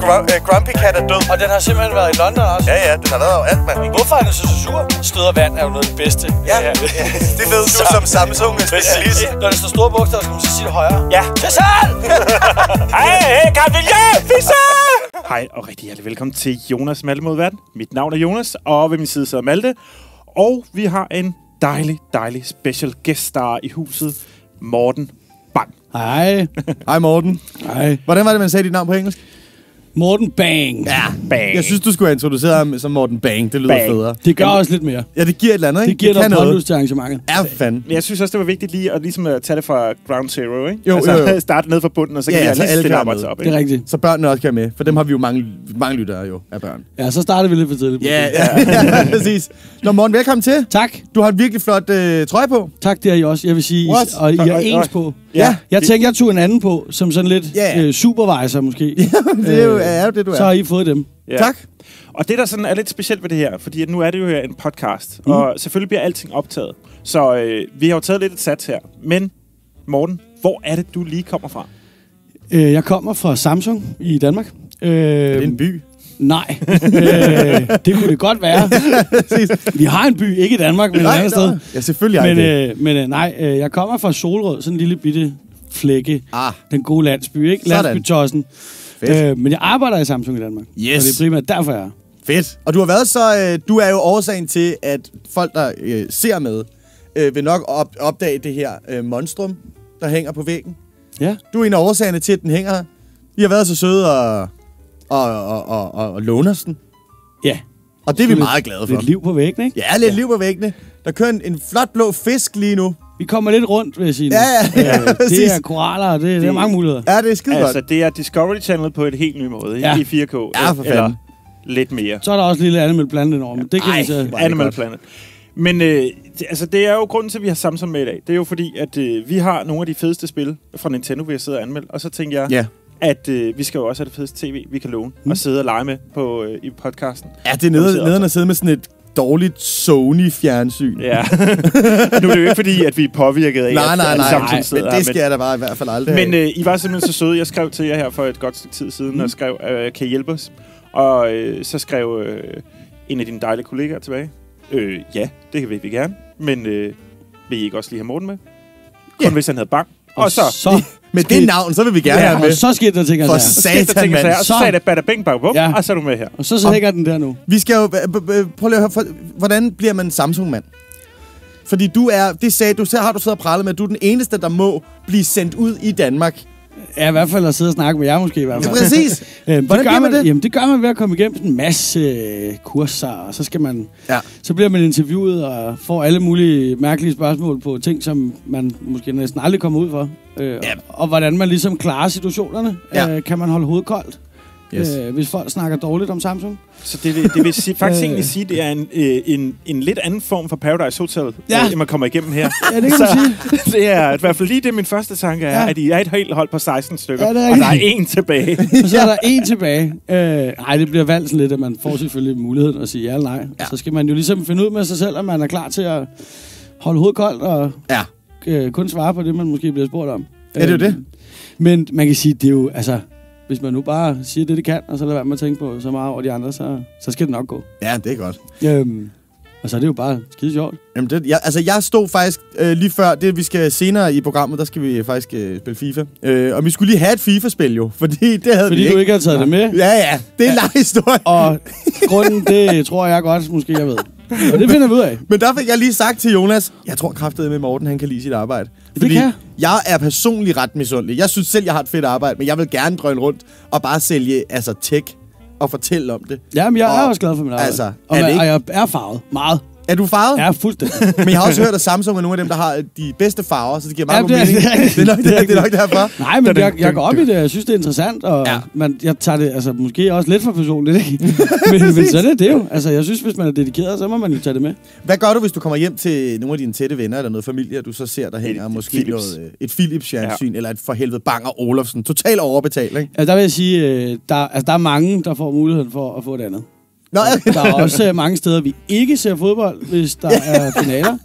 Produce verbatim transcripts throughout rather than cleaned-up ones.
Gru- uh, Grumpy Cat er død. Og den har simpelthen været i London også? Ja, ja, den har været overalt, mand. Hvorfor er den så sur? Stød og vand er jo noget af det bedste. Ja, ja. Det ved du som Samsung-specialist. Når der står store bogstaver, skal man så sige det højere. Ja. Fissal! Hej, hej, Carl-Vilje! Fissal! Hej og rigtig hjertelig velkommen til Jonas Malte mod verden. Mit navn er Jonas, og ved min side sidder Malte. Og vi har en dejlig, dejlig special guest star i huset, Morten Bang. Hej. Hej Morten. Hej. Hvordan var det, man sagde dit navn på engelsk? Morten Bang. Ja, Bang. Jeg synes, du skulle have introduceret ham som Morten Bang. Det lyder Bang. federe. Det gør også lidt mere. Ja, det giver et eller andet, ikke? Det giver det noget pondus til arrangementet. Ja, for fanden. Men jeg synes også, det var vigtigt lige at, ligesom at tage det fra ground zero, ikke? Jo, altså, jo, jo. starte ned fra bunden, og så kan Ja, vi ja, så lige alle stille kan arbejde med. op, Det ikke? er rigtigt. Så børnene også kan med, for dem har vi jo mange, mange lyttere jo af børn. Ja, så starter vi lidt for tidligt. Ja, ja, ja, præcis. Nå, Morten, velkommen til. Tak. Du har en virkelig flot øh, trøje på. Tak, det er I også. Jeg vil sige, What? og I har Og- og- ens på. Ja. Jeg tænkte, jeg tog en anden på, som sådan lidt Ja. øh, supervisor måske. Det er jo, er jo det, du er. Så har I fået dem. Ja. Tak. Og det, der sådan er lidt specielt ved det her, fordi at nu er det jo her en podcast, mm. og selvfølgelig bliver alting optaget. Så øh, vi har jo taget lidt et sats her. Men, Morten, hvor er det, du lige kommer fra? Øh, jeg kommer fra Samsung i Danmark. Øh, Det er en by. Nej, øh, det kunne det godt være. Vi har en by, ikke i Danmark, men et andet sted. Ja, selvfølgelig har Men, jeg det. øh, men øh, nej, øh, jeg kommer fra Solrød, sådan en lille bitte flække. Ah, Den gode landsby, ikke? Sådan. Landsbytossen. fedt. Øh, men jeg arbejder i Samsung i Danmark. Yes. Og det er primært derfor, jeg er. Fedt. Og du har været så... Øh, du er jo årsagen til, at folk, der øh, ser med, øh, vil nok op, opdage det her øh, monstrum, der hænger på væggen. Ja. Du er en af årsagerne til, at den hænger her. I har været så søde og, og, og, og, og, og låne os den. Ja. Og det er vi meget glade for. Lidt liv på væggen, ikke? Ja, lidt liv på væggene. Der kører en, en flot blå fisk lige nu. Vi kommer lidt rundt, vil jeg sige. Ja, ja, ja, Øh, præcis. det er koraller, og det, det er mange muligheder. Ja, det er skide Altså, godt. det er Discovery Channel på et helt ny måde, Ja. ja. i fire K. Ja, for Eller fanden. lidt mere. Så er der også lille Animal Planet over, men det kan Ej, vi så... hvor er det Animal godt. Planet. Men øh, det, altså, det er jo grunden til, at vi har Samsung med i dag. Det er jo fordi, at øh, vi har nogle af de fedeste spil fra Nintendo, vi har siddet og anmeldt. Og så tænkte jeg, Ja. at øh, vi skal jo også have det fedeste tv, vi kan låne mm. og sidde og lege med på, øh, i podcasten. Ja, det er nede, nede at sidde med sådan et dårligt Sony-fjernsyn. Ja. Nu er det jo ikke fordi, at vi er påvirket af, Nej, at, nej, at nej. Samsung nej sidder men her. det skal jeg da bare i hvert fald aldrig Men have. øh, I var simpelthen så søde. Jeg skrev til jer her for et godt stykke tid siden, mm. og skrev, øh, kan I hjælpe os? Og øh, så skrev øh, en af dine dejlige kollegaer tilbage, øh, ja, det kan vi, vi gerne, men øh, vil I ikke også lige have Morten med? Kun Ja. hvis han havde Bang. Og, Og så... så, Med det navn, så vil vi gerne ja, have og med. så skete der ting, For der. Så skete der satan, ting, og mand. sager, og så Så- sagde det bada bing bang bum, Ja. og så er du med her. Og så, så hænger den der nu. Vi skal jo... b- b- Prøv lige at høre, for, hvordan bliver man Samsung-mand? Fordi du er... Det sagde du, så har du siddet og prallet med, at du er den eneste, der må blive sendt ud i Danmark. Ja, i hvert fald at sidde og snakke med jer måske i hvert Ja, fald. præcis. Øhm, Hvordan det gør bliver man det? Jamen, det gør man ved at komme igennem sådan en masse øh, kurser, og så skal man... Ja. Så bliver man interviewet og får alle mulige mærkelige spørgsmål på ting, som man måske næsten aldrig kommer ud for. Øh, Ja. og, og hvordan man ligesom klarer situationerne. Ja. Øh, kan man holde hovedet koldt, Yes. øh, hvis folk snakker dårligt om Samsung? Så det, vil- det vil sige, faktisk Øh. egentlig sige, at det er en, øh, en, en lidt anden form for Paradise Hotel, Ja. øh, man kommer igennem her. Ja, det kan man sige. Det er i hvert fald lige det, min første tanke er, Ja. at I er et helt hold på seksten stykker, Ja, det er og der er rigtigt. en tilbage. Og så er der en tilbage. Øh, nej, det bliver valgt sådan lidt, at man får selvfølgelig muligheden at sige ja eller nej. Ja. Så skal man jo ligesom finde ud med sig selv, at man er klar til at holde hovedet koldt og Ja. øh, kun svare på det, man måske bliver spurgt om. Ja, det er jo det. Øhm, Men man kan sige, det er jo, altså, hvis man nu bare siger det, det kan, og så lader være med at tænke på så meget over de andre, så, så skal det nok gå. Ja, det er godt. Øhm, og så er det jo bare skide sjovt. Jamen det, jeg, altså, jeg stod faktisk øh, lige før, det vi skal senere i programmet, der skal vi faktisk øh, spille FIFA. Øh, og vi skulle lige have et FIFA-spil jo, fordi det havde Fordi vi du ikke. ikke har taget det med. Ja, ja, det er en lang historie. Og grunden, det tror jeg godt, måske jeg ved. Og det finder vi ud af. Men der fik jeg lige sagt til Jonas, jeg tror kraftedeme med Morten, han kan lide sit arbejde. Fordi kan jeg. jeg er personligt ret misundelig. Jeg synes selv, jeg har et fedt arbejde, men jeg vil gerne drøne rundt og bare sælge altså tech og fortælle om det. Ja, men jeg Og- er også glad for mit arbejde. altså, og, er det man, ikke- og jeg er farvet. Meget. Er du farvet? Jeg er fuldstændig. Men jeg har også hørt, at Samsung er nogle af dem, der har de bedste farver, så det giver meget Ja, ja, det er- mening. det er- Det er nok, det er, det er nok derfor. Nej, men jeg, jeg går op i det. Jeg synes, det er interessant, og Ja. ja. man, jeg tager det altså, måske også lidt for personligt, ikke? men, men så er det det jo. Altså, jeg synes, hvis man er dedikeret, så må man jo tage det med. Hvad gør du, hvis du kommer hjem til nogle af dine tætte venner eller noget familie, og du så ser, der hænger et måske Philips. noget, øh, et Philips-fjernsyn, ja. eller et for helvede Bang og Olufsen. Total overbetaling. Altså, der vil jeg sige, øh, der, altså, der er mange, der får muligheden for at få det andet. Nå, Der er også øh, mange steder, vi ikke ser fodbold, hvis der er finaler.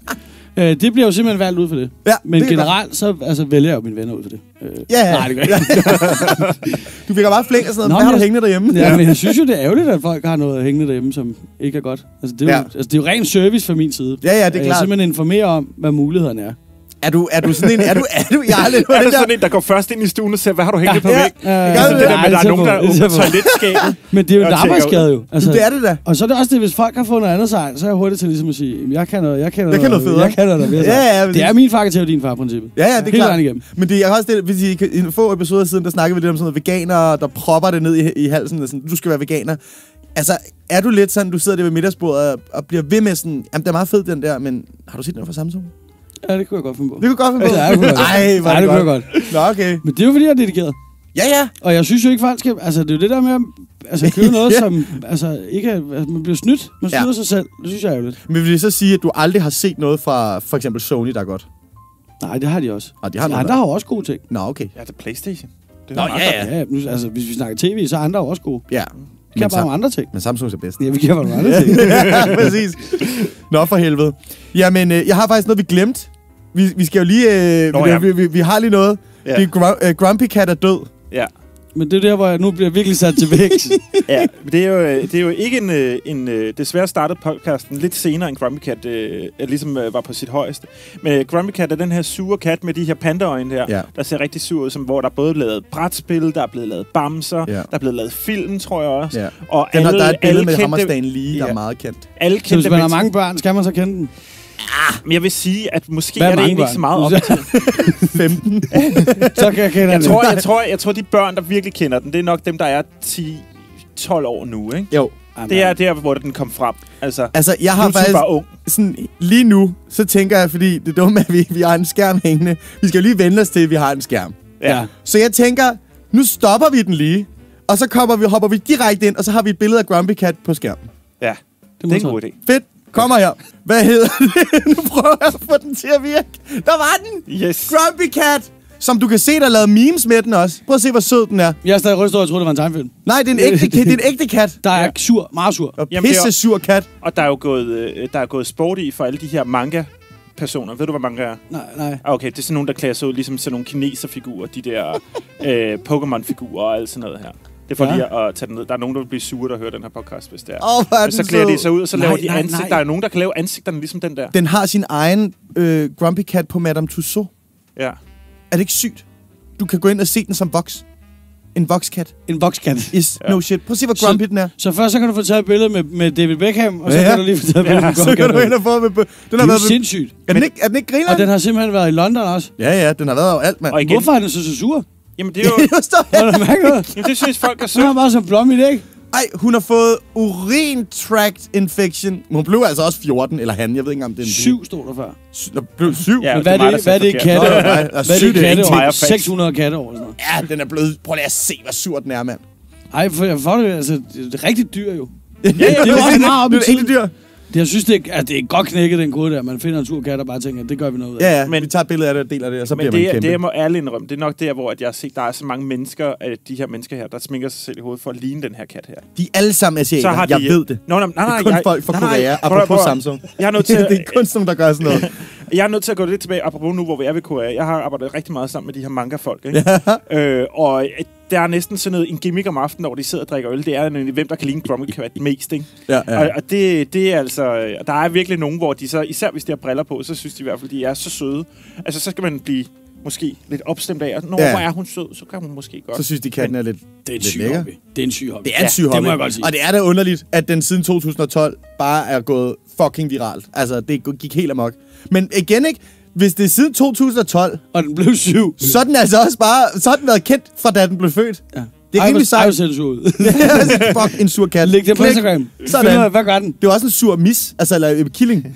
Øh, det bliver jo simpelthen valgt ud for det. Ja, Men det er generelt, så altså, vælger jeg jo mine venner ud for det. Øh, Ja, ja. Nej, det gør jeg ikke. Du fik bare flink og sådan noget. Nå, Hvad har men du jeg- hængende derhjemme? Ja, men jeg synes jo, det er ærgerligt, at folk har noget hængende derhjemme, som ikke er godt. Altså, det er jo, Ja. altså, det er jo ren service fra min side. Ja, ja, det er At Jeg klart. simpelthen informerer om, hvad mulighederne er. Er du, er du sådan en... Er du, er du, jeg har lidt på Er det du der... sådan en, der går først ind i stuen og ser, hvad har du hængende på Ja. væggen? Ja, Gør Altså du det der med, at der er Ej, nogen, der det er åbner for- toiletskabet. Men det er jo en Jeg tænker arbejdsskade jo. Altså, Det er det da. Og så er det også det, hvis folk har fået noget andet sejl, så er jeg hurtigt til ligesom at sige, "Jamen, jeg kan noget, jeg kan noget, Jeg kan noget federe. jeg kan noget, der er mere Ja, sejt." ja, Det er min far kan tæve din far-princippet. Ja, ja, det er Hele klart. vejen igennem. Men det, jeg har også det, hvis I kan- i få episoder siden, der snakkede vi lidt om sådan noget veganere, der propper det ned i, i halsen, og sådan, du skal være veganer. Altså, er du lidt sådan, du sidder der ved middagsbordet og, og bliver ved med sådan, jamen, det er meget fedt den der, men har du set den fra Samsung? Ja, det kunne jeg godt finde på. Det kunne godt finde på. Ja, det kunne jeg godt. Ej, hvor er Nej, det det kunne godt. jeg godt. Nå, okay. Men det er jo fordi, jeg er dedikeret. Ja, ja. Og jeg synes jo ikke, folk skal... Altså, det er jo det der med at altså, købe noget, Ja. som... Altså, ikke... er- Altså, man bliver snydt. Man snyder Ja. sig selv. Det synes jeg er jo lidt. Men vil det så sige, at du aldrig har set noget fra for eksempel Sony, der er godt? Nej, det har de også. Ah, de har de noget andre der. har jo også gode ting. Nå, okay. Ja, det er PlayStation. Det Nå, er meget ja, godt. ja. Ja, nu, altså, hvis vi snakker tv, så er andre jo også gode. Ja. Vi kan Men, bare nogle Sam- andre ting. men Samsung er bedst. Ja, vi kan bare nogle andre ting. Ja, præcis. Nå, for helvede. Jamen, øh, jeg har faktisk noget, vi glemte. Vi, vi skal jo lige... Øh, Nå, vi, ja. vi, vi, vi har lige noget. Ja. Det er Gru- øh, Grumpy Cat er død. Ja. Men det er der, hvor jeg nu bliver virkelig sat til vægs. Ja, men det er jo, det er jo ikke en, øh, en øh, desværre startet podcasten lidt senere end Grumpy Cat øh, ligesom øh, var på sit højeste. Men øh, Grumpy Cat er den her sure kat med de her pandaøjne der, Ja. der ser rigtig sur ud, som, hvor der er både lavet brætspil, der er blevet lavet bamser, Ja. der er blevet lavet film, tror jeg også. Ja. Og Den alle, har, der er et billede alle med kendte- Hammerstaden lige, der Ja. er meget kendt. Alle Så kendte hvis man har mennesker- mange børn, skal man så kende den. Men jeg vil sige, at måske Hvad er er det mange egentlig ikke så børn? meget op til. femten. Så kan jeg kende Jeg den. tror, jeg, tror, jeg tror, de børn, der virkelig kender den, det er nok dem, der er ti tolv år nu, ikke? Jo. Det er der, hvor den kom frem. Altså, Altså, jeg har YouTube faktisk... var ung. Sådan, lige nu, så tænker jeg, fordi det er dumt, at vi, vi har en skærm hængende. Vi skal jo lige vende os til, at vi har en skærm. Ja. Så jeg tænker, nu stopper vi den lige. Og så kommer vi, hopper vi direkte ind, og så har vi et billede af Grumpy Cat på skærmen. Ja, det må er en så. god idé. Fedt. Kommer her. Hvad hedder det? Nu prøver jeg at få den til at virke. Der var den! Yes. Grumpy Cat! Som du kan se, der er lavet memes med den også. Prøv at se, hvor sød den er. Jeg er stadig rystet over, at jeg troede, det var en tegnefilm. Nej, det er en ægte, det er en ægte kat. Der er Ja. sur, meget sur. Og Jamen, det er- pisse sur kat. Og der er jo gået, øh, der er gået sport i for alle de her manga-personer. Ved du, hvad manga er? Nej, nej. Ah, okay, det er sådan nogle, der klæder sig ud ligesom sådan nogle kineserfigurer. De der øh, Pokémon-figurer og alt sådan noget her. Det er for Ja. ja. lige at tage den ned. Der er nogen, der vil blive sure, der hører den her podcast, hvis det er. Åh, oh, hvor er Og den så klæder sød. de sig ud, og så Nej, laver de nej, ansigt. nej. Der er nogen, der kan lave ansigterne ligesom den der. Den har sin egen øh, Grumpy Cat på Madame Tussauds. Ja. Er det ikke sygt? Du kan gå ind og se den som voks. En vokskat. En vokskat. Yes, Ja. no shit. Prøv at se, hvor Så- grumpy den er. Så først så kan du få taget et billede med, med David Beckham, og så Ja. kan du lige få taget et billede Ja, med Så Gunga. kan du ind og få med... Den Det har er jo været... sindssygt. Er den ikke, er den ikke griner? Og den har simpelthen været i London også. Ja, ja, den har været overalt, mand. Og igen, Hvorfor er den så så sur? jamen det er jo... Det forstår jeg. Har du mærket noget? Jamen, det synes folk er Den sødt. har bare så blom i det, ikke? Ej, hun har fået urin tract infection. Men hun blev altså også fjorten, eller han. Jeg ved ikke engang, om det er en Syv stod der før. Syv. Der blev syv. Ja, Men hvad er mig, det, der hvad er det i sagde katte? Nå, nej, Hvad er syv, det i det er katte ingenting. Fejre facts. seks hundrede katte over sådan noget. Ja, den er blevet... Prøv lige at se, hvor sur den er, mand. Ej, for jeg får det, altså, det er rigtig dyr jo. Ja, ja, det er jo også meget op i det er et tiden. dyr. Det, jeg synes, det er, at det er godt knækket, den kode der. Man finder en sur kat og bare tænker, det gør vi noget ud af. Ja, ja, men Men- vi tager et billede af det og deler det, og så Men bliver det, man er- kæmpe. det, jeg må ærligt indrømme, det er nok der, hvor at jeg har set, der er så mange mennesker, af de her mennesker her, der sminker sig selv i hovedet for at ligne den her kat her. De er alle sammen asiater, Så har de, jeg ved det. Nå, nej, nej, nej, Det er kun jeg, folk fra nej, nej, Korea, prøv at- apropos prøv at- Samsung. Jeg er nødt til, Det er kun sådan, der gør sådan noget. jeg er nødt til at gå lidt tilbage, apropos nu, hvor vi er ved Korea. Jeg har arbejdet rigtig meget sammen med de her manga-folk, ikke? øh, og der er næsten sådan noget, en gimmick om aftenen, hvor de sidder og drikker øl. Det er nemlig, hvem der kan lide Grumpy Cat mest, ikke? Ja, ja. Og, og det, det er altså... Der er virkelig nogen, hvor de så, især hvis de har briller på, så synes de i hvert fald, de er så søde. Altså, så skal man blive måske lidt opstemt af, når Ja. hvor er hun sød, så kan hun måske godt. Så synes de, katten er lidt, Det er en lidt syg lækker. hobby. Det er en syg hobby. Det er en syg hobby. Det må jeg godt sige. Og det er da underligt, at den siden to tusind og tolv bare er gået fucking viralt. Altså, det gik helt amok. Men igen ikke, hvis det er siden to tusind og tolv, Og den blev syv. så er den altså også bare... Så har den været kendt fra da den blev født. Ja. Det er Ej, rimelig hvor- ej, hvor sejt. ser det så ud. Fuck, en sur kat. Læg det på Klik. Instagram. Sådan. Find ud af, hvad gør den? Det var også en sur mis. Altså, eller øh, killing.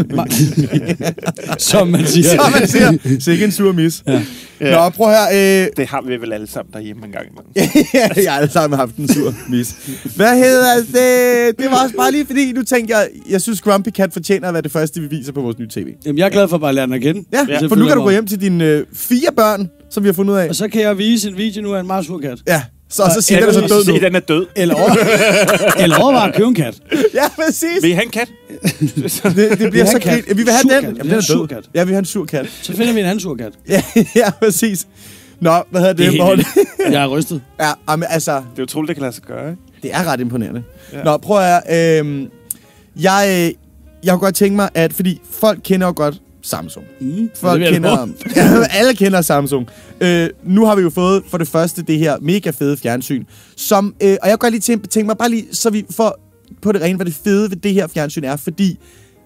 Som man siger. Så man siger, sikke en sur mis. Ja. Ja. Nå, prøv her. Øh, Det har vi vel alle sammen derhjemme en gang imellem. jeg har alle sammen haft en sur mis. Hvad hedder det? Det var også bare lige fordi, nu tænker jeg, jeg synes Grumpy Cat fortjener at være det første, vi viser på vores nye tv. Jamen, jeg er glad for bare at lære den at kende. Ja, Ja. for nu kan du gå hjem til dine øh, fire børn, som vi har fundet ud af. Og så kan jeg vise en video nu af en meget sur kat. Ja, så, og så siger Eller- den så død Se, nu. den er død. Eller over, eller overveje at købe en kat. Ja, præcis. Vil I have en kat? det, det bliver så kat. grin. Vi vil have Sur den. kat. Jamen, Vi den har er en sur død. kat. Ja, vi har en sur kat. Så finder vi en anden sur kat. ja, ja, præcis. Nå, hvad hedder det? Det er Morten? Jeg er rystet. ja, men altså, Det er utroligt, det kan lade sig gøre, ikke? det er ret imponerende. Ja. Nå, prøv at høre. Øh, jeg, øh, jeg kunne godt tænke mig, at... Fordi folk kender jo godt Samsung. Mm. Folk Det vil jeg kender... ja, alle kender Samsung. Øh, nu har vi jo fået for det første det her mega fede fjernsyn. Som, øh, og jeg kunne godt lige tænke, tænke mig bare lige, så vi får på det rene, hvad det fede ved det her fjernsyn er. Fordi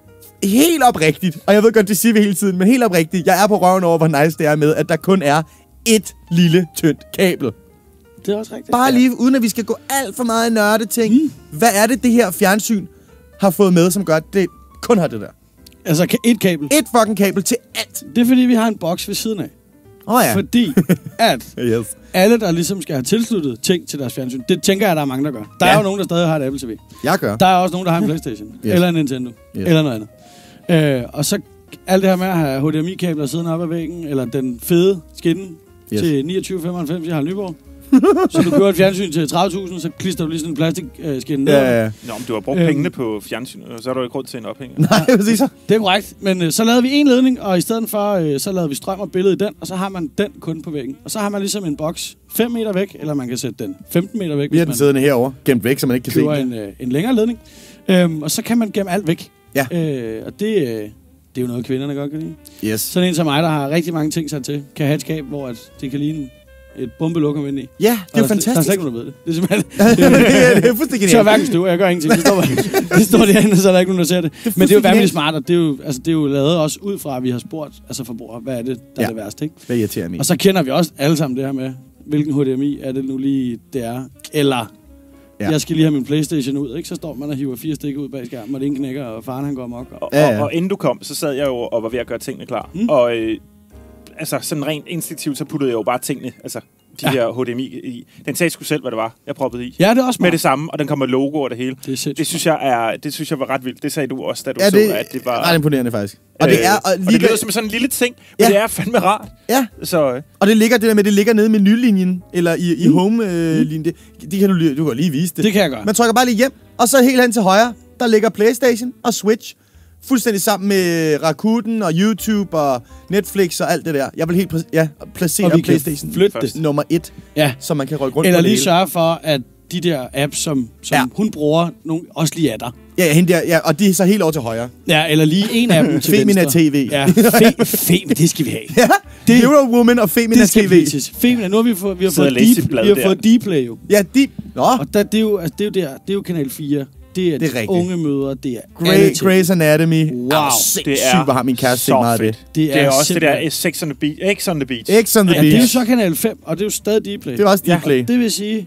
helt oprigtigt, og jeg ved godt, det siger vi hele tiden, men helt oprigtigt, jeg er på røven over, hvor nice det er med, at der kun er et lille, tyndt kabel. Det er også rigtigt. Bare lige, uden at vi skal gå alt for meget i nørde ting. Mm. Hvad er det, det her fjernsyn har fået med, som gør, at det kun har det der? Altså ka- et kabel. Et fucking kabel til alt. Det er fordi, vi har en boks ved siden af. Åh oh, ja. Fordi at Yes. alle, der ligesom skal have tilsluttet ting til deres fjernsyn, det tænker jeg, der er mange, der gør. Der Ja. er jo nogen, der stadig har et Apple T V. Jeg gør. Der er også nogen, der har en PlayStation. Yes. Eller en Nintendo. Yes. Eller noget andet. Øh, og så alt det her med at have H D M I-kabler siddende op ad væggen, eller den fede skinne Yes. yes. til niogtyve femoghalvfems i Harald Nyborg. Så du køber et fjernsyn til tredive tusind, så klister du lige sådan en plastikskinne ned. Ja, ja. Nå, men du har brugt Øhm. pengene på fjernsynet, og så er du ikke råd til en ophænger. Nej, præcis. Det er korrekt. Men øh, så lavede vi en ledning, og i stedet for, øh, så lavede vi strøm og billede i den, og så har man den kun på væggen. Og så har man ligesom en boks fem meter væk, eller man kan sætte den femten meter væk, Vi har hvis den man siddende herovre, gemt væk, så man ikke kan se køber den. en, øh, en længere ledning. Øhm, og så kan man gemme alt væk. Ja. Øh, og det, øh, det er jo noget, kvinderne godt kan lide. Yes. Sådan en som mig, der har rigtig mange ting sat til, kan have et skab, hvor at det kan ligne et bombelokum ind i. Ja, det er Og jo der, fantastisk. Der er slet ikke nogen, der ved det. Det er simpelthen... det er fuldstændig Så er genialt. hverken støv, jeg gør ingenting. Det står, det står derinde, så er der ikke nogen, der ser det. det Men det er jo vanvittigt smart, og det er jo, altså, det er jo lavet også ud fra, at vi har spurgt altså forbrugere, hvad er det, der Ja. er det værste, ikke? Hvad irriterer mig? Og så kender vi også alle sammen det her med, hvilken H D M I er det nu lige, det er. Eller, Ja. ja. jeg skal lige have min PlayStation ud, ikke? Så står man og hiver fire stikker ud bag skærmen, og det ene knækker, og faren han går amok. Og... Og, Ja, ja. og, og inden du kom, så sad jeg jo og var ved at gøre tingene klar. Mm. Og øh, altså, sådan rent instinktivt, så puttede jeg jo bare tingene, altså de Ja. her H D M I i. Den sagde sgu selv, hvad det var, jeg proppede i. Ja, det er også Med smart. det samme, og den kommer logo og det hele. Det er sindssygt. Det synes jeg er, det synes jeg var ret vildt. Det sagde du også, da du Ja, så, det at det var... ret imponerende faktisk. Og det er... og, Og, og lige det lyder der- som sådan en lille ting, men Ja. det er fandme rart. Ja, Så øh, og det ligger, det der med, det ligger nede i menulinjen, eller i, i home-linjen. Det, det kan du lige, du kan lige vise det. Det kan jeg gøre. Man trykker bare lige hjem, og så helt hen til højre, der ligger PlayStation og Switch. Fuldstændig sammen med Rakuten og YouTube og Netflix og alt det der. Jeg vil helt præ- ja, placere Og vi kan PlayStation flytte først. det. nummer et, Ja. så man kan rykke rundt Eller på det lige hele. sørge for, at de der apps, som, som Ja. ja. hun bruger, nogen, også lige er der. Ja, ja, hende der, ja, og de er så helt over til højre. Ja, eller lige en af dem til Femina venstre. T V. Ja, fe, fe, det skal vi have. Ja, Det- Hero Woman og Femina Det skal T V. vises. Femina, nu har vi fået, vi har Sidde fået, og læse deep, sit blad vi har der. fået Dplay jo. Ja, de... Nå, Og der, det, er jo, altså, det, er jo der, det er jo kanal fire. Det er, Det er de rigtigt. unge mødre, det er Grey, alle ting. Grey's Anatomy. Wow. Au, det sindssygt, er hvor har min kæreste set så meget af det. fedt. Det Det er også det simpelthen- der Sex on the Beach. X on the Beach. X on the Ja, det er jo Beach. så kanal fem, og det er jo stadig Dplay. Det er også Ja, Dplay. Det vil sige,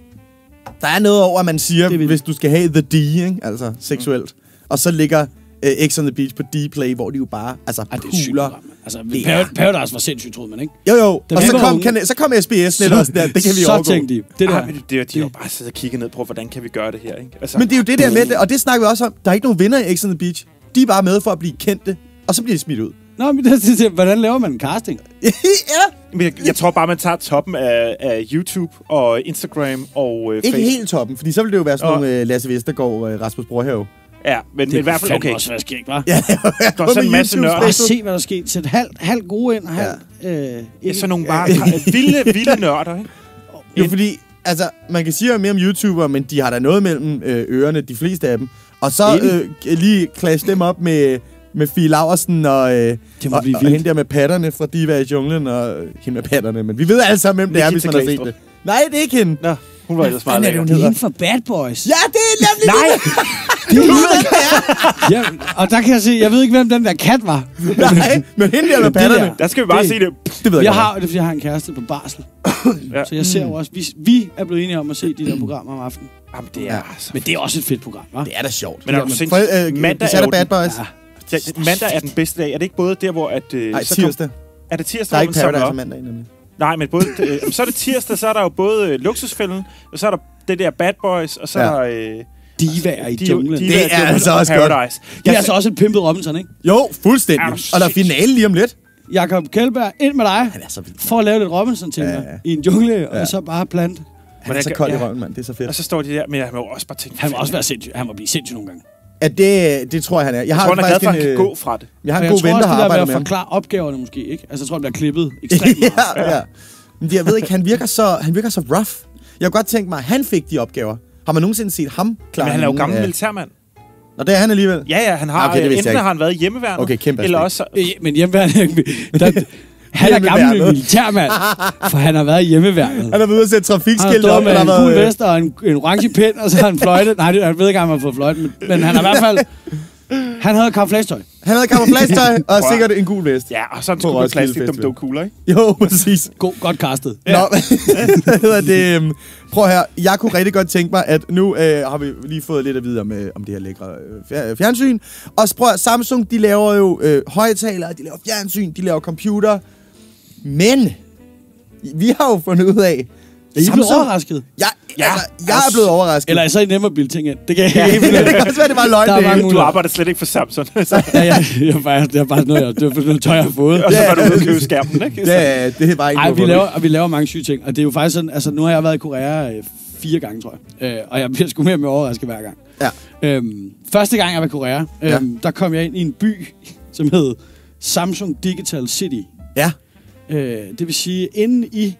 Der er noget over, at man siger, Det vil- hvis du skal have the D, ikke? Altså seksuelt. Og så ligger uh, X on the Beach på Dplay, hvor de jo bare altså ej, det er sygt. puler. program, mand. Altså, Det er- Par- Paradise var sindssygt, troede man, ikke? Jo, jo. Da Og vi så var kom, unge- kan, så kom S B S net også der. Det kan vi så overgå. tænkte de, det der, Ah, men det, det, de har jo bare siddet og kigget ned på, hvordan kan vi gøre det her, ikke? Altså, Men det er jo det der med det, og det snakker vi også om. Der er ikke nogen vinder i X on the Beach. De er bare med for at blive kendte, og så bliver de smidt ud. Nå, men det, det, det, hvordan laver man en casting? ja. Men jeg, jeg tror bare, man tager toppen af, af YouTube og Instagram og øh, Ikke Facebook. helt toppen, fordi så ville det jo være sådan Nå. nogle uh, Lasse Vestergaard og uh, Rasmus Brohave. Ja, men, men i hvert fald, okay. også være skægt, hva'? Ja, Der er sådan en masse nørder. Bare se, hvad der skete. Sæt halvt halv gode ind, og halvt... Ja. Øh, Ja, ind. sådan nogle bare vilde, vilde nørder, ikke? Jo, fordi, altså, man kan sige mere om YouTubere, men de har da noget mellem øh, ørerne, de fleste af dem. Og så øh, lige klasse dem op med, med Fie Laursen og, øh, Det må og, blive og vildt. hende der med patterne fra Diva i junglen, og øh, hende med patterne. Men vi ved alle sammen, hvem det er, hvis man har set Klæstrup. det. Nej, det er ikke hende. Nå, hun var ellers meget Hvad er det, lækker. hun hende fra Bad Boys? Ja, det er nemlig Nej! det. Du ved, hvem det er. Ja, og der kan jeg se, jeg ved ikke, hvem den der kat var. Nej, men hende der med Det patterne. der. Der skal vi bare Det- sige det. Det ved jeg, Jeg godt. har, det er, fordi jeg har en kæreste på barsel. Ja. Så jeg ser jo også, vi, vi er blevet enige om at se de der programmer om aftenen. Jamen, det Ja. er altså... Men det er også et fedt program, hva'? Det er da sjovt. Men er du For, sindssygt? øh, Mandag de er er jo Bad den- Boys. Ja. Ja, mandag er den bedste dag. Er det ikke både der, hvor at... Øh, Nej, så kom- tirsdag. Er det tirsdag, Der er hvor ikke man samler Paradise op? om mandag, nemlig. Nej, men både, øh, så er det tirsdag, så er der jo både øh, Luksusfælden, og så er der det der Bad Boys, og så Ja. er der... Øh, Divaer i de- junglen. de- Det er Junglen altså og også godt. Paradise. Det er Jeg- altså også et pimpet Robinson, ikke? Jo, fuldstændig. Er du Og der er sindssyg? finale lige om lidt. Jakob Kjellberg, ind med dig, Han er så vild. for at lave lidt Robinson til Ja, mig ja. i en jungle, Ja. og så bare plant. Han er så kold i Ja. røven, mand. Det er så fedt. Og så står de der, men jeg må jo også bare tænke... Han må også være sindssyg. Han må blive sindssyg nogle gange. At det, det tror jeg, han er. Jeg, Jeg har tror, han er glad faktisk for, at han en, kan øh, gå fra det. Jeg har Og en jeg god tror ven, også, der har det der med arbejdet at med ham. forklare opgaverne måske, ikke? Altså, jeg tror, han bliver klippet ekstremt meget. ja, ja. Men jeg ved ikke, han virker så, han virker så rough. Jeg kunne godt tænke mig, at han fik de opgaver. Har man nogensinde set ham klare Men han er jo nogen gammel af- militærmand. Nå, det er han alligevel. Ja, ja, han har, Okay, det vidste jeg enten ikke. har han været i hjemmeværnet, Okay, kæmpe eller respekt. også... Øh, Men hjemmeværende... Der, han er gammel Hjemmeværnet. militærmand, for han har været i hjemmeværnet. Han har været ude at sætte Han har trafikskilte stået op, med der en har gul været... vest og en, en orange pind, og så har han fløjtet. Nej, det, jeg ved ikke, om han har fået fløjtet, men, men han har i hvert fald... Han havde camouflage-tøj. Han havde camouflage-tøj, og Prøv. sikkert en gul vest. Ja, og sådan På skulle med Roskilde plastik, de Festival. dog kugler, ikke? Jo, præcis. God, godt castet. Nå, hvad hedder det? øhm, Prøv her, jeg kunne rigtig godt tænke mig, at nu øh, har vi lige fået lidt at vide om, øh, om det her lækre øh, fjer- fjernsyn. Og så prøv at, Samsung, de laver jo øh, højtalere, de laver fjernsyn, de laver computer. Men vi har jo fundet ud af... Er I blevet overrasket? Ja, Ja. altså, jeg er blevet overrasket. Eller er I så i nemmere bilde ting ind? Det kan jeg Ja, ikke. det kan også være, det var løgn. Der er det mange hele. Du muligheder. arbejder slet ikke for Samsung, så, Ja, ja, jeg, er bare, det er bare noget, jeg, det er noget tøj, jeg har fået. og så Ja. var du ude og købe skærmen, ikke? Så- Ja, det er bare ikke Nej, noget vi for laver, mig. og vi laver mange syge ting. Og det er jo faktisk sådan, altså nu har jeg været i Korea øh, fire gange, tror jeg. Øh, og jeg bliver sgu mere og mere overrasket hver gang. Ja. Øhm, første gang jeg var i Korea, øhm, Ja. der kom jeg ind i en by, som hed Samsung Digital City. Ja. Øh, det vil sige, inde i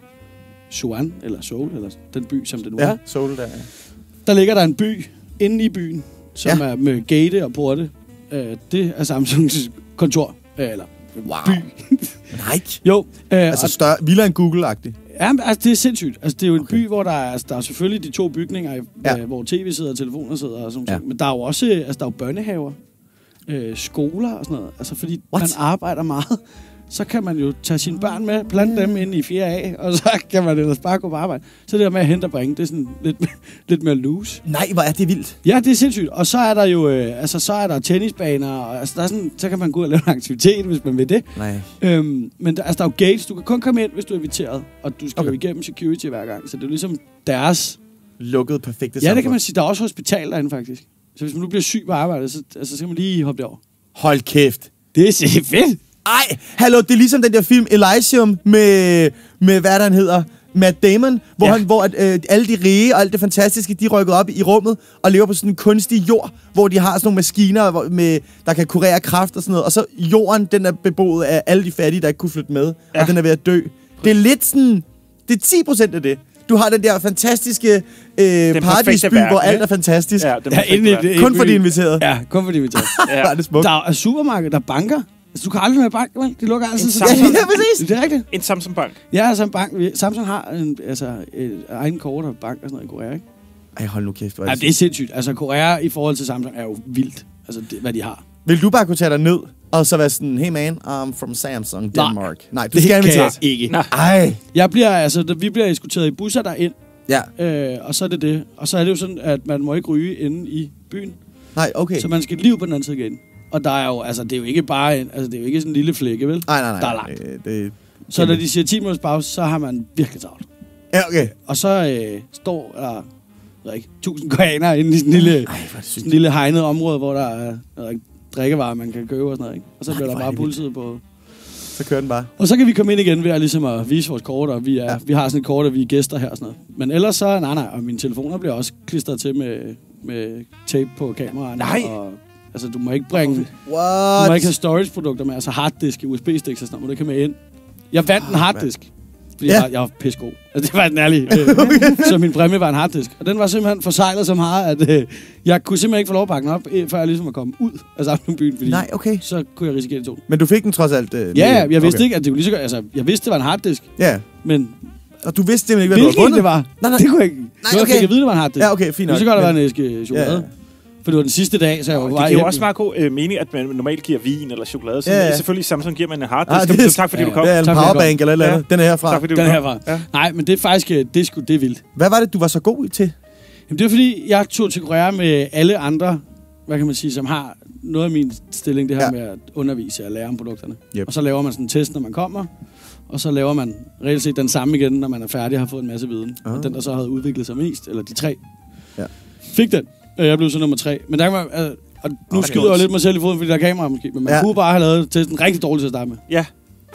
Suan, eller Seoul, eller den by, som det nu Ja, er, så du der. der ligger der en by inde i byen, som Ja. er med gate og porte. Øh, det er Samsungs kontor, øh, eller Wow. by. Nej. Jo, øh, Altså og større, vildere end Google-agtigt. Ja, men, altså, det er sindssygt. Altså, det er jo en Okay. by, hvor der er, altså, der er selvfølgelig de to bygninger, Ja. ja. øh, hvor tv sidder og telefoner sidder og sådan Ja. ja. Men der er jo også altså, der er jo børnehaver, øh, skoler og sådan noget. Altså, fordi What? man arbejder meget, så kan man jo tage sine børn med, plante dem ind i fjerde A, og så kan man ellers bare gå på arbejde. Så det der med at hente og bringe, det er sådan lidt, lidt mere loose. Nej, hvor er det vildt. Ja, det er sindssygt. Og så er der jo, øh, altså, så er der tennisbaner, og altså, der er sådan, så kan man gå ud og lave en aktivitet, hvis man vil det. Nej. Øhm, men der, altså, der er jo gates. Du kan kun komme ind, hvis du er inviteret. Og du skal Okay. okay. jo igennem security hver gang. Så det er jo ligesom deres... Lukket perfekte Ja, det kan samfund. man sige. Der er også hospital derinde, faktisk. Så hvis man nu bliver syg på arbejdet, så, altså, så kan man lige hoppe derover. Hold kæft. Det er så fedt. Ej, hallo, det er ligesom den der film Elysium med, med hvad der han hedder, Matt Damon, hvor, Ja. han, hvor at, øh, alle de rige og alt det fantastiske, de rykker op i rummet og lever på sådan en kunstig jord, hvor de har sådan nogle maskiner, hvor, med, der kan kurere kræft og sådan noget. Og så jorden, den er beboet af alle de fattige, der ikke kunne flytte med, ja. Og den er ved at dø. Det er lidt sådan, det er ti procent af det. Du har den der fantastiske øh, perfekte paradisby, verden, hvor alt ikke? er fantastisk. Ja, den Ja, inde i det. Kun fordi inviteret. Ja, kun fordi vi tager. Ja. Er det smukt. Der er supermarkeder, der er banker. Altså, du kan aldrig være i bank, vel? De lukker altid. En så- Samsung. Ja, ja, præcis. Det er rigtigt. En Samsung Bank. Ja, altså en bank. Vi- Samsung har en, altså, et egen kort og bank og sådan noget i Korea, ikke? Ej, hold nu kæft. Hvor er Ja, det det er sindssygt. Altså, Korea i forhold til Samsung er jo vildt. Altså, det, hvad de har. Vil du bare kunne tage dig ned, og så være sådan, hey man, I'm from Samsung, Nej. Denmark. Nej, du Det skal kan jeg inviteres. ikke. Nej. Ej. Jeg bliver, altså, da vi bliver eskorteret i busser derind, Ja, øh, og så er det det. Og så er det jo sådan, at man må ikke ryge inde i byen. nej, okay. Så man skal lige ud på den anden side igen. Og der er jo, altså, det er jo ikke bare en, altså, det er jo ikke sådan en lille flække, vel? Nej, nej, nej. Der er langt. Øh, det... Så når de siger ti minutters pause, så har man virkelig travlt. Ja, okay. Og så øh, står der, jeg ved ikke, tusind koreanere inde i sådan en lille, Ej, hvor er det sygt. sådan en lille hegnet område, hvor der er, jeg ved ikke, drikkevarer, man kan købe og sådan noget, ikke? Og så Ej, bliver der hvor er bare det vildt. pulset på. Så kører den bare. Og så kan vi komme ind igen ved at, ligesom at vise vores kort, og vi, er, Ja. ja. vi har sådan et kort, og vi er gæster her og sådan noget. Men ellers så, nej nej, og mine telefoner bliver også klistret til med, med tape på kameraerne. Nej. Og, altså, du må ikke bringe, du What? må ikke have storage-produkter med, altså harddisk, U S B-sticks og sådan noget, må du ikke have med ind. Jeg vandt en harddisk, fordi Ja. ja. jeg, var, jeg var pissegod. Altså, det var en ærlig. Øh, så min præmie var en harddisk. Og den var simpelthen forsejlet så meget, at øh, jeg kunne simpelthen ikke få lov at pakke den op, øh, før jeg ligesom var kommet ud af Samsungbyen, fordi Nej, okay. så kunne jeg risikere det to. Men du fik den trods alt... Øh, Ja, ja, jeg vidste okay. ikke, at det kunne lige så godt, altså, jeg vidste, det var en harddisk, Ja, men og du vidste simpelthen ikke, hvad du hvilken havde det vundet? var, Nej, nej. det kunne jeg ikke. Nej, okay. okay. Jeg ved, det var en harddisk. Ja, okay, fint Det nok. kunne så godt have været Men- en æske chokolade. Ja. For det var den sidste dag, så jeg var Det bare giver jo hjem. også meget god øh, mening, at man normalt giver vin eller chokolade. Så Ja, ja. selvfølgelig Samsung giver man en harddisk. Ah, Ah, det er- tak fordi ja, du kom. Ja, en Tak, fordi powerbank eller et eller andet. Den er herfra. Tak fordi du Den kom. herfra. Ja. Nej, men det er faktisk, øh, det er, sgu, det er vildt. Hvad var det, du var så god til? Jamen, det er fordi, jeg tog til Korea med alle andre, hvad kan man sige, som har noget af min stilling, det her Ja. ja. med at undervise og lære om produkterne. Yep. Og så laver man sådan en test, når man kommer, og så laver man reelt set den samme igen, når man er færdig og har fået en masse viden. Ah. Og den, der så havde udviklet sig mest, eller de tre, Ja. fik den. Og jeg blev så nummer tre. Men der kan man, øh, og nu det er skyder jeg ondt. lidt mig selv i foden, fordi der er kamera måske, men man Ja. ja. kunne bare have lavet testen rigtig dårligt til at starte med. Ja.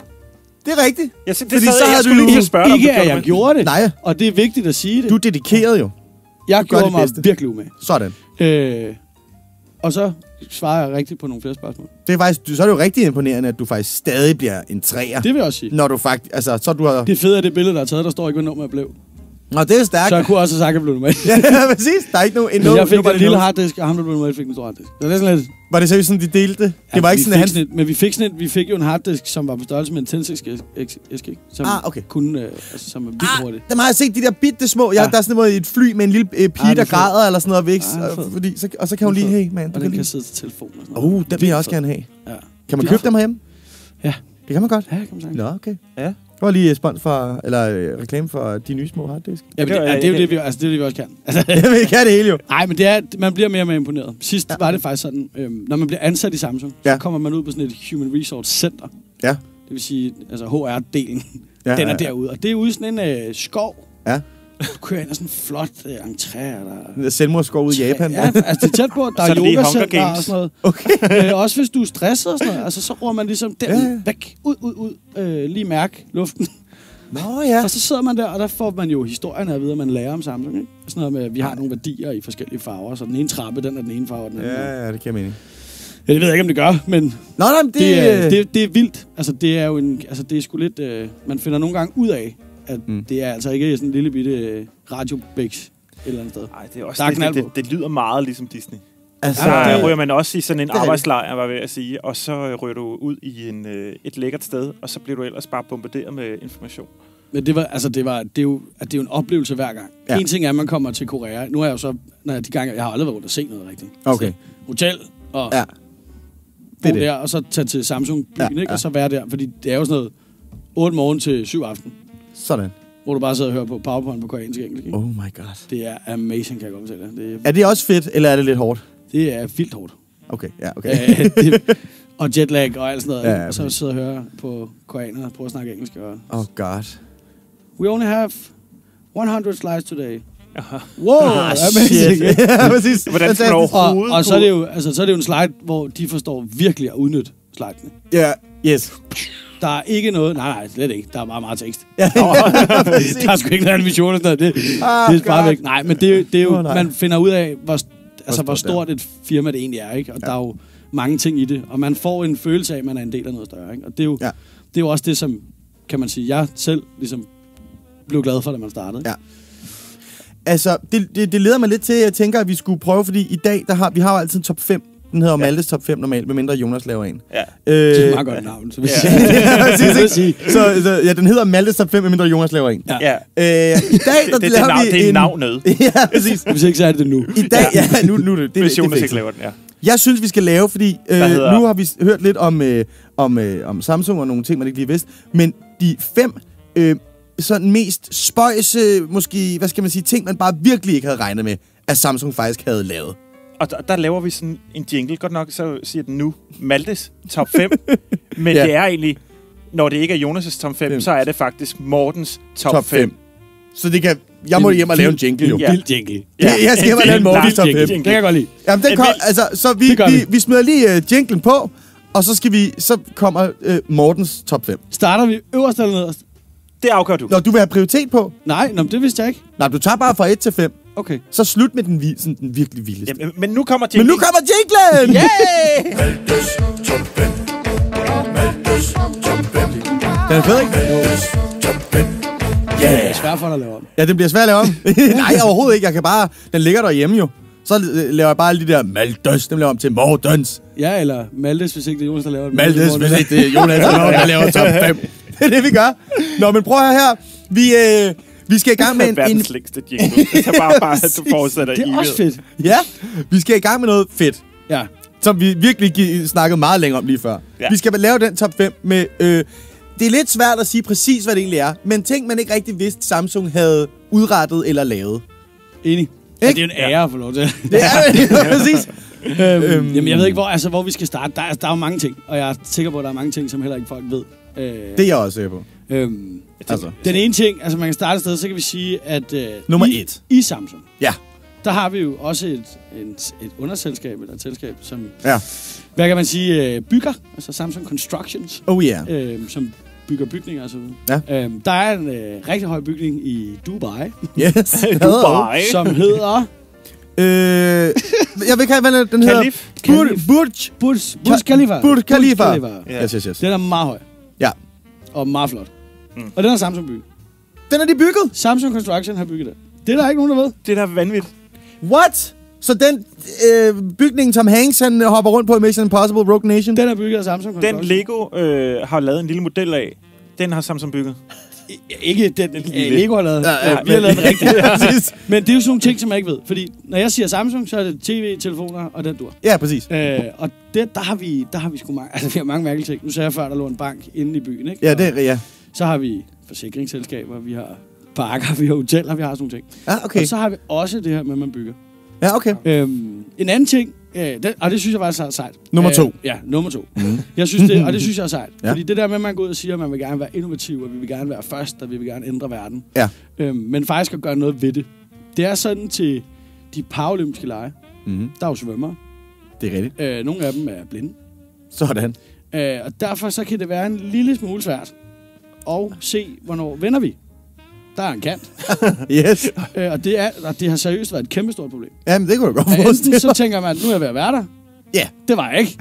Det er rigtigt. Jeg, det, det Fordi sad, så jeg havde skulle du- lige til at spørge dig, om Ikke du at gjorde jeg det. gjorde det, Nej, og det er vigtigt at sige det. du er dedikeret jo. jeg gør gjorde dit mig bedste. virkelig umage. Sådan. Øh, Og så svarer jeg rigtigt på nogle flere spørgsmål. Det er faktisk, så er det jo rigtig imponerende, at du faktisk stadig bliver en træer. Det vil jeg også sige. Når du faktisk, altså, så du har... Det fede af det billede, der er taget, der står ikke, hvad nummer jeg blev. Nå, det er stærkt. Så jeg kunne også have sagt, at jeg blev nummer et. Ja, præcis. Der er ikke nogen... No, jeg fik den lille harddisk, og ham, der blev nummer et, fik en stor harddisk. Så det er sådan lidt... Var det seriøst sådan, de delte det? Ja, det var ikke sådan, at han... Et, men vi fik, sådan et, vi fik jo en harddisk, som var på størrelse med en tændstiks æske, som ah, okay. kunne, øh, altså, som er vildt ah, hurtigt. Dem har jeg set, de der bitte små... Ja. Ja. Der er sådan noget, et fly med en lille øh, pige, Ah, der græder eller sådan noget væk. Ah, fordi, så, og så kan hun lige... Hey, man, og du den kan kan lige... sidde til telefonen og sådan Uh, den vil jeg også gerne have. Ja. Kan man købe dem herhjemme? Ja. Det kan man godt. Ja, kan man sige. Nå, okay. Ja. Det var lige spons for, eller øh, reklame for de nye små harddisk. Ja, men det, ja, det er jo det, vi, altså, det, er det, vi også kan. Altså, Jamen, jeg kan det hele jo. nej, men det er, man bliver mere og mere imponeret. Sidst ja. var det faktisk sådan, øhm, når man bliver ansat i Samsung, ja. så kommer man ud på sådan et Human Resource Center. Ja. Det vil sige, altså H R-delen, Ja, den er ja, ja. derude. Og det er ude i sådan en øh, skov. Ja. Du kører ind af sådan en flot øh, entré. Der... Den der selvmordsskov ude i Japan. Ja, altså det er tæt på, der Så er er det lige yogacenter Hunger og Games. sådan noget. Okay. Øh, også hvis du er stresset og sådan noget, altså så ror man ligesom den Ja, ja. væk, ud, ud, ud, øh, lige mærke luften. Nå ja. Og så sidder man der, og der får man jo historien af videre, man lærer om Samsung, ikke? Sådan noget med, at vi har nogle værdier i forskellige farver, så den ene trappe, den er den ene farve, og den anden. Ja, ja, det kan jeg mene. Ja, det ved jeg ikke, om det gør, men Nå, nej, men det... det, er, det, det er vildt. Altså, det er jo en, altså, det er sgu lidt, øh, man finder nogle gange ud af, at Mm. mm. det er altså ikke sådan en lille bitte øh, radiobæks et eller andet sted. Nej, det er også Der er det, knald det, på. det, det lyder meget ligesom Disney. Altså, Så Ja, ja, det- ryger man også i sådan en det er arbejdslejr, var jeg ved at sige, og så øh, ryger du ud i en, øh, et lækkert sted, og så bliver du ellers bare bombarderet med information. Men det var, altså, det var, det er jo, at det er jo en oplevelse hver gang. Ja. Ja. En ting er, at man kommer til Korea. Nu er jeg jo så, når jeg, de gange, jeg har aldrig været rundt og se noget rigtigt. Okay. Så, hotel, og Ja. bo Det er det. der, og så tage til Samsung-byen, Ja, ikke? ja. Og så være der, fordi det er jo sådan noget otte morgen til syv aften, Sådan. hvor du bare sidder og hører på PowerPoint på koreansk engelsk, ikke? Oh my god. Det er amazing, kan jeg godt fortælle dig. Det, Er det også fedt, eller er det lidt hårdt? det er vildt hårdt. Okay, ja, okay. Øh, det, og jetlag og alt sådan noget. Ja, Ja, ja, ja, og så præcis. sidder og hører på koreanere og prøver at snakke engelsk. Og, Oh god. we only have one hundred slides today. Aha. Wow, Ah, amazing. shit. Ja, præcis. Hvordan skal man Fantastisk. overhovedet Og, og så, er det jo, altså, så er det jo en slide, hvor de forstår virkelig at udnytte slidene. Ja, yes. Der er ikke noget... Nej, nej, slet ikke. Der er meget, meget tekst. Ja, præcis. Der er sgu ikke noget animation og sådan noget. Det, Ah, det er bare God. væk. Nej, men det, er jo- det er jo... Åh, nej. Man finder ud af, hvor, altså, hvor stort det er. stort et firma det egentlig er, ikke? Og ja. der er jo mange ting i det. Og man får en følelse af, at man er en del af noget større, ikke? Og det er jo, Ja. det er jo også det, som, kan man sige, jeg selv ligesom blev glad for, da man startede. Ja. Altså, det, det, det leder mig lidt til, at jeg tænker, at vi skulle prøve, fordi i dag, der har, vi har jo altid en top fem. Den hedder jo Maltes top fem normalt, medmindre Jonas laver en. Ja. Øh, Det er et meget godt navn. Så, Ja. ja, præcis, Det vil ikke? sige. så, så, ja, den hedder Maltes top fem, medmindre Jonas laver en. Ja. Ja. Øh, I dag, der Det, det, laver det, vi det er en... navnet, Ja, præcis. Hvis ikke, så er det det nu. I dag, ja, nu, nu det, det, hvis det, Jonas det, ikke laver den, ja. Jeg synes, vi skal lave, fordi øh, Hvad hedder- nu har vi hørt lidt om, øh, om, øh, om Samsung og nogle ting, man ikke lige vidste. Men de fem øh, sådan mest spøjse, måske, hvad skal man sige, ting, man bare virkelig ikke havde regnet med, at Samsung faktisk havde lavet. Og der, der laver vi sådan en jingle, godt nok, så siger den nu, Maltes top fem. Men Ja. ja. det er egentlig, når det ikke er Jonas' top fem, Fem. så er det faktisk Mortens top, Top fem. fem. Så det kan, jeg må hjem og lave en jingle, jo. Ja. Vild jingle. Ja, jeg skal hjem og lave en Mortens top jingle. fem. Det kan jeg godt lide. Jamen, den En kom, vild- altså, så vi, Det gør vi, vi. vi smider lige uh, jinglen på, og så skal vi, så kommer uh, Mortens top fem. Starter vi øverst eller nederst? Det afgør du. Når du vil have prioritet på, Nej, nå, men det vidste jeg ikke. nej, du tager bare fra et til fem, Okay. så slut med den, vi- sådan, den virkelig vildeste. Jamen, men nu kommer Men jinglen. nu kommer jinglen! Yay! Den er fed, ikke? Ja, det er svært for dig at lave om. Ja, det bliver svært at lave om. Nej, overhovedet ikke. Jeg kan bare... Den ligger derhjemme jo. Så øh, laver jeg bare alle de der Maltes. Dem laver jeg om til Mortens. Ja, eller Maltes, hvis ikke det er Jonas, der laver det. Maltes, hvis ikke det er Jonas, der laver top fem. Det er det, vi gør. Nå, men prøv at høre her. Vi, øh, vi skal i gang med en... en Verdens længste jingle. Så bare, bare at du fortsætter Det i er også fedt. ja, vi skal i gang med noget fedt. Ja. Som vi virkelig gi- snakkede meget længere om lige før. Ja. Vi skal lave den top fem med... Øh, det er lidt svært at sige præcis, hvad det egentlig er. Men ting, man ikke rigtig vidste, Samsung havde udrettet eller lavet. Enig. Ja, det er jo en ære at få lov til. Det er det, præcis. øhm, jamen, jeg ved ikke, hvor, altså, hvor vi skal starte. Der er, der er jo mange ting, og jeg er sikker på, at der er mange ting, som heller ikke folk ved. Øh, Det er jeg også sikker på. øhm, Altså. den ene ting, altså man kan starte et sted, så kan vi sige, at øh, Nummer i, et. i Samsung, Ja. der har vi jo også et, et, et underselskab, eller et selskab, som, Ja. hvad kan man sige, øh, bygger, altså Samsung Constructions, Oh yeah. øh, som bygger bygninger og så videre. Ja. Øhm, der er en øh, rigtig høj bygning i Dubai, Yes. Dubai. som hedder Øh, jeg ved ikke, hvad den hedder. Khalif? Burj. Burj. Burj, Burj Khalifa. Burj Khalifa. Ja. Yes, yes, yes. Den er meget høj. Ja. Og meget flot. Mm. Og den er Samsung bygget. Den er de bygget? Samsung Construction har bygget det. Det er der ikke nogen, der ved. Det er da vanvittigt. What? Så den øh, bygning, Tom Hanks han hopper rundt på i Mission Impossible Rogue Nation? Den er bygget af Samsung Construction. Den Lego øh, har lavet en lille model af. Den har Samsung bygget. Ikke den, den Lego har lavet. Ja, ja, Ja, vi har lavet den rigtigt. Præcis. Men det er jo sådan nogle ting, som jeg ikke ved. Fordi når jeg siger Samsung, så er det tv, telefoner og den dur. Ja, præcis. Øh, og det, der har vi, der har vi sgu mange, altså vi har mange mærkelige ting. Nu sagde jeg før, der lå en bank inde i byen, ikke? Ja, det er ja. Så har vi forsikringsselskaber, vi har parker, vi har hoteller, vi har sådan nogle ting. Ah, okay. Og så har vi også det her med, at man bygger. Ja, okay. Øhm, en anden ting, øh, det, og det synes jeg faktisk er sejt. Nummer to. Øh, ja, nummer to. Mm. Jeg synes det, og det synes jeg er sejt. Ja. Fordi det der med, at man går ud og siger, at man vil gerne være innovativ, og vi vil gerne være først, og vi vil gerne ændre verden. Ja. Øhm, men faktisk at gøre noget ved det. Det er sådan til de paralympiske lege. Mm-hmm. Der er jo svømmere. Det er rigtigt. Øh, nogle af dem er blinde. Sådan. Øh, og derfor så kan det være en lille smule svært at se, hvornår vinder vi. Der er en kant. Yes. Øh, og, det er, og det har seriøst været et kæmpestort problem. Jamen, det kunne du godt Enten forestille. så tænker man, nu er jeg ved at være der. Ja. Det var jeg ikke.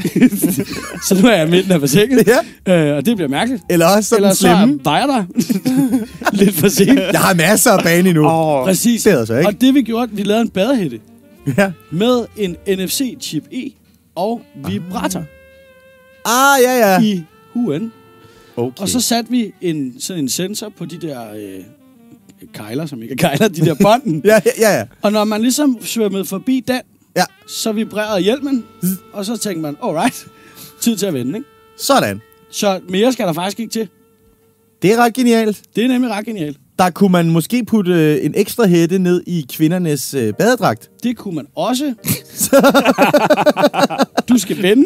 Så nu er jeg midten af forsikket. Ja. Øh, og det bliver mærkeligt. Eller også sådan Eller så slemme. var jeg der. Lidt for sent. Jeg har masser af bane endnu. Åh, Præcis. Det er altså ikke. Og det vi gjorde, vi lavede en badehætte Ja. med en N F C-chip i og vibrator Ah, ja, ja. i huen. Okay. Og så satte vi en, sådan en sensor på de der øh, kejler, som ikke er kejler, de der bånden. Ja, ja, ja, ja. Og når man ligesom svømmede forbi den, Ja. så vibrerede hjelmen, og så tænkte man, alright, tid til at vende, ikke? Sådan. Så mere skal der faktisk ikke til. Det er ret genialt. Det er nemlig ret genialt. Der kunne man måske putte øh, en ekstra hætte ned i kvindernes øh, badedragt. Det kunne man også. Du skal vende.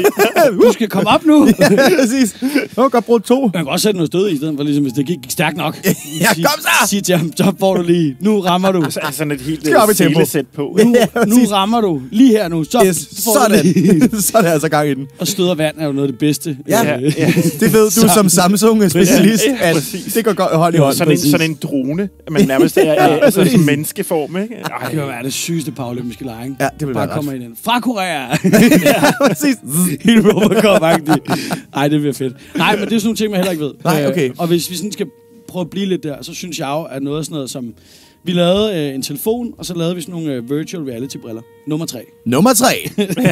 Du skal komme op nu. Ja, præcis. Det var godt brugt to. Man kan også sætte noget stød i stedet for, ligesom, hvis det gik stærkt nok. Ja, kom så! Sig til ham, så får du lige. Nu rammer du. altså, altså sådan et helt Skal op i tempo. selesæt på. Nu, Ja, nu præcis. rammer du. Lige her nu. Så Yes, får du sådan. lige. Så er det altså gang i den. Og stød og vand er jo noget af det bedste. Ja, Øh, ja. Det ved du som Samsung-specialist, Ja, at præcis. det går godt hånd i hånd. Sådan en, sådan en drone, man nærmest er, er altså, som menneskeform, ikke? Ej, det vil være det sygeste paralympiske lege, ikke? Ja, det vil Bare være kommer ret. ind den. Fra Korea. Præcis. Helt Robocop-agtigt. Ej, det bliver fedt. Nej, men det er sådan nogle ting, man heller ikke ved. Nej, okay. Øh, og hvis vi sådan skal prøve at blive lidt der, så synes jeg jo, at noget af sådan noget som... Vi lavede øh, en telefon, og så lavede vi sådan nogle øh, virtual reality-briller. Nummer tre. Nummer tre.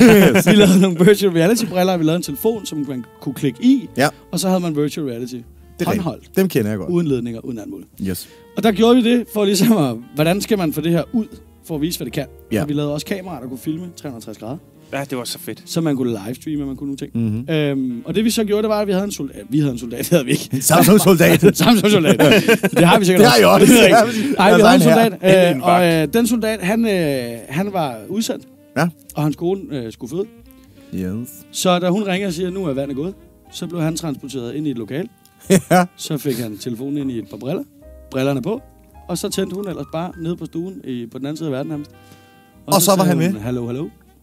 Vi lavede nogle virtual reality-briller, og vi lavede en telefon, som man kunne klikke i, Ja, og så havde man virtual reality. det er Håndholdt. rigtigt. Dem kender jeg godt. Uden ledninger, uden alt muligt. Yes. Og der gjorde vi det, for ligesom at... Hvordan skal man få det her ud, for at vise, hvad det kan? Ja. Og vi lavede også kameraer, der kunne filme tre hundrede og tres grader. Ja, det var så fedt. Så man kunne livestreame, og man kunne nogle ting. Mm-hmm. Øhm, og det vi så gjorde, det var, at vi havde en soldat. Vi havde en soldat, det havde vi ikke. En Samsung-soldat. Samsung-soldat. Det har vi sikkert Det har jeg også. Det ved jeg Ja, ikke. præcis. Nej, vi Der er havde en en soldat. her. Øh, En og vagt. øh, den soldat, han, øh, han var udsendt. Ja. Og hans kone øh, skulle føde. Yes. Så da hun ringer og siger, at nu er vandet gået, så blev han transporteret ind i et lokal. Ja. Så fik han telefonen ind i et par briller. Brillerne på. Og så tændte hun ellers bare nede på stuen i, på den anden side af verden nærmest. Og så var sagde han hun, med? Hallo, hallo.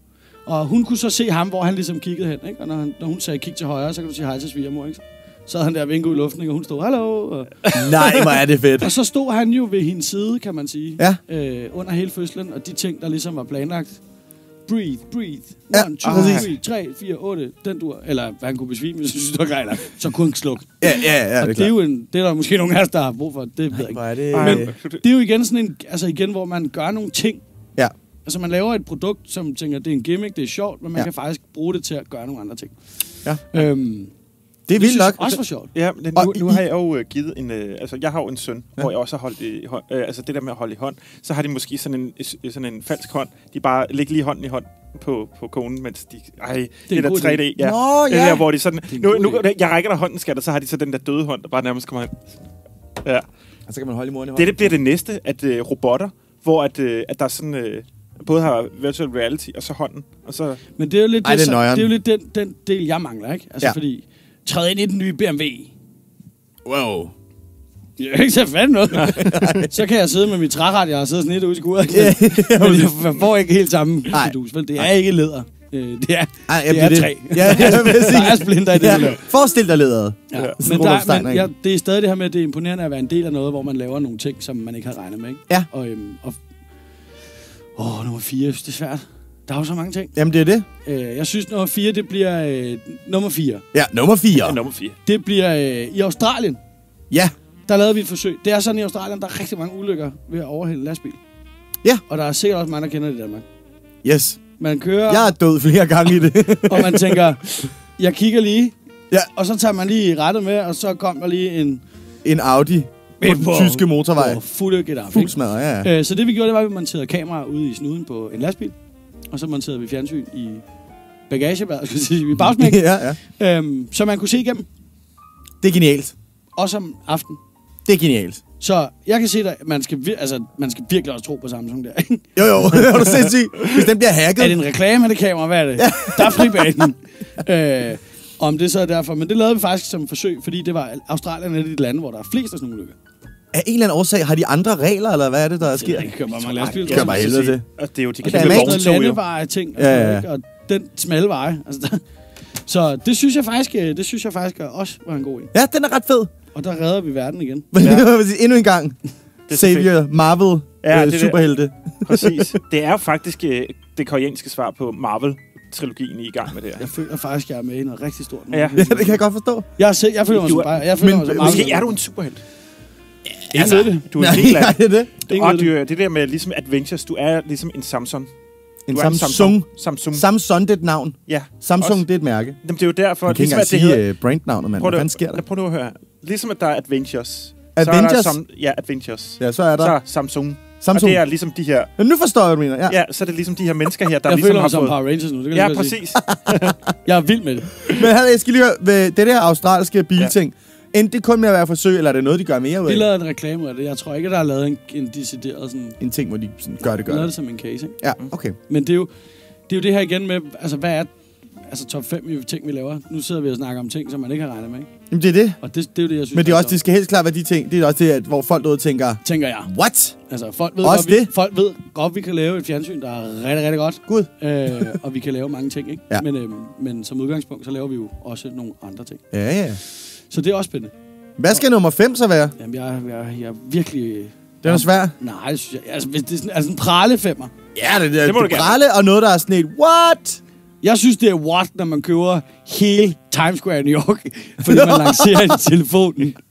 Og hun kunne så se ham, hvor han ligesom kiggede hen, ikke? Og når, han, når hun sagde, kig til højre, så kan du sige hej til svigermor, ikke? Så havde han der vinket i luften, ikke? Og hun stod, hallo. Og, Nej, hvor er det fedt. og så stod han jo ved hendes side, kan man sige, Ja. øh, under hele fødslen, og de ting, der ligesom var planlagt. Breathe, breathe. Ja, One, two, præcis. three, tre, fire, otte. Den dur. Eller hvad han kunne besvime, hvis han synes, det var grejler. Så kunne han slukke. Ja, ja, ja. Og det er jo en, det er der måske nogle af os, der har brug for. Det ved jeg ikke. Hvor er det... Ej, Men det er jo igen sådan en, altså igen, hvor man gør nogle ting. Ja. Altså man laver et produkt, som tænker, det er en gimmick, det er sjovt, men man Ja. kan faktisk bruge det til at gøre nogle andre ting. Ja. Øhm, Det er det vildt synes nok. jeg også var sjovt. Ja, men Og nu, nu I- har jeg jo øh, givet en... Øh, altså, jeg har jo en søn, Ja. ja. hvor jeg også har holdt i hånd. Øh, altså, det der med at holde i hånd. Så har de måske sådan en, øh, sådan en falsk hånd. De bare lægger lige hånden i hånd på, på konen, mens de... Ej, det, en det der god tre D. idé. Ja. Nå, Det ja. der, hvor de sådan... Det er en Nu, god nu, idé. jeg rækker der hånden, skatter, så har de så den der døde hånd, der bare nærmest kommer hen. Ja. Og så kan man holde i muren i hånden. Det, det bliver det næste, at øh, robotter, hvor at, øh, at der sådan... Øh, både har virtual reality og så hånden. Og så... Men det er jo lidt, Ej, det, det er så, nøjeren. det er jo lidt den, den del, jeg mangler, ikke? Altså Ja. ja. fordi, træde ind i den nye B M W. Wow. Jeg kan ikke tage fat i noget. Så kan jeg sidde med mit træret, jeg har siddet sådan lidt ude i skuret. Ja, Men jeg, jeg får ikke helt samme Nej. fidus, vel? Det er ikke læder. Øh, det er, Ej, jeg det er bliver træ. Ja, ja, præcis. Der er splinter i det, Ja. der. Forestil dig lederet. Ja. Sådan Men, Rudolf der, Steiner, men ikke? ja, det er stadig det her med, at det er imponerende at være en del af noget, hvor man laver nogle ting, som man ikke havde regnet med. Ikke? Ja. Og, øhm, og, Åh, oh, nummer fire, det er svært. Der er jo så mange ting. Jamen, det er det. Øh, jeg synes, nummer fire, det bliver... Øh, nummer fire. Ja, nummer fire. Ja, nummer fire. Det bliver øh, i Australien. Ja. Der lavede vi et forsøg. Det er sådan i Australien, der er rigtig mange ulykker ved at overhælde lastbil. Ja. Og der er sikkert også mange, der kender det i Danmark. Yes. Man kører, Jeg er død flere gange i det. og man tænker, jeg kigger lige. Ja. Og så tager man lige rettet med, og så kommer lige en... En Audi på den tyske motorvej. På fuld get up, Fuld smadret, ja, ja. Øh, så det vi gjorde, det var, at vi monterede kameraer ude i snuden på en lastbil. Og så monterede vi fjernsyn i bagagebæret, skal jeg sige, i bagsmæk. ja, ja. øhm, så man kunne se igennem. Det er genialt. Også om aftenen. Det er genialt. Så jeg kan se, at man skal, vir- altså, man skal virkelig også tro på Samsung der. Jo, jo. Er du sindssygt? Hvis den bliver hacket. Er det en reklame af det kamera? Hvad er det? Der er fribanen. øh, om det så er derfor. Men det lavede vi faktisk som forsøg, fordi det var Australien er et af de lande, hvor der er flest af sådan nogle ulykker. Af en eller anden årsag, har de andre regler, eller hvad er det, der sker? Det kører bare mange lastbiler. Det kører bare helvede til. Og det er jo, de Og kan der er lide masser Noget vogntog, jo. landeveje ting. Og, Ja, ja, ja. ja. og den smalle veje. Altså, der, så det synes jeg faktisk, det synes jeg faktisk også var en god en. Ja, den er ret fed. Og der redder vi verden igen. Men ja. Endnu en gang. Det er så fedt. Savior, Marvel, Ja, øh, det der. superhelte. Præcis. Det er jo faktisk øh, det koreanske svar på Marvel-trilogien, I er i gang med det her. Jeg føler faktisk, jeg er med i noget rigtig stort. Ja. Ja, det kan jeg godt forstå. Jeg, er selv, jeg føler mig Du som er- bare... Jeg føler Men- mig som Måske er du en superhelt. Ingen ved det. Du er Nej, en del af nej, det. det er det. Ingen Og ved du, det. er- det der med ligesom Adventures, du er ligesom en Samsung. En Du er Samsung. Samsung. Samsung, det er et navn. Ja. Samsung, Også- det er et mærke. Jamen, det er jo derfor, Man kan ikke ligesom engang at det sige hedder... uh, brandnavnet, mand. Prøv Hvad nu, fanden sker der? prøv nu at høre. Ligesom at der er Adventures. Adventures? Så er der sam, ja, Adventures. Ja, så er der Så er Samsung. Samsung. Og det er ligesom de her... Men nu forstår jeg, hvad du mener. Ja. Ja, så er det ligesom de her mennesker her, der Jeg ligesom føler har mig som fået... Power Rangers nu. Det kan Ja, jeg godt sige. præcis. Jeg er vild med det. Men Hanna, jeg skal lige høre, ved det der australske bilting, endte det kun med at være forsøg, eller er det noget, de gør mere ud Vi af? lavede en reklame af det. Jeg tror ikke, at der er lavet en, en decideret sådan... En ting, hvor de sådan, gør det, Vi gør lavede det. det som en case, ikke? Ja, okay. Men det er jo det, er jo det her igen med, altså hvad er altså top fem i ting, vi laver. Nu sidder vi og snakker om ting, som man ikke har regnet med, ikke? Jamen, det er det. Og det, det er jo det, jeg synes, Men det er der også, det skal helst klart være de ting. Det er også det, at, hvor folk derude tænker, tænker jeg. what? Altså, folk ved, Også godt, vi, det? folk ved godt, vi kan lave et fjernsyn, der er rigtig, rigtig godt. Gud. Øh, og vi kan lave mange ting, ikke? Ja. Men, øhm, men som udgangspunkt, så laver vi jo også nogle andre ting. Ja, ja. Så det er også spændende. Hvad skal nummer fem så være? Jamen, jeg, jeg, jeg er virkelig... Den er svær. Nej, det synes jeg... Altså, hvis det er sådan, altså en pralefemmer. Ja, det, det, Det må det du gerne. pralle og noget, der er sådan et, what? Jeg synes, det er what, når man køber hele Times Square i New York, fordi man lancerer en telefon.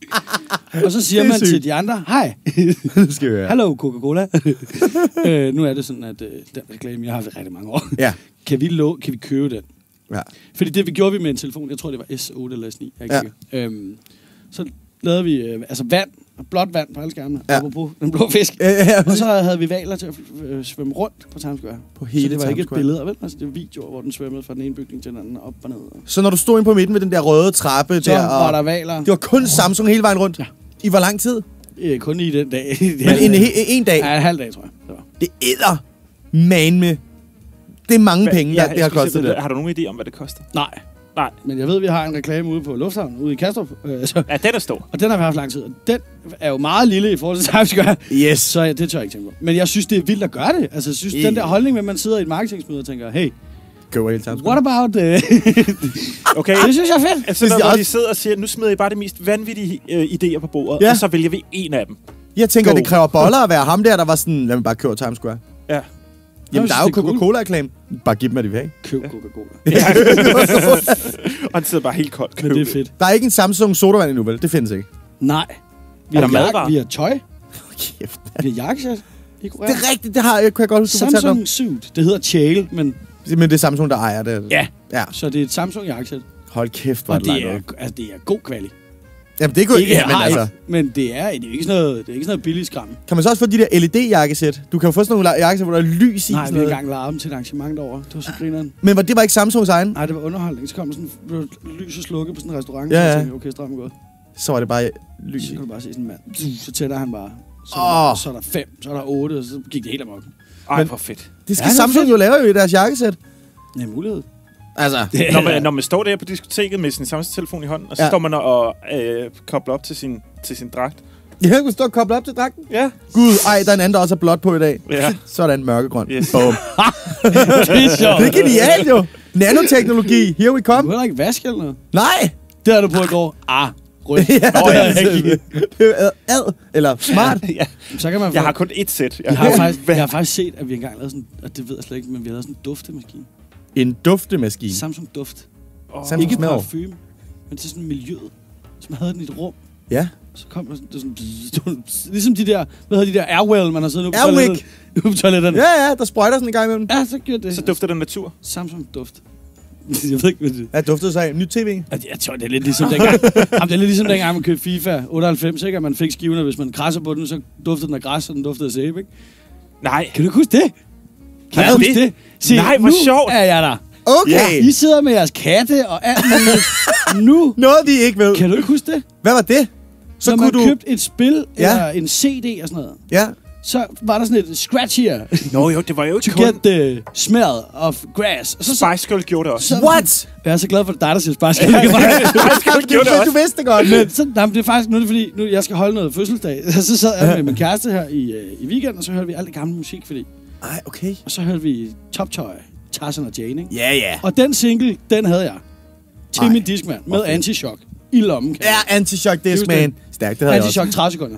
Og så siger Det er man sygt. til de andre, hej, Det skal vi være. hallo Coca-Cola. øh, nu er det sådan, at øh, den reklame, jeg har haft i rigtig mange år, Ja. kan vi, lov, kan vi købe den? Ja. Fordi det, vi gjorde vi med en telefon, jeg tror, det var S otte eller S ni, jeg Ja. ja. øhm, så lavede vi øh, altså vand, blåt vand på alle skærmene, Ja. ja. apropos den blå fisk. Ja, ja, ja. Og så havde vi valer til at øh, svømme rundt på Times Square. På hele så det var Times ikke et Square. billede, vel? Altså, det var videoer, hvor den svømmede fra den ene bygning til den anden, op og ned. Så når du stod inde på midten ved den der røde trappe Så der, var og der valer. det var kun Samsung hele vejen rundt? Ja. I hvor lang tid? Øh, kun i den dag. Men en, he- en dag? Ja, en halv dag, tror jeg. Det var. Det æder man med. Det er mange penge, der, Ja, det har kostet det. Har du nogen idé om, hvad det koster? Nej. Nej. Men jeg ved, at vi har en reklame ude på Lufthavnen, ude i Kastrup. Øh, så, Ja, den er stor. og den har vi haft lang tid. Og den er jo meget lille i forhold til Times Square. Yes. Så ja, det tør jeg ikke tænke på. Men jeg synes, det er vildt at gøre det. Altså, jeg synes, Yeah. den der holdning med, at man sidder i et marketingsmøde og tænker, hey, Køber hele Times what Square. about... Uh... Okay. det synes jeg er fedt. Altså, Hvis når, de hvor også- de sidder og siger, nu smider I bare de mest vanvittige øh, idéer på bordet, Ja. og så vælger vi en af dem. Jeg tænker, Go. det kræver boller at være ham der, der var sådan, lad mig bare købe Times Square. Ja. Jamen, Jeg der er jo synes, det er cool. Coca-Cola-reklame. Bare giv dem, hvad de vil have. Køb Coca-Cola. Ja. Og han sidder bare helt koldt. Men det er fedt. Der er ikke en Samsung sodavand endnu, vel? Det findes ikke. Nej. Vi Er har, der jak- madvarer? vi har tøj. Kæft. Vi har jakkesæt. I Korea. Det er rigtigt, det har jeg, kunne jeg godt huske, du fortalte om. Samsung Suit. Det hedder Chale, men Men det er Samsung, der ejer det. ja. Ja. Så det er et Samsung jakkesæt. Hold kæft, hvor er Og det det langt er, ud. altså, det er god kvalitet. Jamen, det kunne Ikke, ja, jeg men har altså, ikke, men det er, det er ikke sådan noget, det er ikke sådan noget billigt skram. kan man så også få de der L E D-jakkesæt? Du kan jo få sådan nogle jakkesæt, hvor der er lys i. Nej, sådan vi har noget. engang larmet til et arrangement derovre. Det var så grineren. Men hvor- det var ikke Samsungs egen? Nej, det var underholdning. Så kom der sådan blev lys og slukket på sådan en restaurant. Ja, Så jeg ja. tænkte, okay, strøm er gået. Så var det bare lys Så i. kan du bare se sådan en mand. Så tænder han bare. Så, Åh. er der, så er der fem, så er der otte, og så gik det helt amok. Ej, Men- hvor fedt. Det skal Ja, det er Samsung fedt. jo lave jo i deres jakkesæt. Det er mulighed. Altså, Når man, når man står der på diskoteket med sin Samsung-telefon i hånden, og så Ja. ja. står man og øh, kobler op til sin, til sin dragt. jeg kunne stå og koble op til dragten. Ja. Gud, ej, der er en anden, der også er blåt på i dag. Ja. Sådan mørkegrøn. Yes. Boom. Det er sjovt. Det er genialt jo. Nanoteknologi, here we Du come. heller ikke vaske eller noget. Nej. Det havde du på i går. Ah, rødt. Ja, Nå, det er ja, det. Det er ad, eller smart. ja. Så kan man Jeg få... har kun ét sæt. Jeg har, faktisk, jeg har faktisk set, at vi engang lavede sådan, og det ved jeg slet ikke, men vi havde sådan en duftemaskine. En duftemaskine. Samsung Duft. Oh. Samsung Ikke Smell. parfume, men til sådan miljøet. Så man havde den i et rum, Ja. så kom der sådan, det var sådan ligesom de der, hvad hedder de der Airwell, man har siddet ude på Airwick. toilettet. Ude på toiletterne. Ja, ja, der sprøjter sådan en gang imellem. Ja, så gjorde det. Så dufter det natur. Samsung Duft. Jeg ved ikke, hvad det Ja, duftede sig af. Nyt tv. er. Jeg tror, det er lidt ligesom dengang. Jamen, det er lidt ligesom dengang, man købte FIFA otteoghalvfems, ikke? At man fik skiverne, hvis man krasser på den, så duftede den af græs, og den duftede af sæbe, ikke? Nej. Kan du ikke huske det? Kan Hvad du er huske det? det? Se, Nej, hvor nu sjovt. er jeg der. Okay. I sidder med jeres katte og alt muligt. Nu Noget, vi ikke ved. kan du ikke huske det? Hvad var det? Så Når kunne man du... købte et spil Ja. eller en C D og sådan noget, Ja. så var der sådan et scratch her. Nå jo, det var jo ikke To kun... get the smell of grass. Og så, så, Spice Girl gjorde det også. så, What? jeg er så glad for, at det er dig, der siger Spice Ja, Girl. Spice Girl gjorde det Du også. vidste det godt. Men så, nej, men det er faktisk, nu er det fordi, nu jeg skal holde noget fødselsdag. Så sad jeg med min kæreste her i, øh, i weekenden, og så hørte vi alt det gamle musik, fordi... Ej, okay. Og så hørte vi Top Toy, Tarzan og Jane, ikke? Ja, ja. Og den single, den havde jeg til Ej. min Discman med Okay. Anti-Shock i lommen. Ja, anti-shock disc, Husk det. man. Stærkt, det havde jeg også. Anti-Shock tredive sekunder.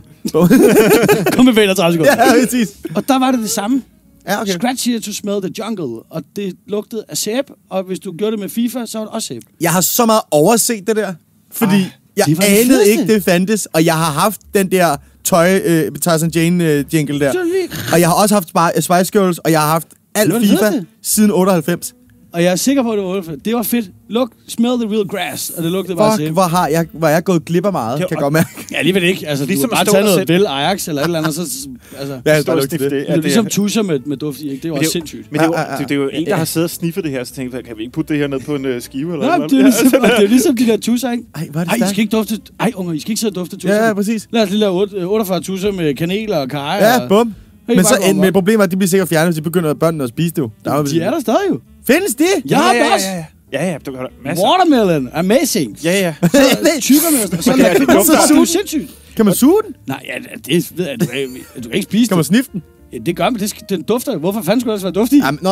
Kom med vælger tredive sekunder. Ja, præcis. Og der var det det samme. Ja, okay. Scratch here to smell the jungle. Og det lugtede af sæbe, og hvis du gjorde det med FIFA, så var det også sæbe. Jeg har så meget overset det der, fordi Ej, jeg det var det anede fedeste. ikke, det fandtes, og jeg har haft den der tøj, øh, Tarzan Jane øh, jingle der. Så lige- Og jeg har også haft Spi- Spice Girls, og jeg har haft alt Det var det FIFA fedeste. siden otteoghalvfems. Og jeg er sikker på, at det var otte. Det var fedt. Look, smell the real grass. Og det lugtede bare Fuck, sæbe. hvor har jeg, hvor er jeg gået glip af meget, Det kan var- jeg godt mærke. Ja, alligevel ikke. Altså, Ligesom du kan at bare stå tage og noget sætte- Vel Ajax eller et eller andet, så... Altså, Ja, Stå der og lugter sniffe det. det. det er jo ligesom tusser med, med duft i, ikke? Det er jo Men også det er jo- sindssygt. Men det er, jo, Ja, ja, ja. det, det er jo en, der har siddet og sniffet det her, så tænkte jeg, kan vi ikke putte det her ned på en uh, skive eller Nej, noget? det er, ligesom, det er jo ligesom de der tusser, ikke? Ej, hvor er det Ej, I stærkt. skal ikke dufte... Ej, unger, I skal ikke sidde og dufte tusser. Ja, ja, præcis. Lad os lige lave otte- otteogfyrre tusser med kanel og kaj. Ja, og... bum. Hey, Men så bare en, gå med op. problemet er, at de bliver sikkert fjernet, hvis de begynder at børnene at spise det jo. Der er jo- De er der stadig jo. Findes det? Jeg har dem også. ja. Ja, ja, du kan masser. Watermelon, amazing. Ja, ja. Så tykker med os. Så Men det er- lader det du dufter- det er jo sindssygt. Kan man suge den? Nej, ja, det ved jeg. Du, kan- du kan ikke spise Kan man det. sniffe den? Ja, det gør man. Det skal, den dufter jo. Hvorfor fanden skulle der ellers være duft i? Jamen, nå.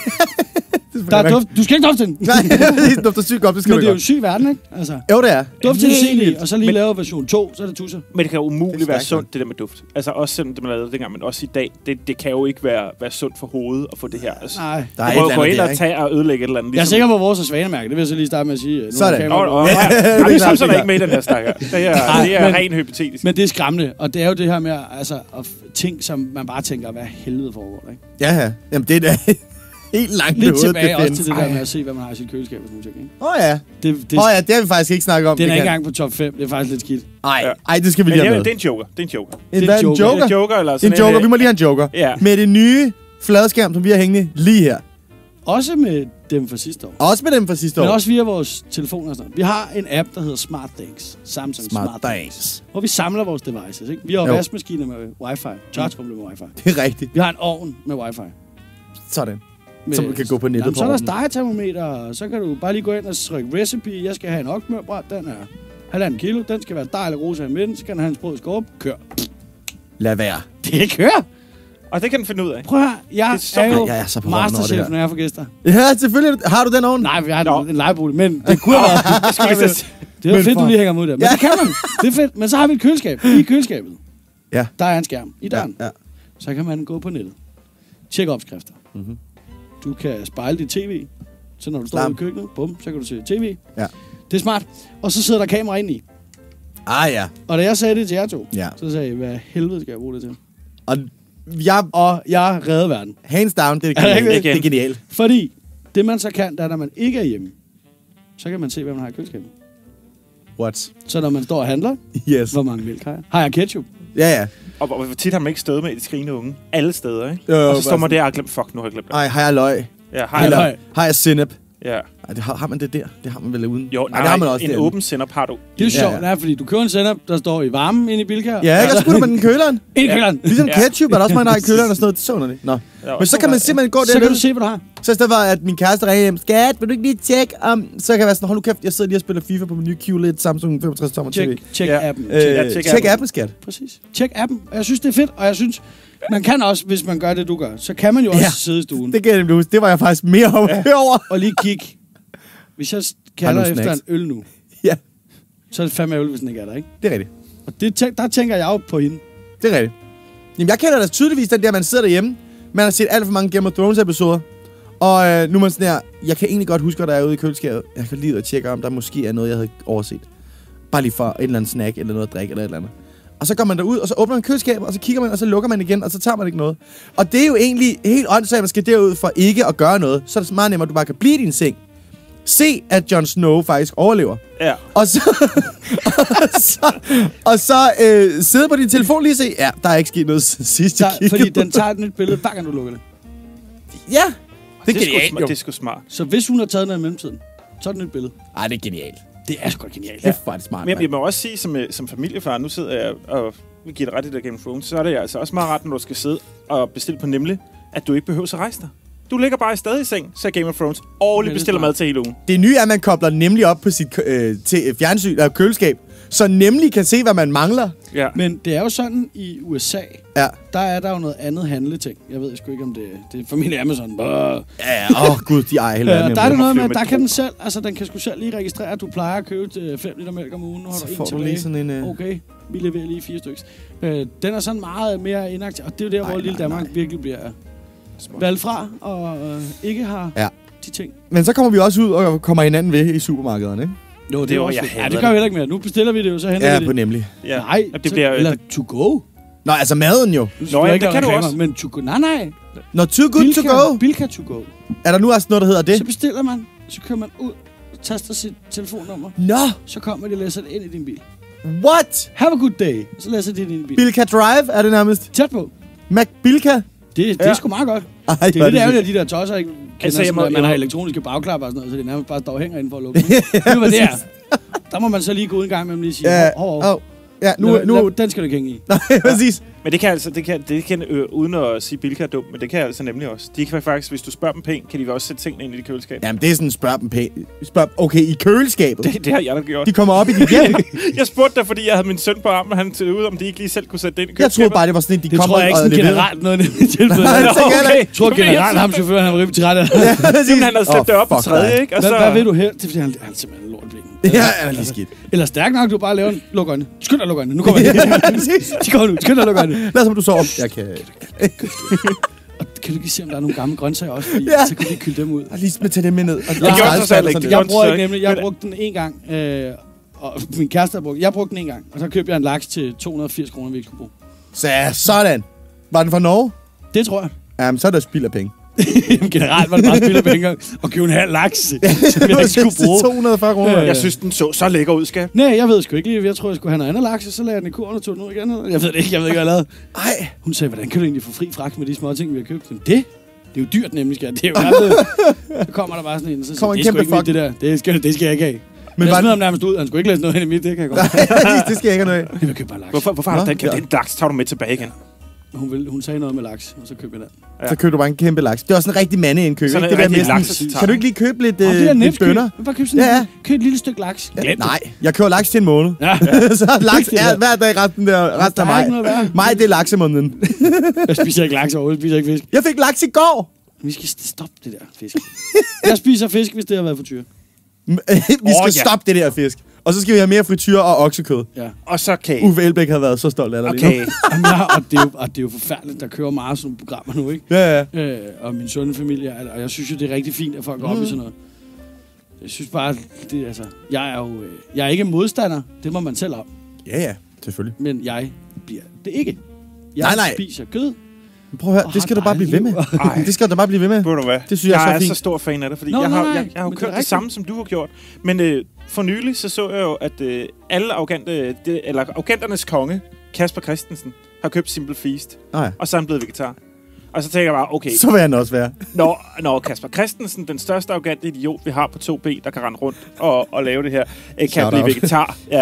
Der er duft. Du skal ikke dufte den. Nej, det dufter sygt godt, det skal Men du det er jo godt. syg verden, ikke? Altså, Jo, det er. duft til Helt C D, vildt. og så lige Men- lave version to, så er det tusser. Men det kan jo Det er umuligt være stærkt, sundt, det der med duft. Altså også selvom det man lavede dengang, men også i dag, det, det kan jo ikke være, være sundt for hovedet at få det her. Altså, Nej. Der er du et må jo eller gå andet ind der, og ikke? tage og ødelægge et eller andet. Jeg er sikker på, at vores er svanemærke. Det vil jeg så lige starte med at sige. Nu er Sådan. kameraet Nå, på. nå, ja, det er ja, vi klart, Samson det er er ikke med i den her stakker. Det er, Nej, det er men- ren hypotetisk. Men det er skræmmende, og det er jo det her med altså, at f- ting, som man bare tænker, hvad helvede foregår der, ikke? Ja, ja. Jamen, det er da helt langt Lidt ude, tilbage det også findes. til det der Ej. med at se, hvad man har i sit køleskab og sådan nogle ting, ikke? Åh oh, ja. Det, det, Åh oh, ja, det har vi faktisk ikke snakket om. den er Det ikke kan- engang på top fem. Det er faktisk lidt skidt. Ej, Ja. ej, det skal vi Men lige det have er, med. det er en joker. Det er en joker. En, det er hvad, en en joker. joker? En joker eller En sådan joker, en, vi må lige have en joker. Ja. Med det nye fladskærm, som vi har hængende lige her. Også med dem fra sidste år. Også med dem fra sidste år. Men også via vores telefoner og sådan noget. Vi har en app, der hedder Smart Things. Samsung Smart, Smart Things. Things. Hvor vi samler vores devices, ikke? Vi har Jo. jo vaskemaskiner med wifi. Chargerumler med wifi. Det er rigtigt. Vi har en ovn med wifi. Sådan. Med, Som kan gå på nettet Jamen, på så er der ovnen. stegetermometer, og så kan du bare lige gå ind og trykke recipe. Jeg skal have en okmørbræt, den er halvanden kilo. Den skal være dejl og rosa i midten. Så kan den have en sprød skorp. Kør. Lad være. Det kører. Og det kan den finde ud af. Prøv at høre, jeg Det er er, så- er jo Jeg er så på røven over det masterchef, her. når jeg får gæster. Ja, selvfølgelig. Har du den ovn? Nej, vi har Nå. en, en lejebolig, men det kunne have været... Det skulle jeg sige. Det er Men fedt, for- du lige hænger mod der. Men Ja. det kan man. Det er fedt. Men så har vi et køleskab. I køleskabet, Ja. der er en skærm i Ja, døren. ja. Så kan man gå på nettet. Tjekke opskrifter. Mhm. Du kan spejle dit tv. Så når du står Slam. i køkkenet, bum, så kan du se tv. Ja. Det er smart. Og så sidder der kamera inde i. Ah ja. Og da jeg sagde det til jer to, Ja. så sagde jeg, hvad helvede skal jeg bruge det til? Og jeg... Og jeg redder verden. Hands down, det er Er det genialt. ikke Det er genialt. Fordi det man så kan, der når man ikke er hjemme, så kan man se, hvad man har i køleskabet. What? Så når man står og handler, Yes. hvor mange mælk har jeg? Har jeg ketchup? Ja, ja. Og hvor hvor tit har man ikke stået med et skrigende unge? Alle steder, ikke? Jo, jo, Og så står bare man der og glemt, fuck, nu har jeg glemt det. Ej, har jeg løg? Ja, har jeg Eller- løg? Eller har jeg sennep? Ja. Ej, det har, har man det der? Det har man vel uden? Jo, nej, nej, det har man også en derinde. åben sennep har du. Det er jo Ja, sjovt, ja. ja. fordi du køber en sennep, der står i varmen inde i Bilka. Ja, ikke? Og så putter man den i køleren. Ind i køleren. Ligesom Ja. ketchup er der også mange, der har i køleren og sådan noget. Det så underligt. Nå. Ja, Men så kan man simpelthen gå Så kan du derned. se, hvad du har. Så i stedet for, at min kæreste ringer hjem, skat, vil du ikke lige tjekke om... Så kan jeg være sådan, hold nu kæft, jeg sidder lige og spiller FIFA på min nye Q L E D Samsung femogtres tommer T V. Tjek, tjek Ja. appen. Øh, Ja, tjek tjek appen. appen, skat. Præcis. Tjek appen. Og jeg synes, det er fedt, og jeg synes, man kan også, hvis man gør det, du gør, så kan man jo også Ja. sidde i stuen Det kan jeg nemlig huske. Det var jeg faktisk mere over. Ja. over. og lige kigge. Hvis jeg Har kalder du efter snacks? en øl nu, Ja. så er det fandme ærgerligt, hvis den ikke er der, ikke? Det er rigtigt. Og det, tæ- der tænker jeg jo på hende. Det er rigtigt. Jamen, jeg kender da tydeligvis den der, man sidder derhjemme. Man har set alt for mange Game of Thrones-episoder. Og øh, nu er man sådan her, jeg kan egentlig godt huske, at der er ude i køleskabet. Jeg kan lige ud og tjekke, om der måske er noget, jeg havde overset. Bare lige for et eller andet snack, eller noget at drikke, eller et eller andet. Og så går man derud, og så åbner man køleskabet, og så kigger man, og så lukker man igen, og så tager man ikke noget. Og det er jo egentlig helt åndssvagt, at man skal derud for ikke at gøre noget. Så er det meget nemmere, at du bare kan blive i din seng. Se, at Jon Snow faktisk overlever. Ja. Og så, og så, og så øh, sidde på din telefon lige og se, ja, der er ikke sket noget sidst, jeg Der, fordi kiggede den tager et nyt billede, hver gang du lukker det. Ja, det er Det er, sgu genialt, smart, jo. det er sgu smart. Så hvis hun har taget noget i mellemtiden, så er det et nyt billede. Ej, det er genialt. Det er sgu genialt. Det er faktisk smart, Men jeg, mand. jeg må også sige, som, øh, som familiefar, nu sidder jeg og vi giver dig ret i det Game of Thrones, så er det altså også meget ret, når du skal sidde og bestille på Nemlig, at du ikke behøver at rejse dig. Du ligger bare i stadig i seng, så Game of Thrones, og lige bestiller mad til hele ugen. Det nye er, at man kobler nemlig op på sit øh, til fjernsyn eller køleskab, så nemlig kan se, hvad man mangler. Ja. Men det er jo sådan i U S A, Ja. der er der jo noget andet handleting. Jeg ved sgu ikke, om det, det er familie Amazon. Bare. Ja, åh oh, gud, de ejer hele verden. Øh, der er det noget med, flyve at med der et kan den drog. selv, altså den kan sgu selv lige registrere, at du plejer at købe til fem liter mælk om ugen. Nu har Så du får en du tilbage. lige sådan en... Øh... Okay, vi leverer lige fire stykker. Øh, den er sådan meget mere inaktiv, og det er jo der, Nej, hvor lille nej, Danmark nej. virkelig bliver valgt fra, og øh, ikke har Ja. de ting. Men så kommer vi også ud og kommer hinanden ved i supermarkederne, ikke? Jo, det er var- også jeg fedt. Ja, hader det gør vi heller ikke mere. Nu bestiller vi det jo, så henter Ja, vi på det. nemlig. Ja. Nej, Og det så- bliver, eller to go. Nå, altså maden jo. Nu Nå, skal ja, jeg ikke det lave kan du reklamer, også. men to go. Nej, nej. Nå, too good Bilka, to go. Bilka to go. Er der nu også noget, der hedder det? Så bestiller man, så kører man ud, taster sit telefonnummer, Nå, så kommer de og læser det ind i din bil. what? Have a good day. Så læser de det ind i din bil. Bilka Drive er det nærmest. Tæt på. Mac Bilka. Det, det Ja. er sgu meget godt. Ej, Det er hvor det, der er jo, sødt. at de der tosser ikke kender Altså, altså, jeg må- sådan, at man jeg må- har elektroniske bagklapper og sådan noget, så det nærmest bare står og hænger inden for at lukke. Det er hvad det er. Der må man så lige gå ud en gang med dem lige sige, Ja, hov, hov, åh. Ja, nu... lad- nu lad- den skal du ikke hænge i. Nej, præcis. Men det kan altså, det kan, det kan øh, uden at sige Bilka er dumt, men det kan altså nemlig også. De kan faktisk, hvis du spørger dem pænt, kan de også sætte tingene ind i det køleskab. Jamen, det er sådan, spørg dem pænt. Spørg, okay, i køleskabet. Det, det har jeg da gjort. De kommer op i dit hjem. Jeg spurgte dig, fordi jeg havde min søn på armen, og han tog ud, om de ikke lige selv kunne sætte det ind i Jeg køleskabet. troede bare, det var sådan en, de Det kommer tror jeg ikke og sådan leverer. generelt noget i tilfælde. Nej, det Jeg tænker jeg da ikke. tror generelt, ham chaufføren, han var rimelig træt af det. Ja, præcis. Jamen, han havde slæbt Åh, det op på fuck tredje, dig. ikke? Og Hvad, så... hvad vil du her? Det er fordi, han, han er simpelthen lort blikken. Ja, er lige skidt. Eller stærk nok, du bare laver en luk øjnene. Skynd dig at lukke øjnene. Nu kommer de. Præcis. De kommer nu. Skynd dig at lukke øjnene. Lad os som du sover. Jeg kan... Og kan du ikke se, om der er nogle gamle grøntsager også? Fordi Ja. så kan vi kylde dem ud. Og lige med tage dem med ned. Og Det gjorde skraldespand så selv og ikke. sådan Det der. Jeg bruger så ikke ikke. nemlig. Jeg Men- brugte den en gang. Øh, og min kæreste har brugt. Jeg brugte den en gang. Og så købte jeg en laks til to hundrede og firs kroner, vi ikke skulle bruge. Så sådan. Var den fra Norge? Det tror jeg. Jamen, så er der spild af penge. Generelt var det bare spil af penge og købe en halv laks, som jeg ikke skulle bruge. to hundrede og fyrre kroner. Øh. Jeg synes, den så så lækker ud, skal. Nej, jeg ved sgu ikke lige. Jeg tror, jeg skulle have noget andet laks, og så lagde jeg den i kurven og tog den ud igen. Jeg ved det ikke. Jeg ved ikke, hvad jeg lavede. Ej. Hun sagde, hvordan kan du egentlig få fri fragt med de små ting, vi har købt? Men det? Det er jo dyrt nemlig, skal jeg. Det er jo ret. Så kommer der bare sådan en, og så siger Kommer en det er sgu kæmpe ikke mit, fuck. det der. Det skal, det skal jeg ikke have. Men Men jeg var- smider ham nærmest ud. Han skulle ikke læse noget hen i mit, det kan jeg godt. det skal jeg ikke have noget af. Jeg vil købe bare laks. Hvorfor, hvorfor har Nå, du den? Kan ja. den laks tager du med tilbage igen? Hun, ville, hun sagde noget med laks, og så købte jeg den. Ja. Så køber du bare en kæmpe laks. Det er også en rigtig mandeindkøb, Sådan ikke? en Det der rigtig med laks- sådan, kan du ikke lige købe lidt, Og det øh, er lidt nemt. bønner? Køb, bare køb sådan Ja, ja. en, køb et lille stykke laks. Ja, Glem det. nej, jeg køber laks til en måned. Ja. Så laks er hver dag resten, der, resten Der af er maj. ikke noget værd. Maj, det er laksemåneden. Jeg spiser ikke laks overhovedet. Jeg spiser ikke fisk. Jeg fik laks i går. Vi skal stoppe det der fisk. Jeg spiser fisk, hvis det har været for tyre. vi skal Åh, ja. stoppe det der fisk. Og så skal vi have mere frityr og oksekød. Ja. Og så kage. Uffe Elbæk havde været så stolt af dig lige Okay. nu. Jamen, jeg, og, det er jo, og det er jo forfærdeligt, der kører meget sådan nogle programmer nu, ikke? Ja, ja. Øh, og min sunde familie, og jeg synes jo, det er rigtig fint, at folk går op i sådan noget. Jeg synes bare, det, altså, jeg er jo, øh, jeg er ikke modstander, det må man selv om, Ja, ja. Selvfølgelig. men jeg bliver det ikke. Jeg Nej, nej. spiser kød. Men prøv at høre, Og det skal har du bare blive ved med. dejligt Ej. Det skal du bare blive ved med. Ved du hvad? Det synes jeg er så jeg fint. er så stor fan af det, fordi Nå, jeg, har, nej, jeg, jeg har jo men det er kørt det, rigtigt. samme, som du har gjort. Men øh, for nylig, så så jeg jo, at øh, alle arrogante, det, eller arroganternes konge, Kasper Christensen, har købt Simple Feast. Nej. Og så er han blevet vegetar. Og så tænker jeg bare, okay, Så vil han også være. når, når Kasper Christensen, den største arrogante idiot, vi har på to ben, der kan rende rundt og, og lave det her, øh, kan Shout blive out. vegetar, ja.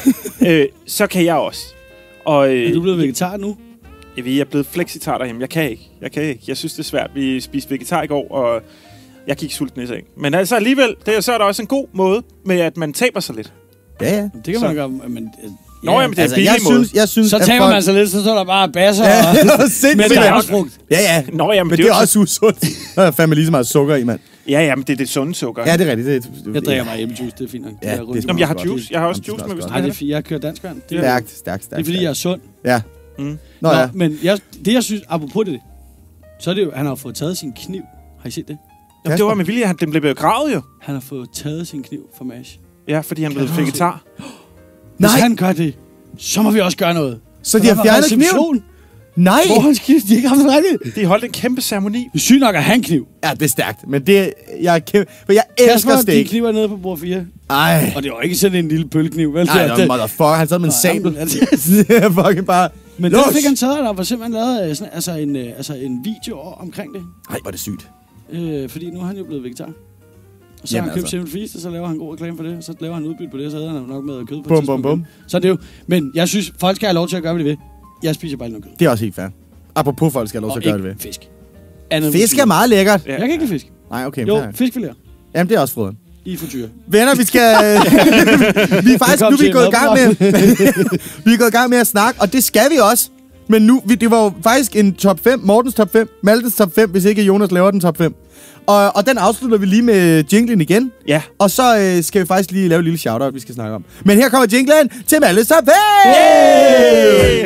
øh, så kan jeg også. Og, øh, Er du blevet vegetar nu? Jeg ved, jeg er blevet flexitar derhjemme. Jeg kan ikke. Jeg kan ikke. Jeg synes, det er svært. Vi spiste vegetar i går, og jeg gik sulten i seng. Men altså alligevel, det er, så er der også en god måde med, at man taber sig lidt. Ja, ja. Det kan Så- man gøre, men øh, Nå, jamen, det er altså, en jeg billig måde. synes, jeg synes, Så at taber folk... man sig lidt, så står der bare basser Ja, og sindssygt, med mand. dagsfrugt. Ja, ja. Nå, jamen, Men det det er er jo også usundt. Der er fandme lige så meget sukker i, mand. Ja, jamen, det er det sunde sukker. Ja, det er rigtigt. Det er, Jeg drikker mig æblejuice, det er fint nok. Ja, er det er rundt. Nå, men jeg har Godt. juice. Jeg har også Jamen, det er juice med, hvis også du Nej, vil det er fordi, jeg kører dansk vand. Det er, Stærkt, stærkt, stærkt. det er fordi, jeg er sund. Ja. Mm. Nå, Nå, ja. men jeg, det, jeg synes, apropos det, så er det jo, han har fået taget sin kniv. Har I set det? Jamen, det var med vilje, at den blev begravet jo. Han har fået taget sin kniv for Mash. Ja, fordi han blev Kan du vegetar. Hvis Nej. han gør det, så må vi også gøre noget. Så de har fjernet kniven? Nej! Hvor hans kniv, de ikke har haft rigtigt. De holdt en kæmpe ceremoni. Det er sygt nok at have en kniv. Ja, det er stærkt. Men det jeg er kæmpe... For jeg elsker Kasper, de steak. kniver nede på bord fire. Ej. Og det var ikke sådan en lille pølkniv, vel? Nej, Det- no, motherfucker. Han sad med en sabel. altså- Det er fucking bare... Men Los! den fik han taget, der var simpelthen lavet øh, sådan, altså, en, øh, altså en video omkring det. Ej, hvor er det sygt. Øh, fordi nu er han jo blevet vegetar. Og så Jamen har han købt altså. Simple Feast, og så laver han god reklame for det. Og så laver han udbytte på det, og så æder han nok med kød på et Bum, tidspunkt. bum, bum. Så er det jo... Men jeg synes, folk skal have lov til at gøre, hvad de vil. Jeg spiser bare ikke noget kød. Det er også helt fair. Apropos folk skal have lov til at gøre det ved. fisk. Andet Fisk er meget lækkert. Ja. Jeg kan ikke lide fisk. Nej, okay. Jo, fair. fiskfiléer. Jamen, det er også frøden. I frityre. Venner, vi skal... vi er faktisk kom nu vi er til gået i et gang med... vi er gået i gang med at snakke, og det skal vi også. Men nu, vi, det var jo faktisk en top fem, Mortens top fem, Maltes top fem, hvis ikke Jonas laver den top fem. Og, og den afslutter vi lige med jinglen igen. Ja. Og så øh, skal vi faktisk lige lave et lille shoutout, vi skal snakke om. Men her kommer jinglen til Maltes top fem! Hey!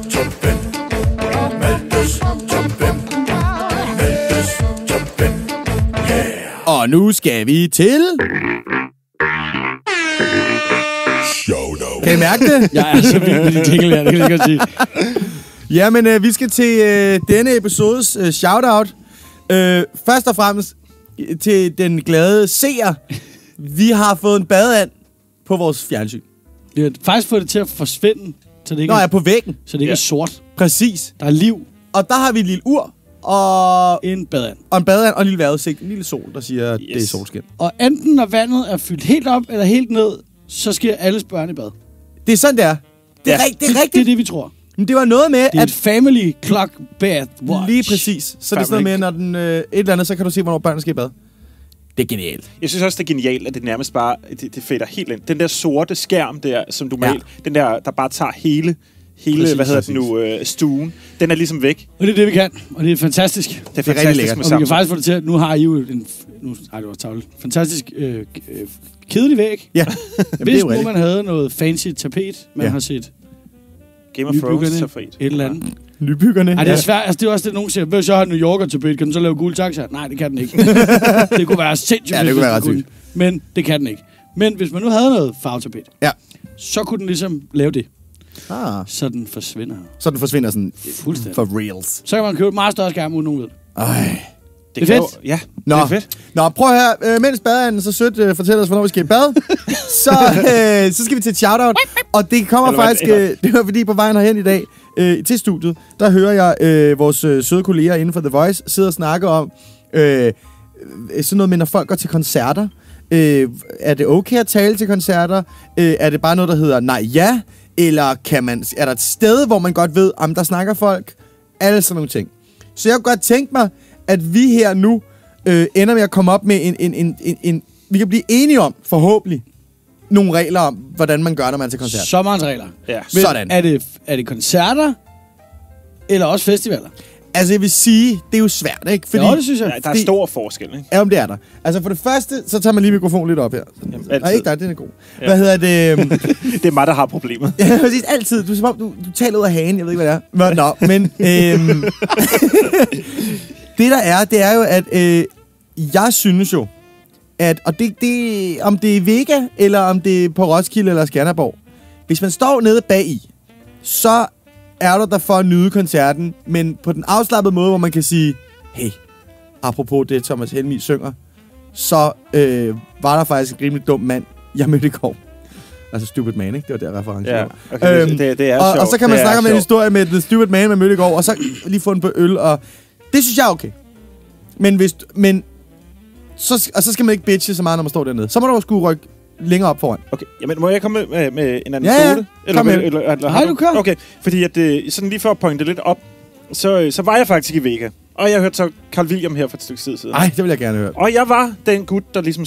Og nu skal vi til... Kan I mærke det? Jeg er så vild med de jingle her, det kan jeg godt sige. Jamen, øh, vi skal til øh, denne episodes øh, shoutout. Øh, først og fremmest øh, til den glade seer. Vi har fået en badeand på vores fjernsyn. Vi har faktisk fået det til at forsvinde, så det ikke, Nå, er, jeg er på væggen. så det ikke Ja. er sort. Præcis. Der er liv. Og der har vi et lille ur, og, En badeand. og en badeand og en lille vejrudsigt. En lille sol, der siger, at yes. det er solskin. Og enten når vandet er fyldt helt op eller helt ned, så skal alles børn i bad. Det er sådan, det er. Det er, Ja. ja. rigt, det er Det er rigtigt. det, vi tror. Men det var noget med, Det er at... et family clock bath watch. Lige præcis. Så det er sådan noget med, når den, øh, et eller andet, så kan du se, hvornår børnene skal i bad. Det er genialt. Jeg synes også, det er genialt, at det nærmest bare... Det, det fætter helt ind. Den der sorte skærm der, som du Ja. maler, den der, der bare tager hele... Hele, Præcis, hvad hedder præcis. det nu, øh, stuen. Den er ligesom væk. Og det er det, vi kan. Og det er fantastisk. Det er rigtig fantastisk lækkert. med Og vi kan Samsung. faktisk få det til, at nu har I jo en... Nu, ej, det var tavle. Fantastisk øh, øh, kedelig væg. Ja. Jamen, det er Hvis jo nu rigtigt. man havde noget fancy tapet, man Ja. har set Game of Thrones nybyggerne, så frit. et eller andet. Nybyggerne. Ej, det er svært. Altså, det er også det, nogen siger. Hvis jeg har et New Yorker tapet, kan den så lave gule taxa? Nej, det kan den ikke. Det kunne være sindssygt. Ja, det hvis kunne være den ret sygt. Men det kan den ikke. Men hvis man nu havde noget farvetapet, Ja. så kunne den ligesom lave det, Ah, så den forsvinder. så den forsvinder sådan Fuldstændig. for reals. Så kan man købe et meget større skærm, uden nogen ved. Ej. Det, Det er kan fedt. Jo, ja, Nå. det er fedt. Nå, prøv her. Øh, mens badeanden så sødt øh, fortæller os, hvornår vi skal i bad, så, øh, så skal vi til et shoutout. Og det kommer Eller hvad- faktisk... Øh, det var fordi på vejen herhen i dag øh, til studiet, der hører jeg øh, vores øh, søde kolleger inden for The Voice sidde og snakke om øh, sådan noget med, når folk går til koncerter. Øh, er det okay at tale til koncerter? Øh, er det bare noget, der hedder nej ja? Eller kan man, er der et sted, hvor man godt ved, om der snakker folk? Alle sådan nogle ting. Så jeg kunne godt tænke mig, at vi her nu øh, ender med at komme op med en, en, en, en, en... Vi kan blive enige om, forhåbentlig, nogle regler om, hvordan man gør, når man er til koncert. Sommerens regler. Ja. Men Sådan. Er det, er det koncerter, eller også festivaler? Altså, jeg vil sige, det er jo svært, ikke? Fordi, jo, det synes jeg. Ja, der er fordi- stor forskel, ikke? Ja, om det er der. Altså, for det første, så tager man lige mikrofonen lidt op her. Jamen, Nej, altid. ikke dig, den er god. Ja. Hvad hedder det? øhm, Det er mig, der har problemet. Ja, præcis. Altid. Du, er som om, du, du taler ud af hagen. Jeg ved ikke, hvad det er. Nå, nå men... Øhm, det, der er, det er jo, at øh, jeg synes jo, at... Og det, det, om det er Vega, eller om det er på Roskilde eller Skanderborg. Hvis man står nede bag i, så er du der for at nyde koncerten, men på den afslappede måde, hvor man kan sige, hey, apropos det, Thomas Helmig synger, så øh, var der faktisk en rimelig dum mand, jeg mødte i går. Altså Stupid Man, ikke? Det var der reference. Ja, var. okay, Øhm, det, det er og, sjovt. og så kan man Det er snakke om en sjovt. historie med The Stupid Man, man mødte i går, og så lige få en på øl, og det synes jeg er okay. Men hvis, men så, og så skal man ikke bitche så meget, når man står dernede. Så må du jo skulle rykke længere op foran. Okay, jamen må jeg komme med, med, med en Ja, ja. anekdote? Kom eller, med. eller, eller, Nej, har du kører. Okay, fordi at, øh, sådan lige for at pointe lidt op, så, så var jeg faktisk i Vega. Og jeg hørte så Carl William her for et stykke tid siden. Nej, det vil jeg gerne høre. Og jeg var den gut, der ligesom stod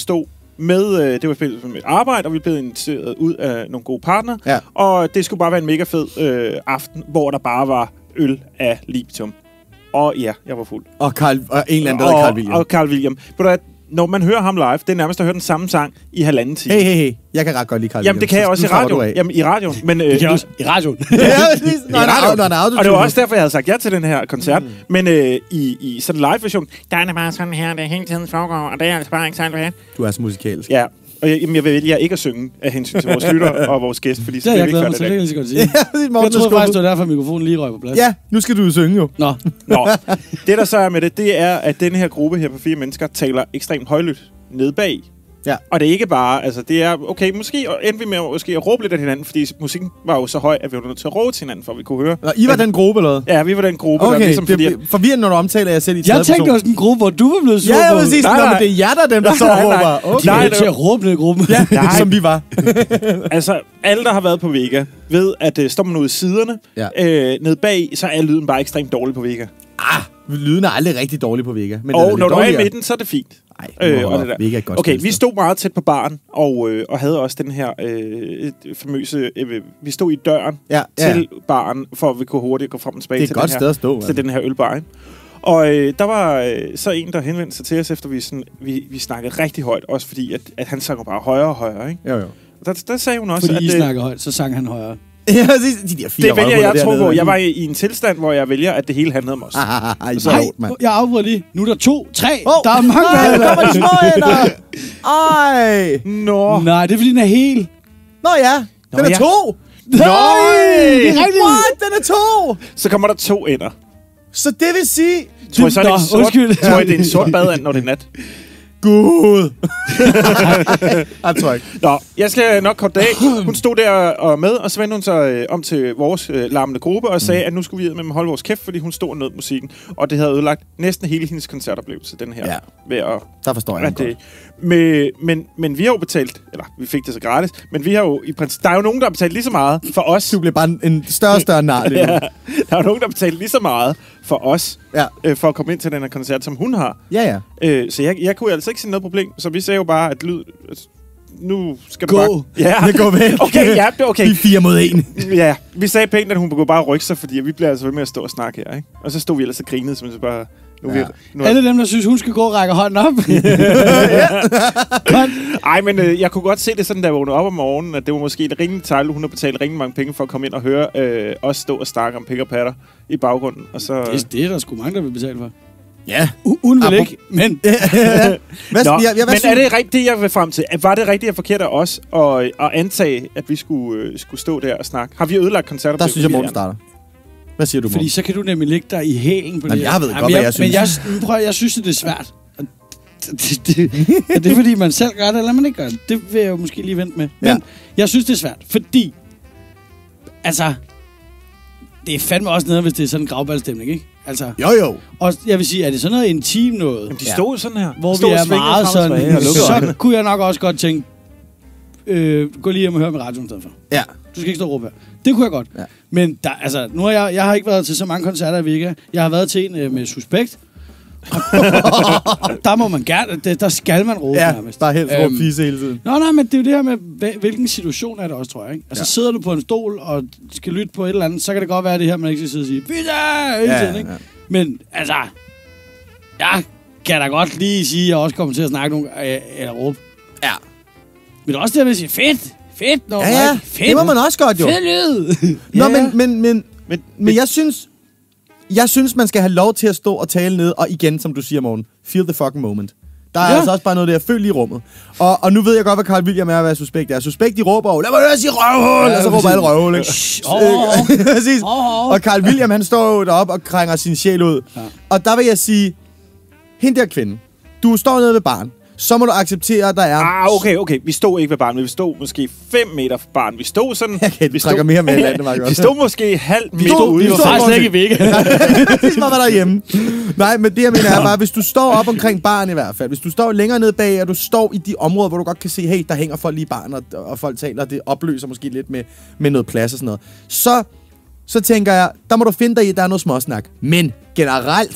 med, øh, det var spillet med arbejde, og vi blev inviteret ud af nogle gode partnere. Ja. Og det skulle bare være en mega fed øh, aften, hvor der bare var øl af libitum. Og ja, jeg var fuld. Og, Carl, og en eller anden, der hedder Carl William. Og Carl William. Når man hører ham live, det er nærmest at høre den samme sang i halvanden time. Hey, hey, hey. Jeg kan ret godt lide Carl Jamen, det kan jeg også i radioen. Jamen, i radioen. Men, øh, Det kan også i radioen. ja, præcis. Når I han er- radioen. når han er Og det var autotune. også derfor, jeg havde sagt ja til den her koncert. Mm. Men øh, i, i sådan en live-version, der er det bare sådan her, det hele tiden foregår, og det er altså bare ikke særlig hvad. Du er så musikalsk. Ja, og jeg, jamen, jeg vælger ikke at synge af hensyn til vores lytter og vores gæst, fordi Det så har vil jeg vi ikke glædet gøre mig til, det. det kan jeg lige så godt sige. Ja, præcis, Morten Jeg er troede skuffet. faktisk, det var derfor, mikrofonen lige røg på plads. Ja, nu skal du jo synge jo. Nå, Nå, det der så er med det, det er, at den her gruppe her på fire mennesker taler ekstremt højlydt nede bag. Ja. Og det er ikke bare, altså det er, okay, måske endte vi med at, måske at råbe lidt af hinanden, fordi musikken var jo så høj, at vi var nødt til at råbe til hinanden, for at vi kunne høre. Nå, I var den gruppe, eller hvad? Ja, vi var den gruppe, der Okay, ligesom det fordi... er forvirrende, når du omtaler jer selv i tredje jeg tænkte person. også en gruppe, hvor du var blevet sur Ja, på. ja, præcis. Nej, Nå, nej. men det er jer, der er dem, der Nej, så nej, nej. råber. Okay. De er Nej, nødt det til var- at råbe ned i gruppen. Ja, Nej. som vi var. Altså, alle, der har været på Vega, ved, at øh, står man ude i siderne, Ja. øh, nede bag, så er lyden bare ekstremt dårlig på Vega. Ah, lyden er aldrig rigtig dårlig på Vega. Men den Og lidt når du er i dårligere. midten, så er det fint. Ej, Øh, øh, og det der. Vega er et godt Okay, spilsted. vi stod meget tæt på baren, og, øh, og havde også den her øh, famøse... Øh, vi stod i døren Ja, ja. til baren, for at vi kunne hurtigt gå frem og tilbage Det er til, et godt den, sted her, at stå. til altså. den her ølbar. Ikke? Og øh, der var øh, så en, der henvendte sig til os, efter vi, sådan, vi, vi snakkede rigtig højt, også fordi, at, at han sang jo bare højere og højere. Ikke? Jo, jo. Og der, der sagde hun også, Fordi I at... øh, snakker højt, så sang han højere. Ja, præcis. De der fire det vælger røvhuller jeg at tro dernede. på. Jeg var i, i en tilstand, hvor jeg vælger, at det hele handlede om os. Ah, ah, ah, Så- ah, Nej, mand. jeg afbryder lige. Nu er der to, tre. Åh, Der er mange nej, med. der kommer de små ender. Ej. Nå. Nej, det er fordi, den er hel. Nå ja, den Nå, er ja. to. Nej, det er rigtigt. What? Den er to. Så kommer der to ender. Så det vil sige... Tror jeg, så er det Nå, en sort, undskyld. tror jeg, det er en sort badand, når det er nat. Gud. Jeg tror ikke. Nå, jeg skal nok korte af. Hun stod der og med, og så vendte hun sig øh, om til vores øh, larmende gruppe og sagde, at nu skulle vi ud med at holde vores kæft, fordi hun stod og nød musikken. Og det havde ødelagt næsten hele hendes koncertoplevelse, den her. Ja. Ved at, Der forstår jeg at den det, godt. med, men, men vi har jo betalt, eller vi fik det så gratis, men vi har jo i princippet, der er jo nogen, der har betalt lige så meget for os. Du bliver bare en- en større og større nar lige nu. Ja, der er jo nogen, der har betalt lige så meget for os, Ja. øh, for at komme ind til den her koncert, som hun har. Ja, ja. Øh, så jeg, jeg kunne altså ikke se noget problem. Så vi sagde jo bare, at lyd... altså, nu skal du Gå. bare... Ja, Det går væk. Okay, ja, det er okay. Vi er fire mod en. Ja, vi sagde pænt, at hun kunne bare rykke sig, fordi vi bliver altså ved med at stå og snakke her, ikke? Og så stod vi ellers og grinede, som så bare... Nu er Ja. vi, nu er, Alle dem, der synes, hun skal gå og række hånden op. ej, men øh, jeg kunne godt se det sådan, da jeg vågnede op om morgenen, at det var måske et rimelig tejl. Hun har betalt rigtig mange penge for at komme ind og høre øh, os stå og snakke om pik og patter i baggrunden. Og så... Det, det er der sgu mange, der vil betale for. Ja. U- hun vil Apropos- ikke, men... Hvad, Nå, jeg, jeg, hvad men synes- er det rigtigt, det jeg vil frem til? Var det rigtigt og forkert af os at, at antage, at vi skulle, øh, skulle stå der og snakke? Har vi ødelagt koncerter? Der synes jeg, Morten starter. Hvad siger du, Morten? Fordi så kan du nemlig ligge der i hælen på Jamen, det. jeg ved Jamen, godt, hvad jeg Men jeg, synes. men prøv, jeg synes, det er svært. Og Det, det, er det fordi, man selv gør det, eller man ikke gør det? Det vil jeg jo måske lige vente med. Men Ja. jeg synes, det er svært, fordi... Altså... Det er fandme også noget, hvis det er sådan en gravbaldstemning, ikke? Altså, Jo, jo. og jeg vil sige, er det sådan noget intim noget? Jamen, de Ja. stod sådan her. Hvor stod vi og er svingede meget frem og tilbage sådan, og lukkede så øjnene. kunne jeg nok også godt tænke, øh, gå lige hjem og høre med radioen i stedet for. Ja. Du skal ikke stå og råbe her. Det kunne jeg godt. Ja. Men der, altså, nu har jeg, jeg har ikke været til så mange koncerter i Vega. Jeg har været til en øh, med Suspekt. Der må man gerne, det, der skal man råbe Ja, nærmest. bare helst råbe Øhm, fise hele tiden. Nå, nej, men det er jo det her med, hva- hvilken situation er det også, tror jeg. Ikke? Altså, Ja. ja. sidder du på en stol og skal lytte på et eller andet, så kan det godt være det her, man ikke skal sidde og sige, pizza, hele Ja, tiden, ikke? ja. Men altså, jeg kan da godt lige sige, at jeg også kommer til at snakke nogle, øh, eller råbe. Ja. Men også det, at man siger, fedt, fedt, når Ja, ja. fedt, Det må man også godt, jo. fed lyd. Nå, Ja. men, men, men, Men, men jeg synes... Jeg synes, man skal have lov til at stå og tale ned, og igen, som du siger, Morten, feel the fucking moment. Der er ja. Ja. altså også bare noget der, føl lige rummet. Og, og nu ved jeg godt, hvad Carl William er, hvad Suspekt er. Suspekt, de råber jo, lad mig høre sige røvhul, Ja, og så råber præcis. alle røvhul, ikke? Åh, åh, åh. Præcis. Åh, åh. Og Carl William, han står jo deroppe og krænger sin sjæl ud. Ja. Og der vil jeg sige, hende der kvinde, du står nede ved baren, så må du acceptere, at der er... Ah, okay, okay. Vi stod ikke ved barn, men vi stod måske fem meter fra barn. Vi stod sådan... Okay, du vi trækker mere med i landet, Mark. Vi stod måske halv meter stod- ude. vi Vi var stod faktisk foran slet ikke i Vega. det er som om, at der er hjemme. Nej, men det jeg mener er bare, hvis du står op omkring baren i hvert fald, hvis du står længere nede bag, og du står i de områder, hvor du godt kan se, hey, der hænger folk lige i baren, og, og folk taler, og det opløser måske lidt med, med noget plads og sådan noget, så, så tænker jeg, der må du finde dig i, at der er noget småsnak. Men generelt, så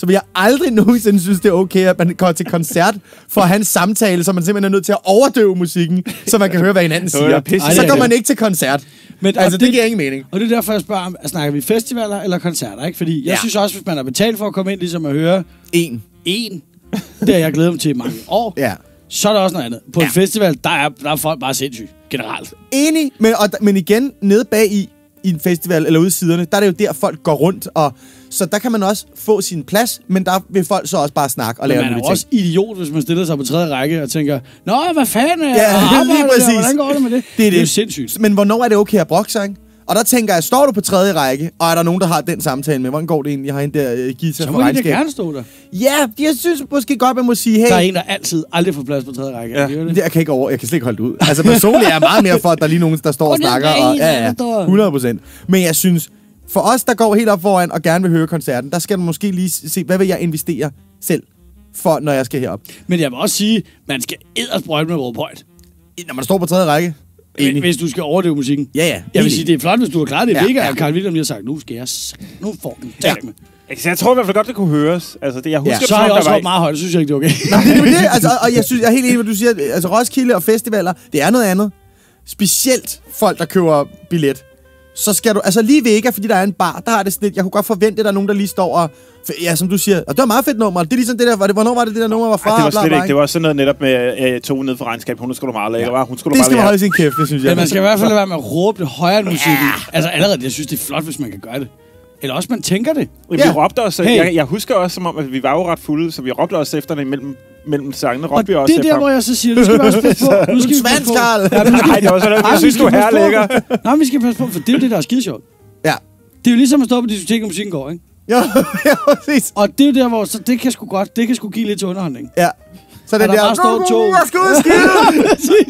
så vil jeg aldrig nogensinde synes, det er okay, at man går til koncert for at have en samtale, så man simpelthen er nødt til at overdøve musikken, så man kan høre, hvad hinanden siger. pisse- Så går man ikke til koncert. Men, Altså, og det giver ingen mening. Og det er derfor, jeg spørger, om, snakker vi festivaler eller koncerter, ikke? Fordi jeg Ja. synes også, hvis man har betalt for at komme ind, ligesom at høre En. en, det har jeg glædet mig til i mange år, Ja. så er der også noget andet. På Ja. en festival, der er, der er folk bare sindssyge, generelt. Enig, men, og, men igen, nede bag i, i en festival, eller ude i siderne, der er det jo der, folk går rundt, og så der kan man også få sin plads, men der vil folk så også bare snakke og Men lave man er nogle jo også idiot, hvis man stiller sig på tredje række og tænker, nå, hvad fanden er Ja, jeg? Og lige arbejder præcis. der? Hvordan går det med det? Det er det er jo det. sindssygt. Men hvornår er det okay at brokke sig, ikke? Og der tænker jeg, står du på tredje række, og er der nogen, der har den samtale med, hvordan går det egentlig? Jeg har en der uh, Gita Så fra må de da regnskab. gerne stå der. Ja, jeg synes måske godt, man må sige, hey, Der er en, der altid aldrig får plads på tredje række. Ja. Ja. Det? det, jeg kan ikke over, jeg kan slet ikke holde det ud. Altså personligt er jeg meget mere for, at der er lige nogen, der står og Og det er snakker. der Og, en, ja, der ja, står. hundrede procent. Men jeg synes, for os, der går helt op foran og gerne vil høre koncerten, der skal du måske lige se, hvad vil jeg investere selv, for når jeg skal herop. Men jeg vil også sige, man skal eddersprøjte med råbe højt. Når man står på tredje række. Enig. Hvis du skal overdøve musikken. Ja, ja. Jeg vil Enig. sige, det er flot, hvis du har klaret det. Ja, Ja, mega, ja. at Carl William lige har sagt, nu skal jeg... s- Nu får den. Ja. Ja. Med. Altså, jeg tror i hvert fald godt, det kunne høres. Altså, det, jeg husker, Ja. det, Så har som jeg der også var- råbt meget højt, så synes jeg ikke, det er okay. Nej, det er jo det. Altså, og jeg synes, jeg er helt enig med, hvad du siger. Altså, Roskilde og festivaler, det er noget andet. Specielt folk, der køber billet. Så skal du... Altså, lige Vega, fordi der er en bar, der har det sådan lidt... Jeg kunne godt forvente, at der er nogen, der lige står og... Ja, som du siger. Og det var meget fedt nummer. Det er ligesom det der... Var det, hvornår var det, det der nummer var fra? Ej, det var Bla, slet bla, ikke. Det var sådan noget netop med uh, to ned for regnskab. Hun skulle du meget lækker, var. Hun skulle du Det bare skal man lære. holde sin kæft, det synes jeg. Men man skal i hvert fald lade være med at råbe det højere end musikken. Altså allerede, jeg synes, det er flot, hvis man kan gøre det. Eller også, man tænker det. Vi Ja. råbte os, Hey. jeg, jeg husker også, som om, at vi var jo ret fulde, så vi råbte os efter det mellem, mellem sangene. Og Råbte vi det også er efter der, ham. hvor jeg så siger, nu skal vi også passe på. Nu skal vi passe på. Svanskarl! Ja, men- Nej, det var sådan noget, Ej, jeg vi synes, skal du er passe her på. lækker. Nej, men vi skal passe på, for det er jo det, der er skide sjovt. Ja. Det er jo ligesom at stå på diskotek, og musikken går, ikke? Ja, ja, præcis. Og det er jo der, hvor så det kan sgu godt, det kan sgu give lidt til underholdning. Ja. Så den Og der der... bare står to. Jeg skal ud og skide!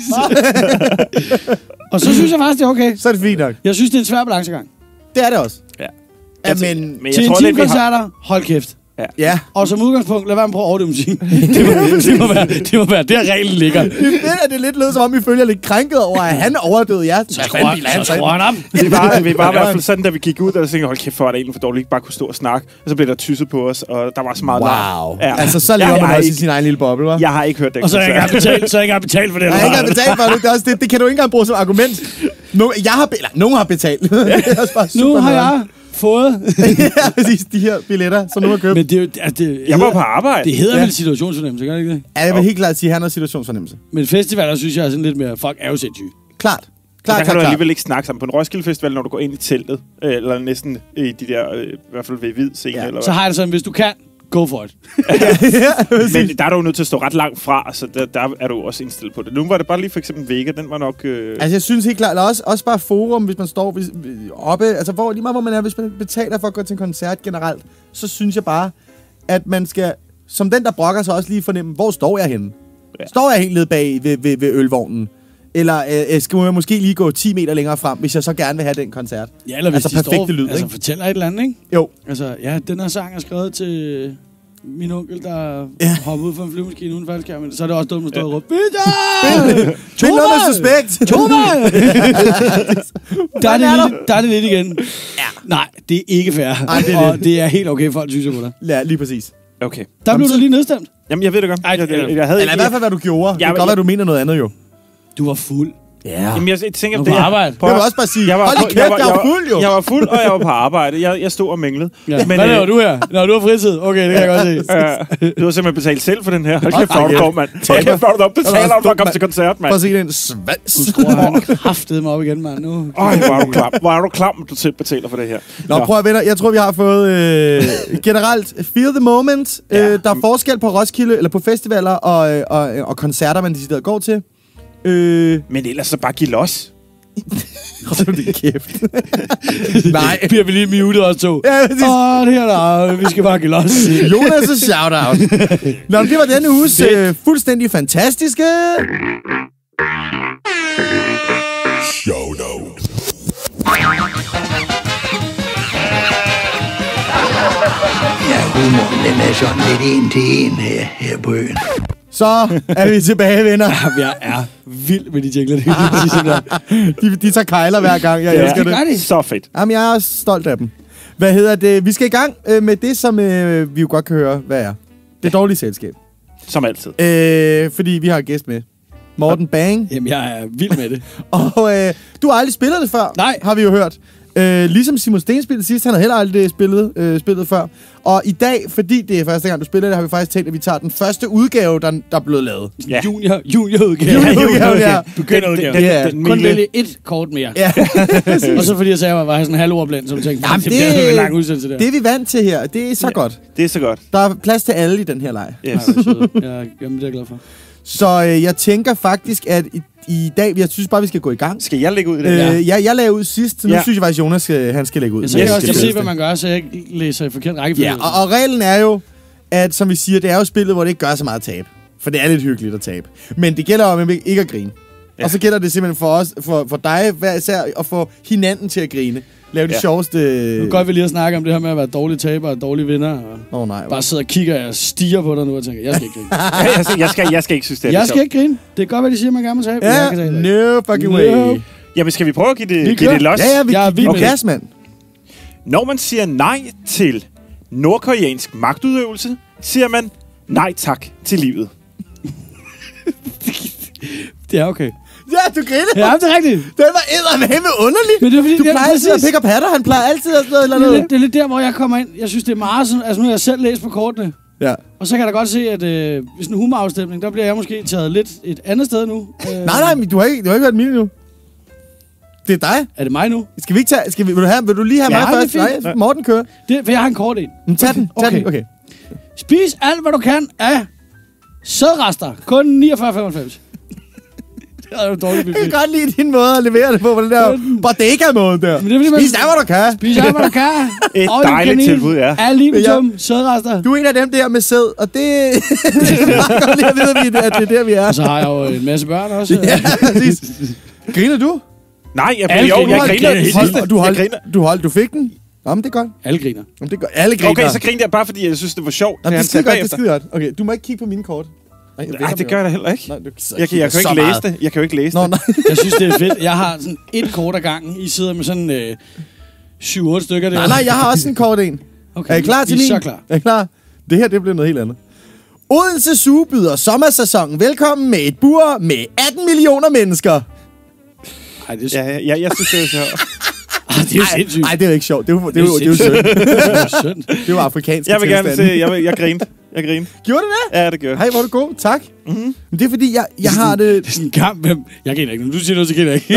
Præcis. Og så synes jeg faktisk, det er okay. Så er det fint nok. Jeg synes, det er en svær balancegang. Det er det også. Ja. Ja, men... Men jeg Til tror lidt, vi har... intimkoncerter, hold kæft. Ja. Og som udgangspunkt, lad være med at prøve at overdøve musikken. Det må, det, må være, det må være der reglen ligger. Det er det lidt lød, som om vi følger lidt krænket over, at han overdøde jer. Så skruer han, så skruer han op. Vi var, vi var i hvert fald sådan, da vi gik ud, og tænkte, hold kæft, for er det egentlig for dårligt, ikke bare kunne stå og snakke. Og så blev der tysset på os, og der var så meget larm. Wow. Ja. Altså, så lever Jeg man har også i ikke- sin egen lille boble, hva'? Jeg har ikke hørt det. Og så har jeg ikke engang betalt, så har jeg ikke engang betalt for det. Jeg har ikke engang betalt for det. Det, er også det. Det kan du ikke engang bruge som argument. No, jeg har, be- eller, nogen har betalt. Det er også bare super Nu har nederen. jeg fået. Ja, præcis, de her billetter, som nu har købt. Men det, er jo- altså, det, Jeg var på arbejde. det hedder Ja. vel situationsfornemmelse, gør det ikke det? Ja, jeg vil helt klart sige, at han har situationsfornemmelse. Men festivaler synes jeg er sådan lidt mere, folk er jo sindssyge. Klart. Der Klart, kan klart, du klart. alligevel ikke snakke sammen på en Roskilde Festival, når du går ind i teltet. øh, Eller næsten i de der, øh, i hvert fald ved hvid scene. Ja. Eller Så har jeg det sådan, hvis du kan, go for it. Men der er du jo nødt til at stå ret langt fra, så der, der er du også indstillet på det. Nu var det bare lige for eksempel Vega, den var nok... Øh... Altså, jeg synes helt klart, eller også, også bare forum, hvis man står hvis, oppe, altså hvor, lige meget hvor man er, hvis man betaler for at gå til en koncert generelt, så synes jeg bare, at man skal, som den, der brokker sig, også lige fornemme, hvor står jeg henne? Ja. Ja. Står jeg helt nede bag ved, ved, ved ølvognen? Eller øh, skal jeg måske lige gå ti meter længere frem, hvis jeg så gerne vil have den koncert? Ja, eller hvis Altså, de står, perfekte lyd, altså ikke? fortæller et eller andet, ikke? Jo. Altså, ja, den her sang er skrevet til min onkel, der Ja. ja. hopper ud fra en flyvemaskine uden faldskærm. Men så er det også dumt at stå og råbe, Peter! Find noget med suspekt! Toma! der, er det lidt, der er det lidt igen. Ja. Nej, det er ikke fair. Ej, det er og det. det er helt okay, folk synes på dig. Ja, lige præcis. Okay. Der blev du lige nedstemt. Jamen, jeg ved det godt. Ej, jeg, det- jeg, jeg havde Eller i hvert fald, hvad du gjorde. Det kan men- godt være, du mener noget andet jo. Du var fuld. Ja. Jamen, jeg, jeg tænker, Du det var på er- arbejde. Prøv Jeg at- vil også bare sige, Jeg var, hold da på- kæft, jeg var fuld jo. Jeg var fuld, og jeg var på arbejde. Jeg, jeg stod og minglede. Ja. Men, Men, Hvad øh, laver du her? Nå, du har fritid. Okay, det kan jeg godt se. Øh, du har simpelthen betalt selv for den her. Hold kæft, hvor er du Ej, dum, mand. Hold kæft, hvor er du dum. Betaler du for at komme til koncert, Prøv at mand. se den svans. Du skruer han kraftede mig op igen, mand. Nu. Øj, hvor er du klam. Hvor er du klam, at du selv betaler for det her. Nå, prøv at venner. Jeg tror, vi har fået øh, generelt feel the moment. Ja. Øh, der er forskel på Roskilde, eller på festivaler og, øh, og, og koncerter, man decideret går til. Øh, Men ellers så bare giv los. Hold nu din kæft. Nej. Bliver vi lige muted også to. Ja, præcis. Åh, det her der. Vi skal bare give los. Jonas' shout-out. Nå, men det var denne uges øh, fuldstændig fantastiske... Shoutout. Ja, humoren den er sådan lidt en til en her, her på øen. Så er vi tilbage, venner. Jeg er vild med de jingler. Det er ligesom der. De, de tager kejler hver gang. Jeg elsker det det. gør de. Så fedt. Jamen, jeg er stolt af dem. Hvad hedder det? Vi skal i gang øh, med det, som øh, vi jo godt kan høre, hvad er. Det dårlige selskab. Som altid. Øh, fordi vi har en gæst med. Morten Bang. Jamen, jeg er vild med det. Og øh, du har aldrig spillet det før, Nej. har vi jo hørt. Øh, ligesom Simon Sten spillede sidst, han har heller aldrig spillet, øh, spillet før. Og i dag, fordi det er første gang, du spiller det, har vi faktisk tænkt, at vi tager den første udgave, der, der er blevet lavet. Ja. Junior, juniorudgave. Juniorudgave, ja. Begynderudgave. Den- den- Ja. den Kun milde- vælge et kort mere. Ja, Og så fordi jeg sagde, at jeg var sådan en halv ordblind, så jeg tænkte, Jamen, det, det bliver det- en lang udsendelse der. det er vi vant til her. Det er så godt. Det er så godt. Der er plads til alle i den her leg. Yes. Nej, hvor søde. Jeg, jamen, det er jeg glad for. Så øh, jeg tænker faktisk, at i, i dag, jeg synes bare, vi skal gå i gang. Skal jeg lægge ud i det? Øh, Ja. ja, jeg lagde ud sidst, så nu Ja. synes jeg faktisk, Jonas skal, han skal lægge ud. Ja, så kan Yes, jeg også det se, er hvad man gør, så jeg ikke læser i forkert rækkefølge. Ja, og, og reglen er jo, at som vi siger, det er jo spillet, hvor det ikke gør så meget tab. For det er lidt hyggeligt at tabe. Men det gælder om ikke at grine. Ja. Ja. Og så gælder det simpelthen for os, for, for dig hver især, at få hinanden til at grine. Lave de Ja. sjoveste... Nu går vi lige at snakke om det her med at være dårlig taber og dårlig vinder. Og Åh oh, nej. bare sidder og kigger og stiger på dig nu og tænker, jeg skal ikke grine. jeg, skal, jeg, skal, jeg skal ikke synes, det er Jeg lidt skal ikke grine. Det er godt, hvad de siger, man gerne må tabe. Ja, Jeg kan tage det. no fucking No. way. sjovt. Jamen, skal vi prøve at give det, Vi give kører. det los? Ja, ja, vi, Jeg er vi vild er med gas, mand. Når man siger nej til nordkoreansk magtudøvelse, siger man nej tak til livet. Det er okay. Ja, du griner. Ja, det er rigtigt. Den var eddermame underlig. Men det er fordi, Du det er plejer altid at præcis. pick up hatter. Han plejer altid at sådan noget eller Det er, noget. lidt, det er lidt der, hvor jeg kommer ind. Jeg synes, det er meget sådan... Altså, nu har jeg selv læst på kortene. Ja. Og så kan jeg da godt se, at øh, hvis en humorafstemning, der bliver jeg måske taget lidt et andet sted nu. Øh, Nej, nej, men du har ikke, du har ikke hørt min endnu. Det er dig. Er det mig nu? Skal vi ikke tage... Skal vi, vil, du have, vil du lige have Ja, mig det er først? fint. Nej, Morten kører. Det, for jeg har en kort en. Men tag den. Tag Okay. den. Okay. Spis alt, hvad du kan af sædrester. Kun niogfyrre komma femoghalvfems. Det er jo dårligt Jeg kan buffet. godt lide din måde at levere det på, på den der bodega-måde der. Men det er, fordi man- Spis der, hvor du kan. Spis alt, hvad du kan. Et Og dejligt kanin. tilbud, ja. Al libitum, sædrester. Du er en af dem der med sæd, og det... det er meget godt lige at vide, at vi- at det er der, vi er. Og så har jeg jo en masse børn også. Ja, præcis. Griner du? Nej, jeg, Alle jo, griner. jeg Alle griner. griner. det Hold, sidste. du, Jeg hold, griner. du, hold, du fik den? Jamen, det er godt. Alle griner. Jamen, det er godt. Alle griner. Okay, så griner jeg bare, fordi jeg synes, det var sjovt. Jamen, det er han skide sagde godt, det er bagefter. skide godt. Okay, du må ikke kigge på mine kort. Nej, Nej, det gør jeg da heller ikke. Nej, du Jeg kan, jeg kan jo ikke læse det. Jeg kan jo ikke læse Nå, det. nej. Jeg synes, det er fedt. Jeg har sådan et kort ad gangen. I sidder med sådan øh, syv otte stykker der. nej, nej, jeg har også en kort en. Okay, Er I klar til vi min? er så klar. Er I klar? Det her, det bliver noget helt andet. Odense Zoo byder sommersæsonen velkommen med et bur med atten millioner mennesker. Ej, det er, Ja, ja, jeg synes, det er sjovt. ah, det er jo sindssygt. Nej, det er jo ikke sjovt. Det er jo, det er jo, det er jo sindssygt. synd. Det er jo synd. Det er jo afrikansk. Jeg vil gerne se, jeg, vil, jeg grinte. Jeg grinte. Gjorde du det? Ja, det gør jeg. Hej, hvor er du god. Tak. Mm-hmm. Men det er fordi, jeg, jeg har det... Det er sådan en kamp. Hvem? Jeg kender ikke. Når du siger noget, så kender jeg ikke.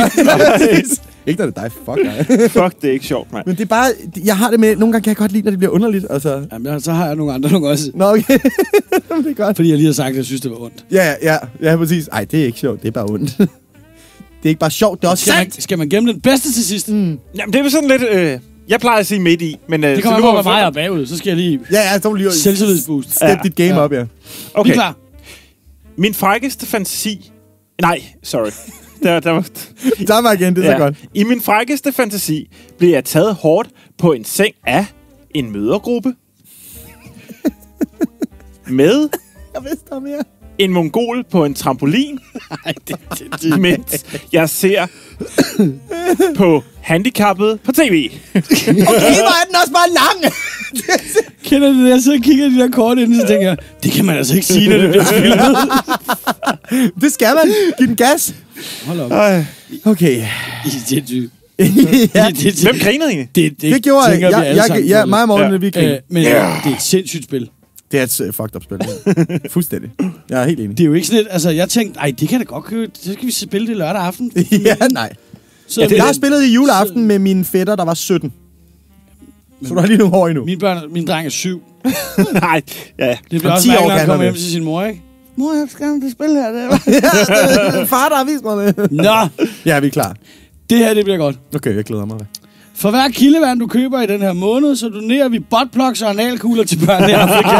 ikke når det er dig. Fuck dig. Fuck, det er ikke sjovt, mand. Men det er bare... Jeg har det med... Nogle gange kan jeg godt lide, når det bliver underligt. Altså. Jamen, så har jeg nogle andre nogle også. Nå, okay. Det er godt. Fordi jeg lige har sagt, at jeg synes, det var ondt. Ja, ja. Ja, præcis. Ej, det er ikke sjovt. Det er bare ondt. Det er ikke bare sjovt. Det er også Skal sandt. man, skal man gemme den bedste til sidst? Mm. Jamen, det er jo sådan lidt... Øh, jeg plejer at sige midt i, men... Øh, Det så kommer nu an på, har hvor vi meget jeg fået- er bagud. Så skal jeg lige Ja, ja. Så må du lige selvtillidsboost. step Ja. dit game Ja. op, ja. Vi Okay. er klar. Min frækkeste fantasi... Nej, sorry. Der, der var... Der var igen. Det er så godt. I min frækkeste fantasi blev jeg taget hårdt på en seng af en mødergruppe. Med Jeg vidste der mere. en mongol på en trampolin. Nej, det, det, det. Mens jeg ser på handicappet på tv. Okay, hvor er den også bare lang. Kender du det? Jeg sidder og kigger de der kort ind, så tænker jeg, det kan man altså ikke sige, når det bliver spillet. Det skal man. Giv den gas. Hold op. Okay. I er sindssygt. ja, Det, det, det, Hvem grinede egentlig? det, det, det gjorde jeg. tænker vi Jeg, alle jeg, sammen ja, på. mig og Morten, Ja. vi griner. Øh, men yeah. Det er et sindssygt spil. Det er et uh, fucked up spil. Fuldstændig. Jeg er helt enig. Det er jo ikke sådan lidt, altså jeg tænkte, ej, det kan da godt købe, så skal vi spille det lørdag aften. ja, nej. Så Ja, jeg har spillet i juleaften med mine fætter, der var sytten. Så du har lige nogle år endnu. Min børn, min dreng er syv. Nej, ja. Det bliver Om også ti år hver gang, kan han kommer han hjem det. til sin mor, ikke? Mor, jeg skal gerne spille her. Det ja, far, der har vist mig det. Nå, Ja, vi er klar. det her, det bliver godt. Okay, jeg glæder mig. For hver kildevand, du køber i den her måned, så donerer vi buttplugs og analkugler til børn i Afrika.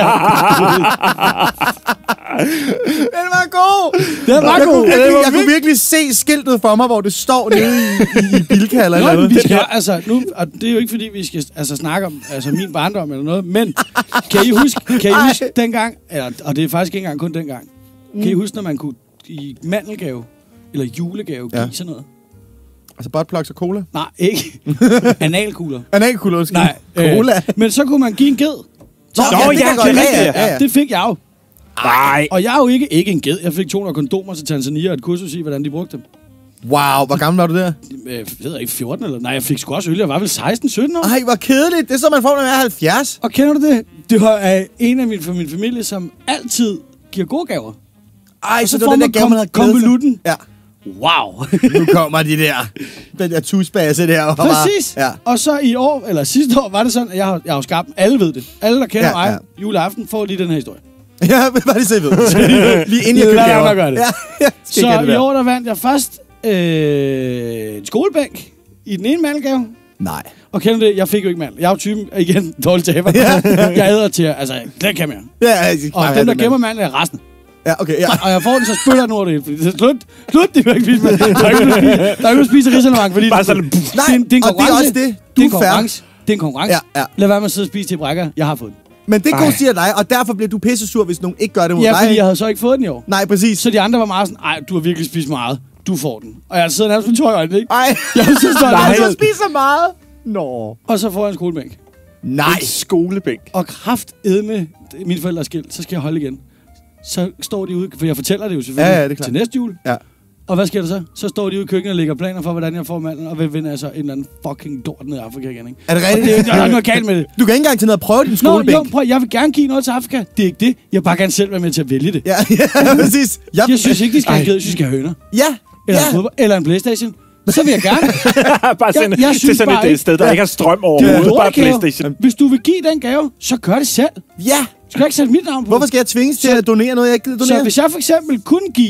Den var god! Det var Jeg, god. kunne, jeg, Det jeg, var jeg kunne virkelig se skiltet for mig, hvor det står nede i, i, i Bilka eller Nå, noget. men vi skal, altså, nu, og det er jo ikke fordi, vi skal altså, snakke om altså, min barndom eller noget, men kan I huske, kan I huske dengang, eller, og det er faktisk ikke engang kun dengang, kan I huske, når man kunne i mandelgave eller julegave give Ja. sådan noget? Altså buttplugs og cola? Nej, ikke. Analkugler. Analkugler, undskyld. Nej, Cola. Øh, men så kunne man give en ged. Nå, Nå, det ja, kan godt. det er ja, rigtigt, ja, ja, ja. Det fik jeg jo. Nej. Og jeg er jo ikke, ikke en ged. Jeg fik to hundrede kondomer til Tanzania og et kursus i, hvordan de brugte dem. Wow, hvor gammel var du der? Jeg ved ikke, fjorten eller... Nej, jeg fik sgu også øl. Jeg var vel seksten sytten år. Ej, hvor kedeligt. Det er så, man får, når man er halvfjerds. Og kender du det? Det var uh, en af min, fra min familie, som altid giver gode gaver. Ej, Og så, så det får var den der man gave, man havde glædet sig. konvolutten. Ja. Wow. Nu kommer de der. Den der tusbase der. og Præcis. Bare, ja. Og så i år, eller sidste år, var det sådan, at jeg har, jeg har skabt dem. Alle ved det. Alle, der kender Ja, mig ja. juleaften, får lige den her historie. Ja, bare lige se ved. Lige inden jeg købte Lad gaver. mig gøre det. Ja, ja. Skal Så ikke have det i der. år, der vandt jeg først øh, en skolebænk i den ene mandelgave. Nej. Og kender det, jeg fik jo ikke mandel. Jeg er jo typen, igen, dårlig taber. Ja. Jeg æder til, altså, det kan jeg. Ja, jeg skal Og bare dem, have der det, gemmer mand. mandel, er resten. Ja, okay, ja. Og jeg får den, så spytter jeg den over det hele. Fordi det er slut. Slut, det vil jeg ikke spise med. Der er ikke noget at spise, der er ikke noget at spise risalemang, fordi Bare sådan, det, er en, det er en og det er konkurrence. også det. Det Du er en er fair. konkurrence. Det er en konkurrence. Ja, ja. Lad være med at sidde og spise til brækker. Jeg har fået den. Men det Ej. god siger dig, og derfor bliver du pisse sur, hvis nogen ikke gør det mod Ja, dig. fordi jeg havde så ikke fået den i år. Nej, præcis. Så de andre var meget sådan, ej, du har virkelig spist meget. Du får den. Og jeg sidder nærmest med tøj i øjnene, ikke? Ej, Jeg synes, det er nej, nej. du spiser meget. Nå. Og så får jeg en skolebænk. Nej. En skolebænk. Og kraftedme, mine forældre er skilt, så skal jeg holde igen. Så står de ude, for jeg fortæller det jo selvfølgelig Ja, ja, det er klart. til næste jul. Ja. Og hvad sker der så? Så står de ude i køkkenet og lægger planer for, hvordan jeg får manden, og vil vinde altså en eller anden fucking lort ned i Afrika igen, ikke? Er det Og rigtigt? det, der er ikke noget galt med det. Du kan ikke engang tage ned og prøve din Nå, skolebænk. jo, prøv, jeg vil gerne give noget til Afrika. Det er ikke det. Jeg vil bare gerne selv være med til at vælge det. Ja, ja, præcis. Jeg, Jeg synes ikke, de skal have ged. Jeg synes, de skal have høner. Ja, Eller, ja. en fodbold, eller en Playstation. Så vil jeg gerne. Bare sådan, Jeg- jeg til synes sådan bare et ikke- sted, der Ja. ikke har strøm Det er overhovedet. en Bare dårlig gave. PlayStation. Hvis du vil give den gave, så gør det selv. Ja. Du skal ikke sætte mit navn på. Hvorfor skal jeg tvinges til Så- at donere noget, jeg ikke gider Så donere? hvis jeg for eksempel kunne give...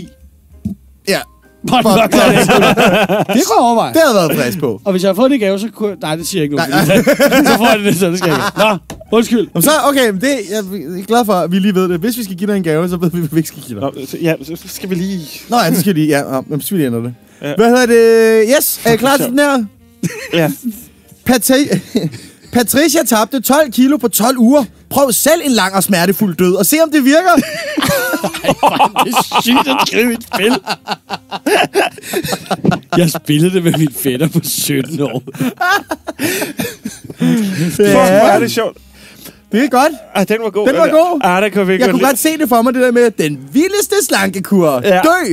Ja, Bare Fuck, nok, det kunne jeg overveje. det havde været frisk på. Og hvis jeg har fået det i gave, så kunne jeg... Nej, det siger jeg ikke noget. Nej, Nej, så får jeg det, så det skal jeg ikke. Nå, undskyld. Jamen, så, okay, men det, jeg er glad for, at vi lige ved det. Hvis vi skal give dig en gave, så ved vi, hvad vi ikke skal give dig. Nå, så- ja, så skal vi lige... Nå ja, så skal vi lige, ja, ja, så skal vi lige ændre det. Ja. Hvad hedder det? Yes, er I klar til den her? Ja. Patri- Patricia tabte tolv kilo på tolv uger. Prøv selv en lang og smertefuld død, og se om det virker. Det er sygt at skrive et spil. Jeg spillede det med min fætter på sytten år. Fuck, hvor er det sjovt. Det er godt. Ah, den var god. Den var god. Ah, den kunne vi ikke Jeg kunne godt se det for mig, det der med den vildeste slankekur. Ja. Dø!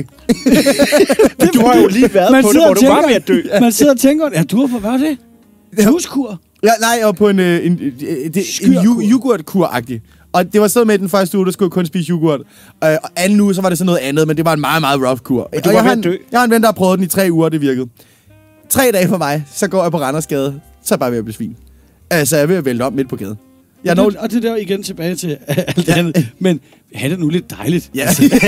Du har jo lige været Man på det, sidder hvor og du var tænker- ved at dør. Man sidder og tænker, ja, du har på, hvad var det? Huskur. Ja, nej, og på en, øh, en, en, en, en Skyrkur. yu- yoghurtkur-agtig. Og det var så med den første uge, der skulle jeg kun spise yoghurt. Øh, og anden uge, så var det sådan noget andet, men det var en meget, meget rough kur. du Og var jeg, ved har at en, dø. jeg har en ven, der har prøvet den i tre uger, og det virkede. Tre dage for mig, så går jeg på Randersgade, så er jeg bare ved at besvime. Altså, jeg er ved at vælte op midt på gaden. Jeg Og når... det, og det der igen tilbage til alt det andet. Men have det nu lidt dejligt. Ja.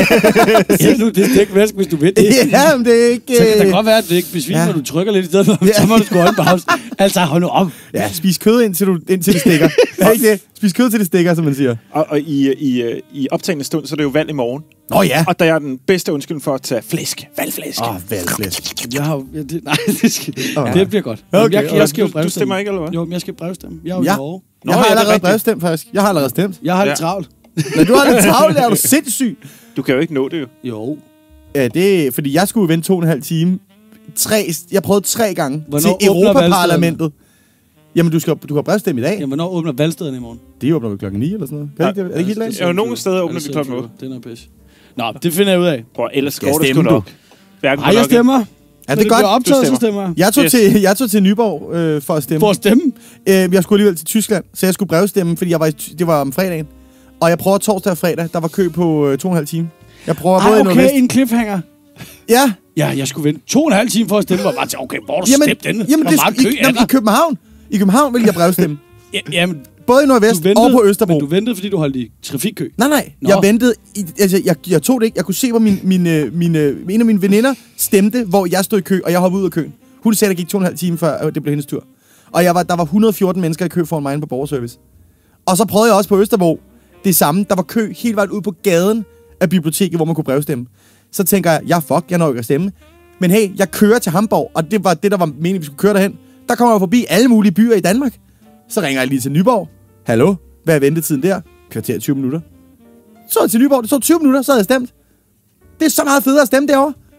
Ja, nu, det er ikke væsk, hvis du ved det. ja, men det er ikke... Så kan det øh, godt være, at det ikke besvimer, Ja. når du trykker lidt i stedet for, Ja. så må du sgu holde en pause. Altså, hold nu op. Ja, spis kød indtil, du, indtil det stikker. Er ikke det? Spis kød til det stikker, som man siger. Og, og i, i, i optagende stund, så er det jo valg i morgen. Nå ja. Og der er den bedste undskyldning for at tage flæsk. Valgflæsk. Åh, oh, valgflæsk. Jeg har jo... Ja, det, nej, det, skal, Åh. det bliver godt. Okay, Okay, jeg, jeg, jeg skal jo du, du brevstemme. stemmer ikke, eller hvad? Jo, men jeg skal brevstemme. Jeg er jo Ja. i Norge. Nå, Jeg har ja, det er allerede rigtigt. brevstemt, faktisk. Jeg har allerede stemt. Jeg har lidt Ja. travlt. Men du har lidt travlt, er du sindssyg? Du kan jo ikke nå det jo. Jo. Ja, det er, fordi jeg skulle vente to og en halv time. Tre, jeg prøvede tre gange Hvornår til åbner Europaparlamentet. Jamen, du skal, du kan brevstemme i dag. Jamen, hvornår åbner valgstederne i morgen? Det åbner vi klokken ni eller sådan noget. Er det ikke, det? Er det ikke helt langt? Ja, jo, nogle steder åbner Eller vi klokken syvogtyve. Det er noget pis. Nå, det finder jeg ud af. Prøv, ellers Skal går det sgu stemme, nok. Hverken Ej, på jeg nok- stemmer. Ja, Når det er bliver godt. optaget, Du så stemmer. stemmer jeg. Jeg tog, Yes. til, jeg tog til Nyborg øh, for at stemme. For at stemme? Øh, jeg skulle alligevel til Tyskland, så jeg skulle brevstemme, fordi jeg var i, Ty- det var om fredagen. Og jeg prøver torsdag og fredag. Der var kø på øh, to og en halv time. Jeg prøver både Ej, i okay, Nordvest. en cliffhanger. Ja, Ja, jeg skulle vente to og en halv time for at stemme. Og bare til, okay, hvor har du jamen, stemt den? jamen Hvor det, meget kø i, er jamen, i der? København. I København ville jeg brevstemme. Ja, jamen, Både i Nordvest du ventede, og på Østerbro. men du ventede, fordi du holdt i trafikkø. Nej, nej. Nå. Jeg ventede. I, altså, jeg, jeg tog det ikke. Jeg kunne se, hvor min, min, øh, min, øh, en af mine veninder stemte, hvor jeg stod i kø, og jeg hoppede ud af køen. Hun sagde, der gik to og en halv time, før øh, det blev hendes tur. Og jeg var, der var et hundrede og fjorten mennesker i kø foran mig inde på borgerservice. Og så prøvede jeg også på Østerbro det samme. Der var kø helt vejen ud på gaden af biblioteket, hvor man kunne brevstemme. Så tænker jeg, ja fuck, jeg når ikke at stemme. Men hey, jeg kører til Hamburg, og det var det, der var meningen, vi skulle køre derhen. Der kommer jeg forbi alle mulige byer i Danmark. Så ringer jeg lige til Nyborg. Hallo? Hvad er ventetiden der? Kvarter tyve minutter. Så er jeg til Nyborg, det så tyve minutter, så havde jeg stemt. Det er så meget federe at stemme derovre.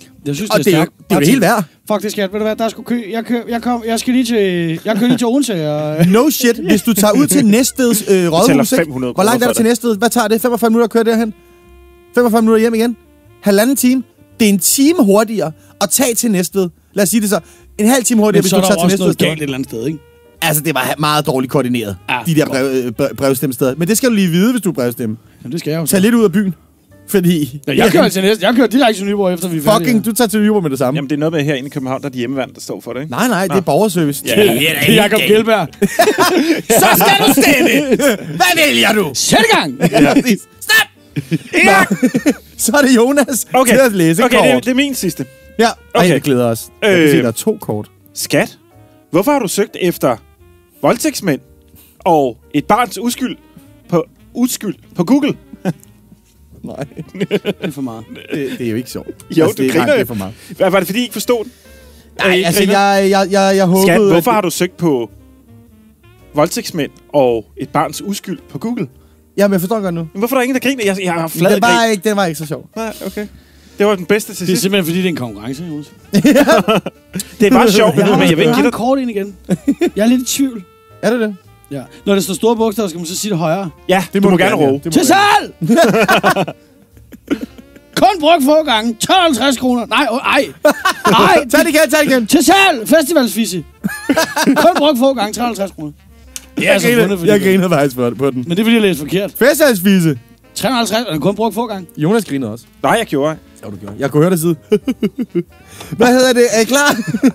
Jeg synes, Og det det er er jo stærkt. det, er jo det hele værd. Fuck det, skat. Ved du hvad, der er sgu kø. Jeg, kører, jeg, kom, jeg skal lige til... Jeg kører lige til Odense og... No shit. Hvis du tager ud til Næsteds øh, rådhus, ikke? fem hundrede Hvor langt er kroner det til Næsted? Hvad tager det? femogfyrre minutter at køre derhen? femogfyrre minutter hjem igen? Halvanden time? Det er en time hurtigere at tage til Næsted. Lad os sige det så. En halv time hurtigere, Men hvis så du er der tager til også Næsted. noget galt et eller andet sted, ikke? Altså, det var meget dårligt koordineret, Ja, de der brev, øh, brev, brevstemmesteder. Men det skal du lige vide, hvis du er brevstemme. Jamen, det skal jeg jo så. Tag lidt ud af byen. Fordi... Ja, jeg kører til næste. Jeg kører direkte til Nyborg, efter vi er færdige. Fucking, du tager til Nyborg med det samme. Jamen, det er noget med herinde i København, der er de hjemmeværende, der står for det, ikke? Nej, nej, det er borgerservice. Ja. Det Det er Jacob Kjeldberg. Så skal du stemme! Hvad vælger du? Sæt i gang! Ja, præcis. Stop! Ja. Så er det Jonas Okay, til at læse okay kort. det, det er min sidste. Ja, okay. Okay. Ej, vi glæder os. Jeg kan Øh. se, der er to kort. Skat, hvorfor har du søgt efter voldtægtsmænd og et barns uskyld på, uskyld på Google? Nej, Det er for meget. det, det er jo ikke sjovt. Jo, altså, du det er, griner nej, det er jo. for meget. Hvad var det, fordi I ikke forstod den? Er I Nej, ikke altså, griner? jeg, jeg, jeg, jeg håbede... Skat, hvorfor at- har du søgt på voldtægtsmænd og et barns uskyld på Google? Jamen, jeg forstår godt nu. Men hvorfor er der ingen, der griner? Jeg, jeg har flad Den var, grin. ikke, den var ikke så sjov. Nej, okay. Det var den bedste til Det er sidst. simpelthen, fordi det er en konkurrence, Jonas. Det er bare sjovt, Jeg har, men jeg vil jeg ikke har give en dig... kort ind igen. Jeg er lidt i tvivl. Er det det? Ja. Når det står store bogstaver, skal man så sige det højere. Ja, det må du, må gerne ja. råbe. Det må Til du salg! Kun brugt få gange. tolv halvtreds kroner. Nej, oh, ej. Nej. Tag det igen, tag det igen. Til salg! Festivalsfisse. Kun brugt få gange. tolv halvtreds kroner. Det er altså Jeg fundet, griner, fordi jeg griner faktisk på, på den. Men det er fordi, jeg læste forkert. Festivalsfise. tre hundrede og halvtreds er den kun brugt få gange. Jonas griner også. Nej, jeg gjorde. Ja, du gjorde. Jeg kunne høre det side. Hvad hedder det? Er I klar?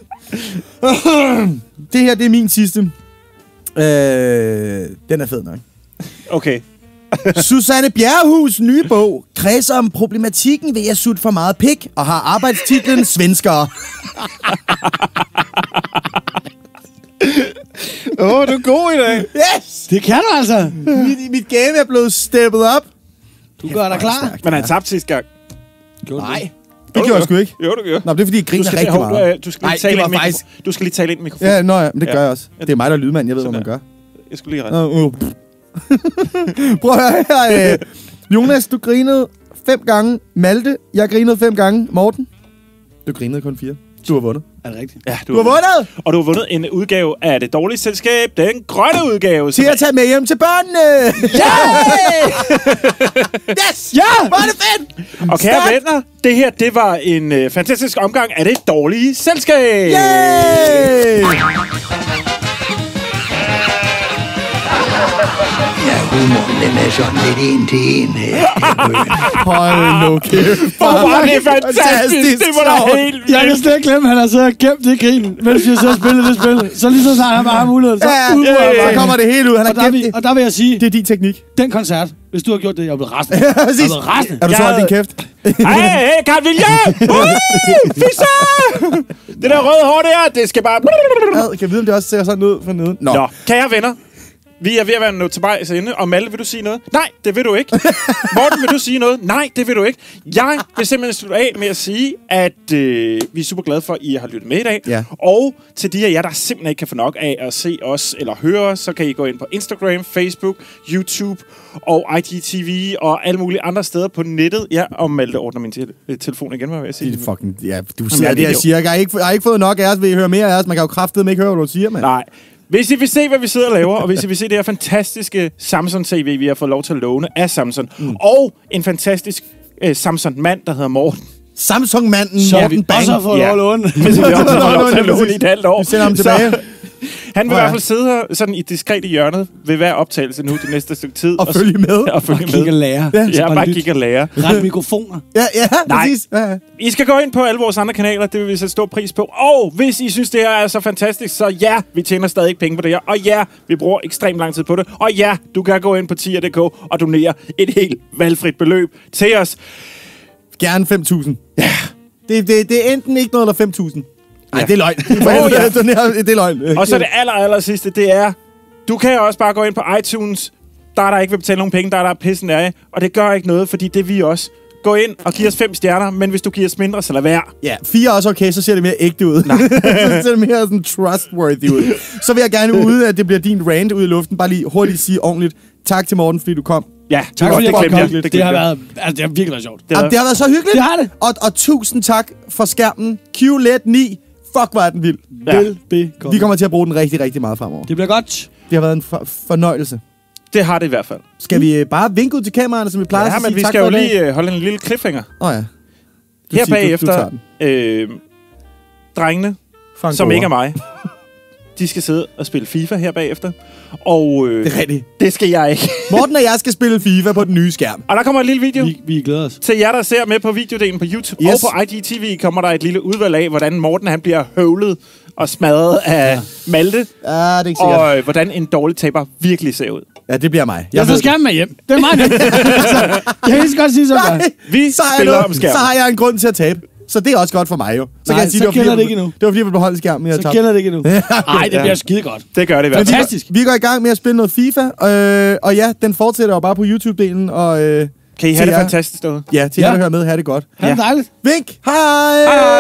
Det her, det er min sidste. Øh, den er fed nok. Okay. Susanne Bjerrehus nye bog kredser om problematikken ved at sutte for meget pik og har arbejdstitlen Svenskere. Åh, oh, du er god i dag. Yes! Det kan du altså. Mit, mit game er blevet steppet op. Du gør dig klar. Men han tabte sidste gang. Nej, det gjorde jeg sgu ikke. Jo, du gjorde. Nå, det er fordi, jeg Du griner skal, rigtig hov, meget. øh, du skal lige Nej, tale det var ind i faktisk... mikrofonen. Du skal lige tale ind i mikrofonen. Ja, nå ja, men det Ja. gør jeg også. Det er mig, der er lydmand. Jeg ved, hvad man Sådan gør. Jeg skulle lige rette. Uh, uh. Prøv at høre her. Øh. Jonas, du grinede fem gange. Malte, jeg grinede fem gange. Morten, du grinede kun fire. Du har vundet. Er det rigtigt? Ja, Du har vundet Og du har vundet en udgave af Det Dårlige Selskab. Den grønne udgave. til som at tage med hjem til børnene. Yeah! Yes! Ja! Hvor er det fedt! Og kære Start! venner, det her, det var en øh, fantastisk omgang af Det Dårlige Selskab. Yay! Ja, humoren, den er sådan lidt en til en her. Hold nu kæft. Hvor var det fantastisk. Det var da helt vildt. Jeg kan slet ikke glemme, at han har siddet og gemt det grin, mens vi så spillede det spil. Så lige så snart han bare har muligheden, så Ja, udbryder ja, han ja, bare. så kommer det hele ud. Han Og der, har vil, gemt det. og der vil jeg sige, Det er din teknik. den koncert, hvis du har gjort det, jeg er blevet rasende. Ja, præcis. Jeg er blevet rasende. Er du så Jeg holdt din havde- kæft? Hey, hey, Carl William! Uh, Fisse! Det der røde hår der, det skal bare... Ad, kan jeg vide, om det også ser sådan ud for neden? Nå. Nå, kære venner. Vi er ved at være nået til vejs ende. Og Malte, vil du sige noget? Nej, det vil du ikke. Morten, vil du sige noget? Nej, det vil du ikke. Jeg vil simpelthen slutte af med at sige, at øh, vi er super glade for, at I har lyttet med i dag. Ja. Og til de af jer, der simpelthen ikke kan få nok af at se os eller høre os, så kan I gå ind på Instagram, Facebook, YouTube og I G T V og alle mulige andre steder på nettet. Ja, og Malte ordner min te- telefon igen, hvad vil jeg sige? Det er fucking... Ja, du jeg siger er det, jeg idiot. siger. Jeg har ikke, jeg har ikke fået nok af os. Vil I høre mere af os? Man kan jo kraftedeme ikke høre, hvad du siger, mand. Nej. Hvis I vil se, hvad vi sidder og laver, og hvis I vil se det her fantastiske Samsung T V, vi har fået lov til at låne af Samsung, mm. og en fantastisk øh, Samsung-mand, der hedder Morten, Samsung-manden Så Morten vi Bang. også har fået Ja. lov at låne. hvis vi også har fået lov til at låne i et halvt år. Vi sender ham Så tilbage. han vil Åh, i ja. hvert fald sidde her sådan i diskret i hjørnet ved hver optagelse nu det næste stykke tid. Og følge med. Og følge Kig og med. lære. Ja, Og bare lyt. kigge og lære. Ret mikrofoner. Ja, ja, Nej. præcis. Ja, ja. I skal gå ind på alle vores andre kanaler, det vil vi sætte stor pris på. Og hvis I synes, det her er så fantastisk, så ja, vi tjener stadig ikke penge på det her. Og ja, vi bruger ekstremt lang tid på det. Og ja, du kan gå ind på tier punktum d k og donere et helt valgfrit beløb til os. Gerne fem tusind. Ja. Det, det, det er enten ikke noget eller fem tusind. Nej, Ja. det er løgn. Åh, ja. Det er løgn. Og så det aller, aller sidste, det er, du kan også bare gå ind på iTunes. Der er der ikke vil betale nogen penge, der er der pissen af. Og det gør ikke noget, fordi det er vi også. Gå ind og giv os fem stjerner, men hvis du giver os mindre, så lad være. Ja, fire er også okay, så ser det mere ægte ud. Så ser det mere sådan trustworthy ud. Så vil jeg gerne ude, at det bliver din rant ud i luften. Bare lige hurtigt sige ordentligt. tak til Morten, fordi du kom. Ja, Tak det, fordi det, jeg glemte jeg. kom. Det, Det, det har glemte jeg. været, altså, det har virkelig været sjovt. Det har Jamen, det har været så hyggeligt. Det har det. Og, og tusind tak for skærmen. Q L E D ni. Fuck, hvor er den vild. Ja. Velbekomme. Vi kommer til at bruge den rigtig, rigtig meget fremover. Det bliver godt. Det har været en for- fornøjelse. Det har det i hvert fald. Skal vi øh, bare vinke ud til kameraerne, som vi plejer Ja, at sige men vi tak skal for jo i dag? lige øh, holde en lille cliffhanger. Åh oh, ja. Du Her siger, du- du tager bagefter, den. øh, drengene, Frank som Boer. ikke er mig, de skal sidde og spille FIFA her bagefter. Og øh, Det er rigtigt. det skal jeg ikke. Morten og jeg skal spille FIFA på den nye skærm. Og der kommer en lille video. Vi, vi glæder os. Til jer, der ser med på videodelen på YouTube Yes. og på I G T V, kommer der et lille udvalg af, hvordan Morten han bliver høvlet og smadret af ja. Malte, Ja, det er ikke sikkert. og øh, hvordan en dårlig taber virkelig ser ud. Ja, det bliver mig. Jeg får ved- skærmen med hjem. Det er meget nemt. Altså, jeg kan lige så godt sige sådan der. Nej, Vi så har, jeg spiller noget, om skærmen. så har jeg en grund til at tabe. Så det er også godt for mig jo. Så Nej, kan jeg sige, så det var, gælder fordi, det ikke endnu. Det var fordi, jeg ville beholde skærmen, jeg Så tabte. gælder det ikke endnu. Nej, det bliver skide godt. Det gør det i hvert Men vi, fald. Fantastisk. vi går i gang med at spille noget FIFA, øh, og ja, den fortsætter jo bare på YouTube-delen, og øh, Kan I til have det jer- fantastisk derude? ja, til Ja. jer, der hører med, have det godt. Ha' det dejligt. Vink! Hej!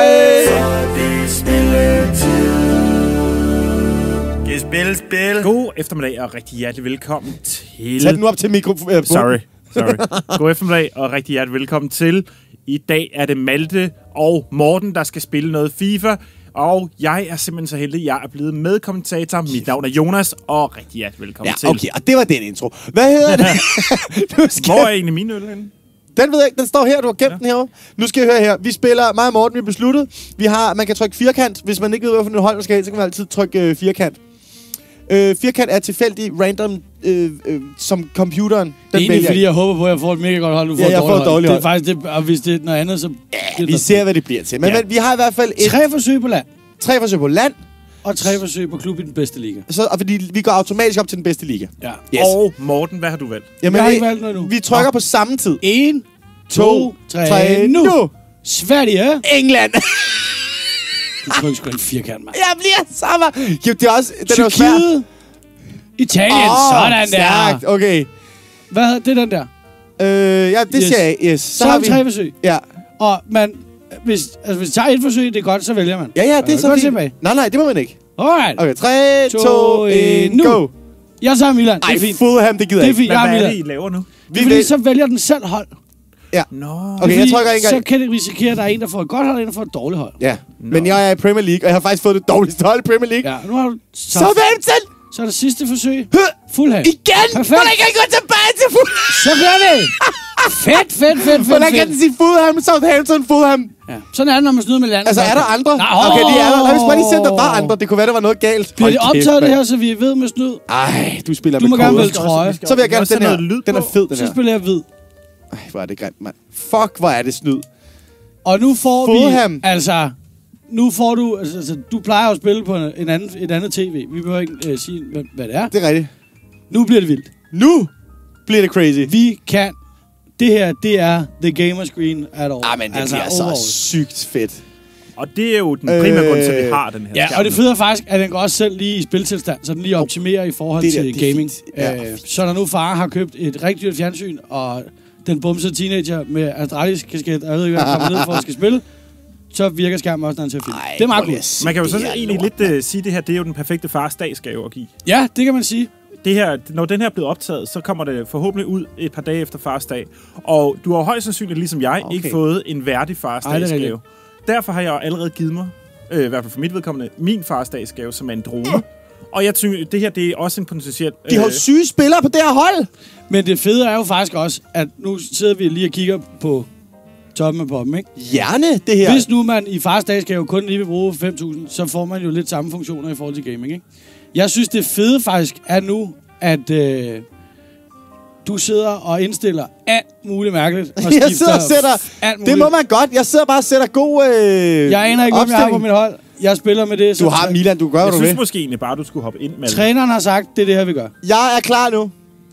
Kan spille spil? God eftermiddag og rigtig hjertelig velkommen til... Tag den nu op til mikrofonen. Sorry, sorry. God eftermiddag og rigtig hjertelig velkommen til. I dag er det Malte og Morten, der skal spille noget FIFA. Og jeg er simpelthen så heldig, jeg er blevet medkommentator. Mit navn er Jonas, og rigtig hjertelig velkommen Ja, til. okay, og det var den intro. Hvad hedder det? Nu skal... Hvor er egentlig min øl henne? Den ved jeg ikke, den står her, du har gemt ja. den herovre. Nu skal jeg høre her. Vi spiller, mig og Morten, vi har besluttet. Vi har, man kan trykke firkant. Hvis man ikke ved, hvilken hold man skal have, så kan man altid trykke øh, firkant. Øh, firkant er tilfældig, random, øh, øh, som computeren. Den Det er egentlig, vælger fordi ikke. jeg håber på, at jeg får et mega godt hold. Du får Ja, et jeg dårligt får et dårligt hold. hold. Det er faktisk det, og hvis det er noget andet, så... Ja, vi ser, hvad det bliver til. Men, Ja. men vi har i hvert fald et, Tre forsøg på land, tre forsøg på land, og tre forsøg på klub i den bedste liga. så, og fordi vi går automatisk op til den bedste liga. Ja. Yes. Og Morten, hvad har du valgt? Jamen, Jeg har vi- ikke valgt noget nu. vi trykker på samme tid. En, To, to, tre, tre, nu! nu! Sverige! England! Du trykker sgu en firkant, mand. Jeg bliver sammen. Jo, det er også... Den er jo svær. Tyrkiet! Italien! Åh, Sådan der! stærkt. Okay. Hvad hedder det, er den der? Øh, ja, det Yes. siger jeg. Yes. Så, så har vi tre forsøg. Ja. Og man, hvis, altså, hvis vi tager et forsøg, det er godt, så vælger man. Ja, ja, det er Øh, så gå fint. tilbage. Nej, nej, det må man ikke. Alright. Okay, tre, To, to, en, en, nu. go. Jeg tager Milan. Det Ej, er fint. Fulham, det gider Det er jeg ikke. fint. Men Jeg har hvad er det, Milan. I laver nu? Det er fordi, så vælger den selv hold. Nå. Okay, jeg trykker en Så gang. kan det risikere, at der er en, der får et godt hold, og en, der får et dårligt hold. Ja, men jeg er i Premier League, og jeg har faktisk fået det dårligste hold i Premier League. Ja, nu har du... Så, Southampton! så er det sidste forsøg. Hø! Fulham. Igen! Perfekt. Hvordan kan jeg gå tilbage til Fulham? Så gør vi! Fedt, fedt, fedt, fedt, Hvordan kan den fedt. sige Fulham, Southampton, Fulham? Ja. Sådan er det, når man snyder med landet. Altså, er der andre? Nej, Okay, de er der. Nej, vi skal bare lige se, om der var åh. andre. Det kunne være, der var noget galt. Bliver det Hold kæft, optaget det mand. her, så vi ved med snyd? Ej, du spiller Du med må gerne koder. vælge trøje. Så vil jeg gerne også den her. have noget lyd Den er på. fed, den Så her. spiller jeg hvid. Ej, hvor er det grimt, mand. Fuck, hvor er det snyd. Og nu får Fulham. vi... Altså... Nu får du... Altså, altså, du plejer jo at spille på en anden, et andet tv. Vi behøver ikke øh, sige, hvad, hvad det er. Det er rigtigt. Nu bliver det vildt. Nu bliver det crazy. Vi kan... Det her, det er the gamer screen at all. Ah, men det altså, bliver overall. så sygt fedt. Og det er jo den primære Øh, grund til, at vi har den her Ja, skærm og det nu. fede er faktisk, at den går også selv lige i spiltilstand, så den lige optimerer i forhold det der, til det er gaming. fint. Ja. Øh, så når nu far har købt et rigtig dyrt fjernsyn, og den bumsede teenager med Astralis-kasket, og jeg ved ikke, hvad der kommer ned for at skal spille, så virker skærmen også, når han til at filme. Ej, Det er meget prøv lige cool. at se Man kan jo det så her egentlig lort, lidt uh, sige, at det her det er jo den perfekte fars dagsgave at give. Ja, det kan man sige. Det her, når den her er blevet optaget, så kommer det forhåbentlig ud et par dage efter fars dag. Og du har højst sandsynligt, ligesom jeg, Okay. ikke fået en værdig fars Ej, det er dagsgave. Derfor har jeg allerede givet mig, øh, i hvert fald for mit vedkommende, min fars dagsgave, som er en drone. Og jeg synes, det her det er også en potentiel... De har jo syge spillere på det her hold. Men det fede er jo faktisk også, at nu sidder vi lige og kigger på toppen af poppen, ikke? Hjerne, det her. Hvis nu man i fars dagsgave kun lige vil bruge fem tusind, så får man jo lidt samme funktioner i forhold til gaming, ikke? Jeg synes, det fede faktisk er nu, at øh, du sidder og indstiller alt muligt mærkeligt. Og Jeg skifter sidder og sætter... alt muligt. Det må man godt. Jeg sidder bare og sætter god øh, Jeg aner ikke, hvem jeg har på opstilling. mit hold. Jeg spiller med det. Du som- har Milan, du gør, hvad Jeg du synes vil. måske egentlig bare, du skulle hoppe ind med Træneren har sagt, det er det her, vi gør. Jeg er klar nu.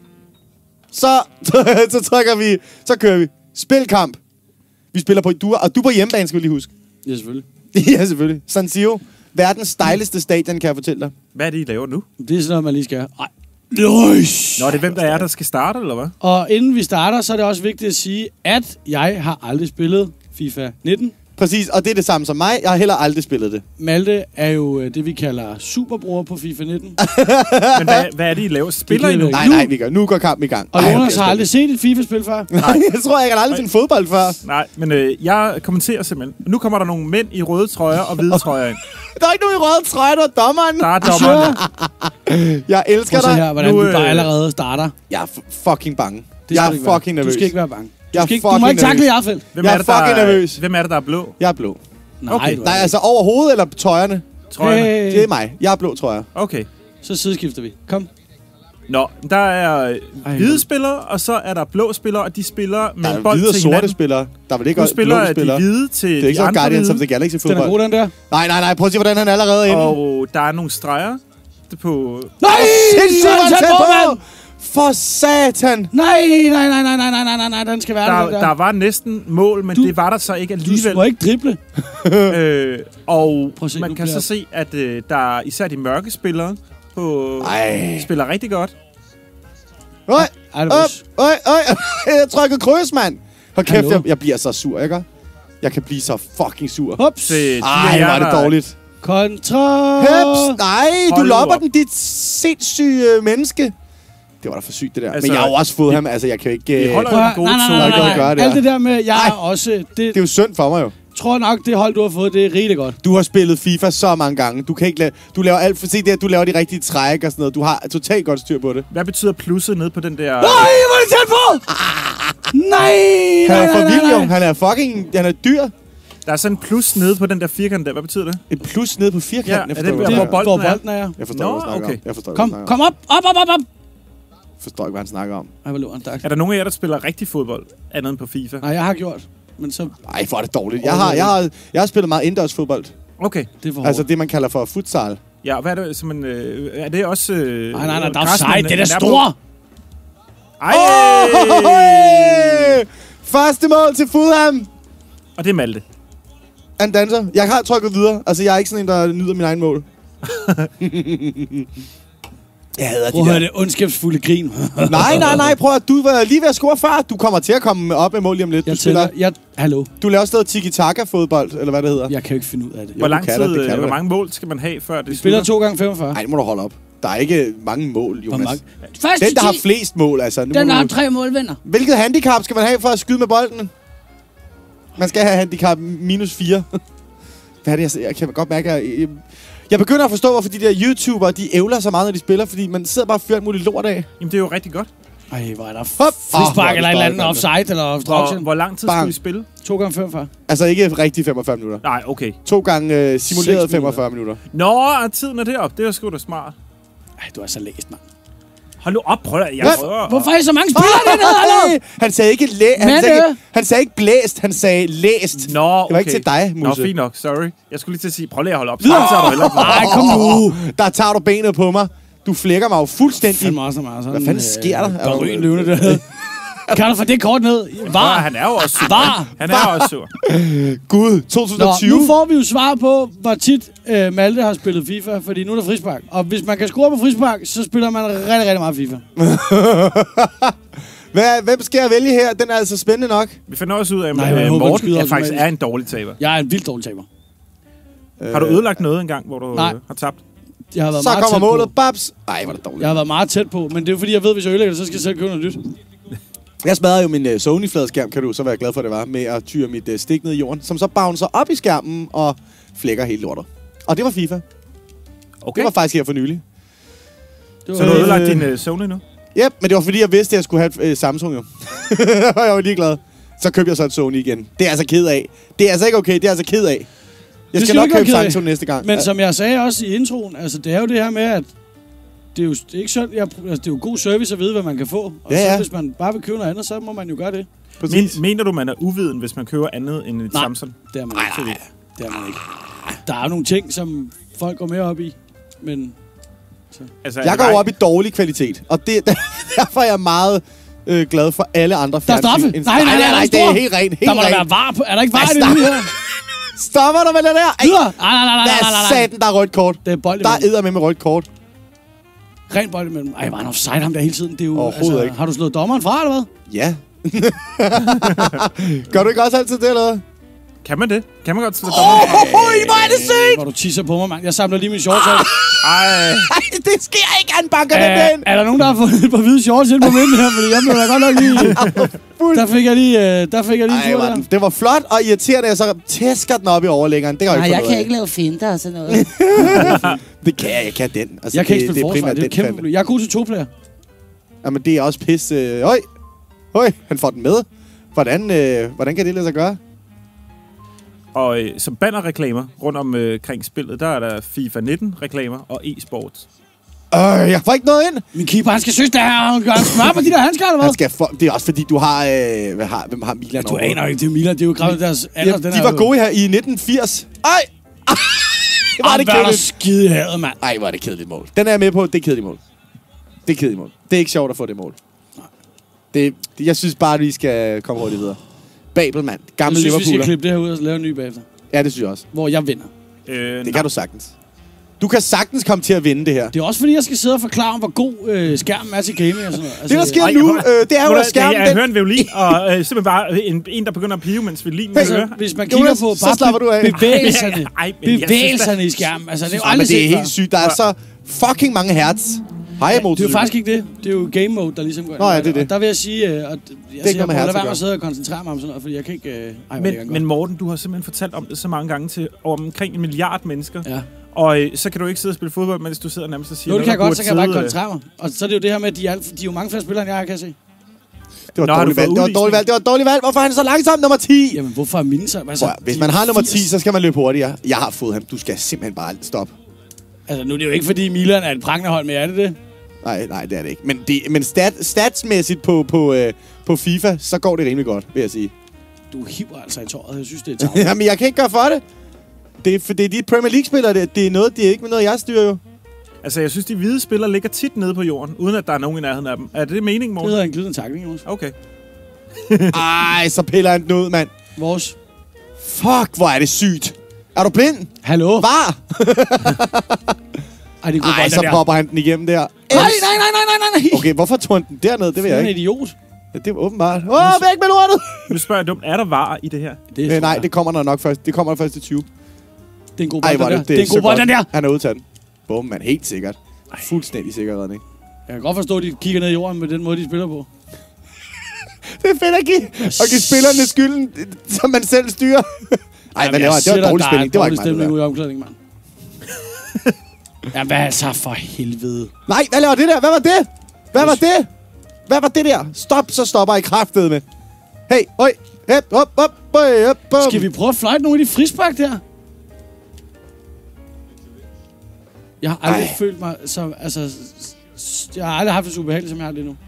Så, så trykker vi... Så kører vi. Spilkamp. Vi spiller på... Du, og du er på hjemmebane, skal vi lige huske. Ja, selvfølgelig. Ja, selvfølgelig. San Siro. Verdens dejligste stadion, kan jeg fortælle dig. Hvad er det, I laver nu? Det er sådan noget, man lige skal. Ej. Nice. Nå, det er hvem der er, der skal starte, eller hvad? Og inden vi starter, så er det også vigtigt at sige, at jeg har aldrig spillet FIFA nitten. Præcis, og det er det samme som mig. Jeg har heller aldrig spillet det. Malte er jo øh, det, vi kalder superbror på FIFA nitten. Men hvad, hvad er det, I laver? Spiller I nu? Nej, nej, vi gør. Nu går kampen i gang. Og Ej, Jonas okay, har aldrig set et FIFA-spil før. Nej, jeg tror, jeg kan aldrig til en fodbold før. Nej, men øh, jeg kommenterer simpelthen. Nu kommer der nogle mænd i røde trøjer og hvide trøjer ind. Der er ikke nogen i røde trøje, der er dommeren. Der er dommeren. Jeg elsker Prøv at se dig. her, hvordan Nu, vi bare øh, allerede starter. Jeg er f- fucking bange. Det Jeg skal er du ikke være. fucking nervøs. Du skal ikke være bange. Jeg er Du, skal ikke, du må fucking ikke takle nervøs. i Jarfeldt. Hvem Jeg er, er det, der fucking er, nervøs. hvem er det, der er blå? Jeg er blå. Nej, Okay. du er Nej, ikke. altså over hovedet eller tøjerne? Trøjerne? Hey. Det er mig. Jeg er blå, tror jeg. Okay. Så sideskifter vi. Kom. Nå, der er øh, Ej, hvide hvor- spillere, og så er der blå spillere, og de spiller med Der en er bold hvide og til sorte hinanden. spillere. Der er vel ikke Du også spiller blå de spillere. hvide til Det er ikke de sådan andre Guardians of hvide. the Galaxy Den er fodbold. god, den der. Nej, nej, nej. Prøv at se, hvordan han er allerede inde. Og der er nogle streger på... Nej! Sindssygt, den er hvor tæt tæt på, på! mand! For satan! Nej, nej, nej, nej, nej, nej, nej, nej, nej, den skal være der, Der, den der. der var næsten mål, men Du- det var der så ikke Du alligevel. må ikke drible. øh, og Prøv at se, man nu kan bliver- så se, at øh, der er især de mørke spillere på Ej. spiller rigtig godt. Øj, Ej, det var øj, vores. øj, øj. Jeg trykkede kryds, mand. Hold kæft, Hallo? jeg, jeg bliver så sur, ikke? Jeg kan blive så fucking sur. Hups. Så, de Ej, er var det der- dårligt. Kontra. Heps, nej, du Hold nu lopper op. den, dit sindssyge øh, menneske. Det var da for sygt, det der. Altså, Men jeg har jo også fået ham, altså jeg kan jo ikke... Vi Øh, holder det jo Prøv en at- god nej, nej, tone. nej, ikke noget nej, at gøre nej. der. Alt det der med, jeg er Ej. også... Det, er jo synd for mig jo. tror nok, det hold, du har fået, det er rigtig godt. Du har spillet FIFA så mange gange. Du kan ikke lave... Du laver alt for... Se det, du laver de rigtige træk og sådan noget. Du har totalt godt styr på det. Hvad betyder plusset nede på den der... Nej, hvor er det tæt på! Nej, Han nej, er for nej, vild, nej, jo. nej. Han er fucking... Han er dyr. Der er sådan en plus nede på den der firkant der. Hvad betyder det? Et plus nede på firkanten. Ja, jeg er forstår, det hvad der, du hvor snakker om. bolden Hvor er? bolden er, ja. Jeg forstår, Nå, hvad du snakker okay. om. Jeg forstår, hvad Kom, du snakker kom op, op, op, op, op. om. Forstår ikke, hvad han snakker om. Ej, hvor lå han, tak. Er der nogen af jer, der spiller rigtig fodbold, andet end på FIFA? Nej, jeg har gjort. Men så, Ej, hvor er det dårligt. Jeg har, jeg har, jeg har spillet meget indendørs fodbold. Okay. det er for hårdt. Altså det, man kalder for futsal. Ja, hvad er det som en... Øh, er det også... Øh, Nej, nej, nej, der er græs, sejt. man- Det er da man på? store. Ej! Oh, hey! Første mål til Fulham. Og det er Malte. Han danser. Jeg har trykket videre. Altså, jeg er ikke sådan en, der nyder min egen mål. Jeg hader Prøv at de høre der. det ondskabsfulde grin. Nej, nej, nej. Prøv at du var lige ved at score far. Du kommer til at komme op med mål lige om lidt. Du, Jeg spiller, tæller. Jeg, hallo. du laver stadig tiki-taka-fodbold, eller hvad det hedder. Jeg kan jo ikke finde ud af det. Hvor lang du kan tid, da, det kan øh, du hvor da. mange mål skal man have, før det Vi spiller slutter? to gange femogfyrre. Nej, det må du holde op. Der er ikke mange mål, Hvor Jonas. mange? Første Den, der har ti. flest mål, altså. Nu Den, må der har du... tre mål, vinder. Hvilket handicap skal man have for at skyde med bolden? Man skal have handicap minus fire. Hvad er det, jeg, jeg kan godt mærke, at jeg, jeg begynder at forstå, hvorfor de der YouTubere, de ævler så meget, når de spiller, fordi man sidder bare og fyrer alt muligt lort af. Jamen, det er jo rigtig godt. Ej, hvor er der Hop. Åh, hvor frispark er eller det et eller andet støjbånd. offside eller Hvor, obstruction. hvor lang tid Bang. skal vi spille? To gange femogfyrre. Altså ikke rigtig femogfyrre minutter. Nej, okay. To gange øh, simuleret Seks femogfyrre minutter. Nå, og tiden er deroppe. Det er sgu da smart. Ej, du er så læst, mand. Hold nu op, prøv at... Jeg Hvad? prøver. Hvorfor er I så mange spillere dernede, hallo? Han sagde ikke læ han, Mette. sagde ikke, han sagde ikke blæst, han sagde læst. Nå, okay. Det var ikke til dig, Nå, Musse. fint nok. Sorry. Jeg skulle lige til at sige, prøv lige at holde op. Så har du heller ikke. Ej, kom nu. Der tager du benet på mig. Du flækker mig jo fuldstændig. Fandme også meget sådan... Hvad fanden sker der? Der er rygen løvende der. Kan du få det kort ned? Var. Var. Han er jo også sur. Var. Han er også sur. Gud, to tusind Nå, og tyve. nu får vi jo svar på, hvor tit øh, Malte har spillet FIFA, fordi nu er der frispark. Og hvis man kan score på frispark, så spiller man rigtig, rigtig meget FIFA. Hvad, hvem skal jeg vælge her? Den er altså spændende nok. Vi finder også ud af, Nej, at jeg øh, håber, han Morten skyder er faktisk automatisk. er en dårlig taber. Jeg er en vildt dårlig taber. Har du ødelagt noget engang, hvor du Nej. øh, har tabt? Jeg har været Så meget kommer tæt målet. på. Babs. Ej, hvor er det dårligt. Jeg har været meget tæt på, men det er jo fordi, jeg ved, hvis jeg ødelægger det, så skal jeg selv købe noget nyt. Jeg smadrede jo min uh, Sony-fladskærm, kan du så være glad for, det var, med at tyre mit uh, stik ned i jorden, som så bouncer op i skærmen og flækker helt lortet. Og det var FIFA. Okay. Det var faktisk her for nylig. Det Så du har ødelagt din uh, Sony nu? Yep, men det var fordi, jeg vidste, at jeg skulle have et uh, Samsung jo. Og jeg var ligeglad. Så købte jeg så et Sony igen. Det er jeg altså ked af. Det er altså ikke okay, det er jeg altså ked af. Jeg Det skal skal du nok ikke være købe ked af. Samsung næste gang. Men som jeg sagde også i introen, altså det er jo det her med, at det er jo det er ikke sådan, jeg, altså, det er jo god service at vide, hvad man kan få. Og Ja, så ja. hvis man bare vil købe noget andet, så må man jo gøre det. Men, Præcis. mener du, man er uviden, hvis man køber andet end et Nej. Samsung? Det er man ikke. Det er man ikke. Der er jo nogle ting, som folk går mere op i, men... Altså, er Jeg det går jo dig? op i dårlig kvalitet. Og det, derfor er jeg meget øh, glad for alle andre Der er straffe. fjernsyn end- Nej, nej, nej, nej, der er nej, det er stor. helt rent. Helt Der må der rent. være var på. Er der ikke var Ej, i det stop. her? Stopper du med det der? Ej, Videre. Nej, nej, nej, nej, der nej, er nej. satan, der er rødt kort. Det er bold Der er imellem. edder med med rødt kort. Rent bold imellem. Ej, var han offside ham der hele tiden? Det er jo, Overhovedet ikke. Har du slået dommeren fra, eller hvad? Ja. Gør du ikke også altid det, eller hvad? Kan man det? Kan man godt slå Åh, dommer? oh, hvor er det sygt! Hvor du tisser på mig, mand. Jeg samler lige min shorts op. Ej. Ej, det sker ikke, han banker den Er, ind. er der nogen, der har fået et par hvide shorts ind på midten her? Fordi jeg blev da godt nok lige... Der fik jeg lige... øh, Der fik jeg lige Ej, tur var der. den- det var flot og irriterende, og så tæsker den op i overlæggeren. Det kan jeg Nej, ikke jeg finde ud kan af. ikke lave finter og sådan noget. Det kan jeg, jeg kan den. Altså, Jeg kan ikke det, spille det er forsvar. primært Det er et den kæmpe fandme. problem. Jeg er god til to-player. Jamen, det er også pis. Øh, øj, øj, han får den med. Hvordan, øh, hvordan kan det lade sig gøre? Og øh, som bannerreklamer rundt om øh, kring spillet, der er der FIFA nitten-reklamer og e-sport. Øh, jeg får ikke noget ind. Min keeper, han skal synes, det her. Han gør smør på de der handsker, eller hvad? Han skal for, det er også fordi, du har... Øh, hvad har hvem har Milan Ja, du over? aner ikke, det er Milan. Det er jo gravet deres Ja, alder. den de er var jo- gode her i nitten firs. Ej! Ej, hvor er det Ej, hvor er der kedeligt. skide i havet, mand. Ej, hvor er det kedeligt mål. Den er jeg med på. Det er kedeligt mål. Det er kedeligt mål. Det er ikke sjovt at få det mål. Det, det, jeg synes bare, at vi skal komme hurtigt videre. Babel, mand. Jeg Gammel synes, vi skal Liverpooler. klippe det her ud og lave en ny bagefter. Ja, det synes jeg også. Hvor jeg vinder. Øh, Det kan du sagtens. Du kan sagtens komme til at vinde det her. Det er også fordi, jeg skal sidde og forklare, hvor god øh, skærmen er til gaming og sådan noget. Altså, Det, der sker Ej, nu, hvor- øh, det er jo, Hvor at skærmen... Jeg den- hører en violin, og øh, simpelthen bare en, en, der begynder at pive, mens violinen Altså, hører. Hvis man Jonas, kigger på så bare slapper du af. bevægelserne, Ej, men jeg synes da- bevægelserne i skærmen, altså det er jo Ej, men aldrig det er set helt før. sygt. Der er så fucking mange hertz. Hej, Det er jo faktisk ikke det. Det er jo game mode, der ligesom går ind. Nå ja, det er det. Og der vil jeg sige, øh, at jeg ikke siger, noget med jeg hertz lade at være med gøre. at sidde og koncentrere mig om sådan noget, fordi jeg kan ikke... Øh, ej, hvor er det Men, godt. men Morten, du har simpelthen fortalt om det så mange gange til omkring en milliard mennesker. Ja. Og øh, så kan du ikke sidde og spille fodbold, mens du sidder nærmest og siger... Jo, det kan jeg noget, godt, der så kan jeg bare burde ikke sidde, koncentrere mig. Og så er det jo det her med, at de er, alt- de er jo mange flere spillere, end jeg er, kan jeg se. Det var Nå, et har du dårligt valg. fået Det var et dårligt valg. Det var et dårligt valg. Hvorfor er han så langsom? Nummer ti. Jamen, hvorfor er mine så... Altså, Prøv, at- hvis de man er har nummer firs. ti, så skal man løbe hurtigere. Jeg har fået ham. Du skal simpelthen bare stoppe. Altså, nu er det jo ikke, fordi Milan er et prangende hold, men er det det? Nej, nej, det er det ikke. Men, det, men stat, statsmæssigt på, på, øh, på FIFA, så går det rimelig godt, vil jeg sige. Du hiver altså i tåret. Jeg synes, det er tavligt. Jamen, jeg kan ikke gøre for det. Det er, for det er de Premier League-spillere, det, det er noget, det er ikke noget, jeg styrer jo. Altså, jeg synes, de hvide spillere ligger tit nede på jorden, uden at der er nogen i nærheden af dem. Er det meningen, Det Morten? hedder en glidende takling, Jonas. Okay. Ej, så piller han den ud, mand. Vores. Fuck, hvor er det sygt. Er du blind? Hallo? Var? Ej, det er god Ej, bold, så den der. popper han den igennem der. Nej, nej, nej, nej, nej, nej. Okay, hvorfor tog han den derned? Det ved Det jeg er en ikke. idiot. Ja, det var åbenbart. Åh, oh, væk med lortet! Nu spørger jeg dumt, er der var i det her? Det Øh, nej, det kommer der nok først. Det kommer der først til tyve. det er en god Ej, bold, hvor den er der. det, Det er en så god bold, godt. den der. Han er udtaget den. Bum, man. Helt sikkert. Fuldstændig sikker redning. Jeg kan godt forstå, at de kigger ned i jorden med den måde, de spiller på. Det er fedt at give, at give spillerne skylden, som man selv styrer. Ej, hvad laver han? Det var dårlig spilling. Det var ikke meget, det stemning der. ude i omklædningen, mand. Ja, hvad altså for helvede. Nej, hvad laver det der? Hvad var det? Hvad var det? Hvad var det der? Stop, så stopper I kraftet med. Hey, øj, hep, hop, hop, øj, hop, bum. Skal vi prøve at fløjte nogle af de frispark der? Jeg har aldrig Ej. følt mig så... Altså, s- jeg har aldrig haft det så ubehageligt, som jeg har det nu.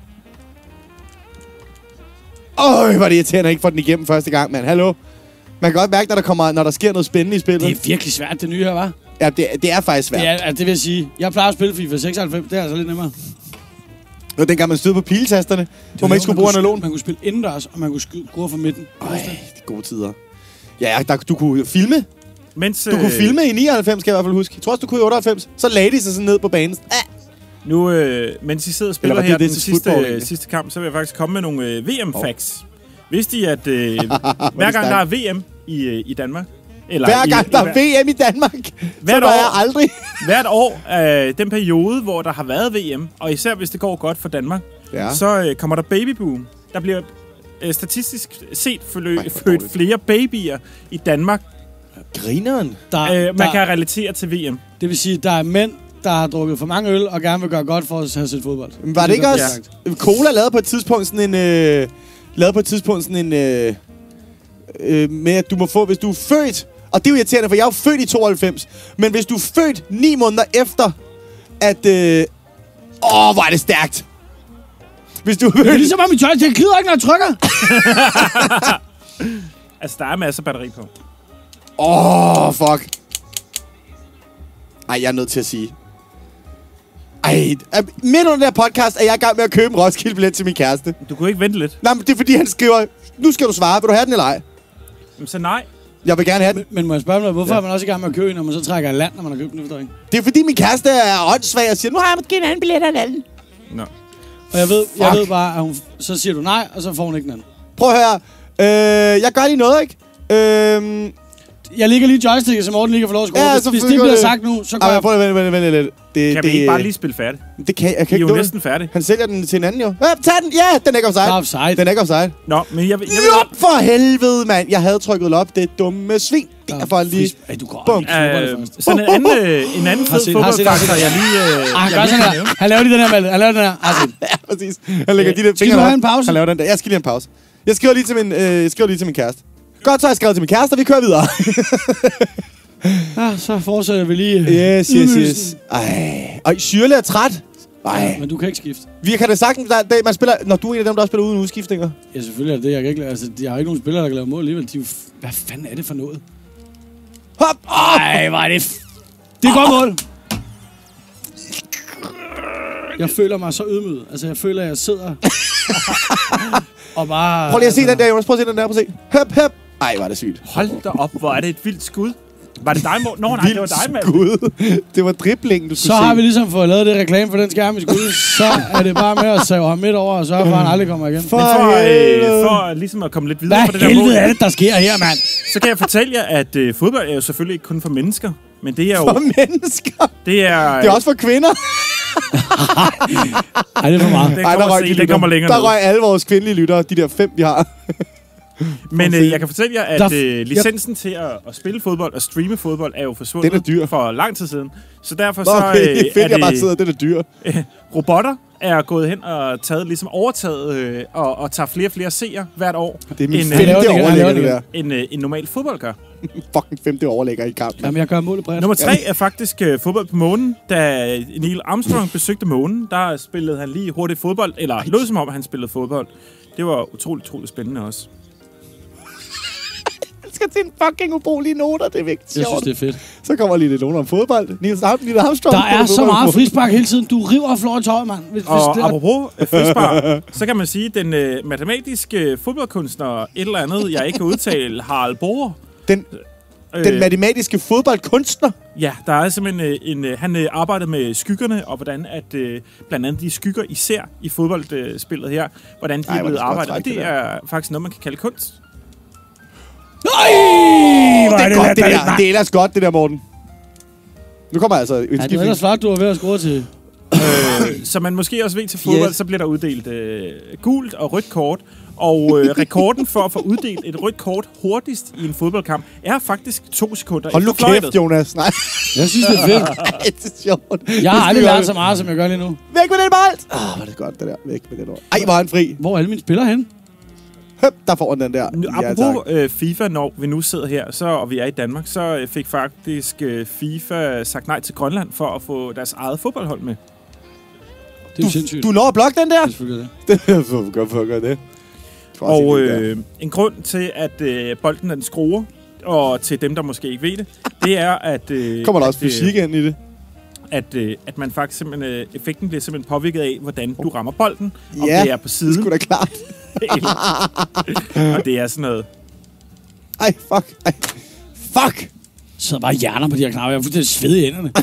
Øj, hvor er det irriterende at ikke få den igennem første gang, mand. Hallo? Man kan godt mærke, når der, kommer, når der sker noget spændende i spillet. Det er virkelig svært, det nye her, var. Ja, det, det er faktisk svært. Det, er, altså, det vil jeg sige. Jeg plejer at spille FIFA seksoghalvfems. Det er altså lidt nemmere. Det var dengang, man stod på piletasterne, hvor man ikke skulle bruge analogen. Man kunne spille indendørs, og man kunne skyde skrue fra midten. Ej, de gode tider. Ja, der, du kunne filme. Mens, Du kunne filme i nioghalvfems, kan jeg i hvert fald huske. Jeg tror også, du kunne i otteoghalvfems. Så lagde de sig sådan ned på banen. Ah. Nu, øh, mens I sidder og spiller var det her det den til sidste, football, egentlig? sidste kamp, så vil jeg faktisk komme med nogle øh, V M-facts. Vidste I, at øh, hver gang stærkt. der er V M i, øh, i Danmark... Eller Hver i, gang i, der er V M i Danmark, så Hvert der år. er aldrig. Hvert år, øh, den periode, hvor der har været V M, og især hvis det går godt for Danmark, Ja. så øh, kommer der babyboom. Der bliver øh, statistisk set forlø- Ej, hvor født dårligt. flere babyer i Danmark. Grineren. Der, Øh, man der, kan relatere til V M. Det vil sige, at der er mænd, der har drukket for mange øl, og gerne vil gøre godt for at have set fodbold. Men var det ikke er også... Cola lavede på et tidspunkt sådan en... Øh, lavede på et tidspunkt sådan en... Øh, øh, med at du må få, hvis du er født... Og det er jo irriterende, for jeg er jo født i tooghalvfems. Men hvis du er født ni måneder efter, at... Øh, åh, hvor er det stærkt. Hvis du er Det er født... ligesom om i tøj, det glider ikke, når jeg trykker. Altså, der er masser af batteri på. Åh, oh, fuck. Ej, jeg er nødt til at sige. Ej, midt under den her podcast er jeg i gang med at købe en Roskilde-billet til min kæreste. Du kunne ikke vente lidt. Nej, men det er fordi, han skriver, nu skal du svare, vil du have den eller ej? Jamen, så nej. Jeg vil gerne have den. Men, men må jeg spørge mig, hvorfor ja. er man også i gang med at købe, når man så trækker i land, når man har købt den, det forstår jeg ikke. Det er fordi, min kæreste er åndssvag og siger, nu har jeg måske en anden billet af en anden. Nå. Og jeg ved, jeg Fuck. ved bare, at hun, så siger du nej, og så får hun ikke den anden. Prøv at høre. Øh, jeg gør lige noget, ikke? Øhm... Jeg ligger lige joysticket, så Morten lige kan få lov at skrue. Ja, Hvis, så hvis får det vi bliver det. sagt nu, så går Ej, jeg... prøv at vente, vente, vente lidt. Det, Kan det, vi ikke bare lige spille færdigt? Det kan jeg kan Vi er ikke jo nå næsten færdige. Han sælger den til en anden jo. Ja, tag den! Ja, den er ikke offside. Der er offside. Den er ikke offside. Nå, men jeg vil... Jeg Lop for helvede, mand! Jeg havde trykket op, det dumme svin. Derfor lige... Ej, du går Bum. op. vil, øh, sådan en anden, øh, en anden Har fed set- har set- har fodboldfaktor, set- jeg lige... Øh, Ah, han jeg gør lige sådan kan her. nævne. Han laver lige den her, Malte. Han laver den her. Ah, set. Ja, præcis. Han lægger de der Skal fingre du der. have en pause? Han laver den der. Jeg skal lige have en pause. Jeg skriver lige til min, øh, jeg skriver lige til min kæreste. Godt, så har jeg skrevet til min kæreste, og vi kører videre. Ah, så fortsætter vi lige. Yes, yes, ydmygelsen. yes. Ej, Ej Syrle er træt. Ej. Men du kan ikke skifte. Vi kan det sagtens, der, der, man spiller, når du er en af dem, der også spiller uden udskiftninger. Ja, selvfølgelig er det det. Jeg, kan ikke, altså, jeg har ikke nogen spillere, der kan lave mål alligevel. De, er jo f- hvad fanden er det for noget? Hop! Ej, hvor er det... F- det er godt mål. Jeg føler mig så ydmyget. Altså, jeg føler, at jeg sidder... og bare... Prøv lige at se altså, den der, Jonas. Prøv at se den der. Prøv at se. Høp, høp. Ej, var det sygt. Hold da op, hvor er det et vildt skud. Var det dig, Morten? Nå, nej, det var dig, mand. Skud. Det var driblingen, du skulle Så se. har vi ligesom fået lavet det reklame for den skærm, vi skulle. Så er det bare med at save ham midt over og sørge for, at han aldrig kommer igen. For, Men for, helvede. øh, for ligesom at komme lidt videre Hvad på det der mål, helvede er det, der sker her, mand? så kan jeg fortælle jer, at øh, fodbold er jo selvfølgelig ikke kun for mennesker, men det er jo... For mennesker. Det er... Det er også for kvinder. Ej, det er for meget. Den Ej, kommer, røg se, de den kommer lytter. længere Der ned. røg alle vores kvindelige lyttere, de der fem, vi har. Men øh, jeg kan fortælle jer, at Der- øh, licensen til at, at spille fodbold og streame fodbold er jo forsvundet Den er dyr. for lang tid siden. Så derfor Nå, så okay, øh, fedt, er jeg bare det, sidder, det er dyr. øh, robotter er gået hen og taget, ligesom overtaget øh, og, og tager flere og flere seere hvert år, Det er min end, femte laver det igen, han overlægger, laver det det der. end øh, en normal fodbold gør. Fucking femte overlægger i kampen. Jamen, jeg gør målet bredt. Nummer tre er faktisk øh, fodbold på månen. Da Neil Armstrong besøgte månen, der spillede han lige hurtigt fodbold, eller lød som om, han spillede fodbold. Det var utroligt, utroligt spændende også. Jeg skal til en fucking ubrugelige noter, det er vigtigt. Jeg synes, det er fedt. Så kommer lige lidt noter om fodbold. Niels Armstrong. Der er så meget frispark hele tiden. Du river og flår i tøjet, mand. Hvis, hvis Og det, apropos øh, frispark, så kan man sige, at den øh, matematiske fodboldkunstner, et eller andet, jeg ikke kan udtale, Harald Bohr. Den, Øh, den matematiske fodboldkunstner. Ja, der er simpelthen øh, en... Øh, han øh, arbejdede med skyggerne, og hvordan at øh, blandt andet de skygger især i fodboldspillet her, hvordan de Ej, er hvor er blevet det godt arbejdet. Og træk, det det der. er faktisk noget, man kan kalde kunst. Nej! Det er godt, det der. Det er ellers godt, det der, Morten. Nu kommer altså... Ja, det var ellers flot, du var ved at score til. øh, som man måske også ved til fodbold, Yes. så bliver der uddelt øh, gult og rødt kort. Og øh, rekorden for at få uddelt et rødt kort hurtigst i en fodboldkamp er faktisk to sekunder Hold nu efter fløjtet. kæft, Jonas. Nej, Jeg synes, det er fedt. det er sjovt. Jeg har aldrig lært så meget, som jeg gør lige nu. Væk med den bold! Ah, var det godt, det der. Væk med den bold. Ej, hvor er han fri. Hvor er alle mine spillere hen? Høp, der får han den der. Nu, Ja, apropos tak. øh, FIFA, når vi nu sidder her, så, og vi er i Danmark, så øh, fik faktisk øh, FIFA sagt nej til Grønland for at få deres eget fodboldhold med. Det er jo sindssygt. Du når at blokke den der? Det er selvfølgelig det. Det er så godt for at gøre det. Og øh, en grund til, at øh, bolden den skruer, og til dem, der måske ikke ved det, det er, at... Øh, Kommer der at, også fysik ind i det? At, øh, at man faktisk simpelthen... Øh, effekten bliver simpelthen påvirket af, hvordan du rammer bolden. Om Ja, det er på Det er siden. sgu da klart. og det er sådan noget... Ej, fuck. Ej. Fuck! Så sidder bare hjerner på de her knapper. Jeg er fuldstændig sved i hænderne.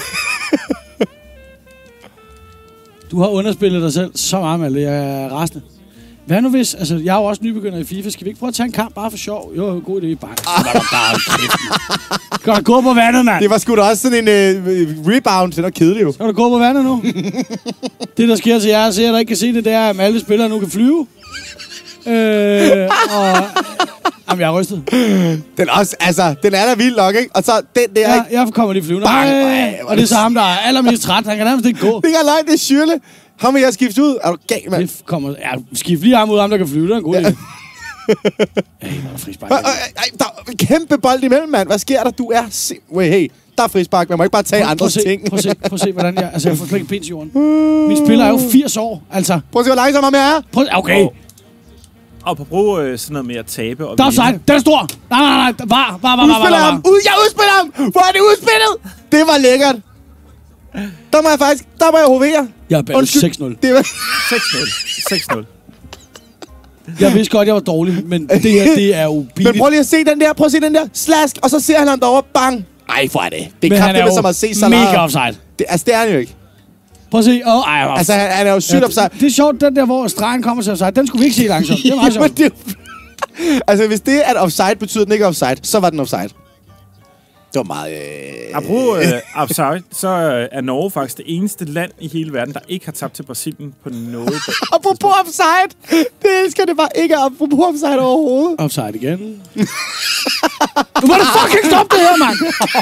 Du har underspillet dig selv så meget, Malte. Jeg er rasende. Hvad nu hvis... Altså, jeg er jo også nybegynder i FIFA. Skal vi ikke prøve at tage en kamp bare for sjov? Jo, god idé. Bare... Bare, bare kæft, mand. Skal du gå på vandet, mand? Det var sgu da også sådan en uh, rebound. Det var kedeligt jo. Skal du gå på vandet nu? Det, der sker til jer, så jeg der ikke kan se det, det er, at alle spillere nu kan flyve. Øh, og... Jamen, jeg er rystet. Den er også, altså, den er da vild nok, ikke? Og så den der, Ja, ikke? jeg kommer lige flyvende. Bang! Ej, Ej, hvor og det er så ham, der er allermest træt. Han kan nærmest ikke gå. Det er ikke løgn, det er Schürrle. Ham vil jeg skifte ud. Er du gal, mand? Det kommer... Ja, skift lige ham ud, ham der kan flyve. Det er en god idé. Ej, hvor er der frispark. Ej, ej, ej, der er en kæmpe bold imellem, mand. Hvad sker der? Du er sim- Wait, hey, der er frispark. Man må ikke bare tage Prøv- prøv at andres se, ting. Prøv at se, prøv at se, hvordan jeg... Altså, jeg får slet ikke pins i jorden. Min spiller er jo firs år, altså. Prøv at se, hvor langsom ham jeg er. Prøv, okay, Og, og på brug øh, sådan noget med at tabe og der er vinde. offside. Den er stor. Nej, nej, nej. Var, var, var, var, var, Udspiller var, ham. var. Ud, jeg udspiller ham. Hvor er det udspillet? Det var lækkert. Der må jeg faktisk... Der må jeg hovere. Jeg er ballet seks nul. Det var... seks nul. seks nul. Jeg vidste godt, jeg var dårlig, men det her, det er jo Men billigt. prøv lige at se den der. Prøv at se den der. Slask. Og så ser han ham derovre. Bang. Ej, hvor er det. Det Men er han er kraftigt som at se jo Salah. mega offside. Det, altså, det er han jo ikke. Prøv at se. Åh, oh, ej, Altså, han, han er jo sygt ja, offside. det er sjovt, den der, hvor stregen kommer til offside. Den skulle vi ikke se langsomt. Det er meget Jamen, sjovt. det, Altså, hvis det at offside betyder, den ikke er offside, så var den offside. Det var meget... Øh... Apropos øh, offside, så øh, er Norge faktisk det eneste land i hele verden, der ikke har tabt til Brasilien på noget. Apropos offside! Det elsker det bare ikke. Apropos offside overhovedet. Offside igen. Nu må du fucking stoppe det her, mand!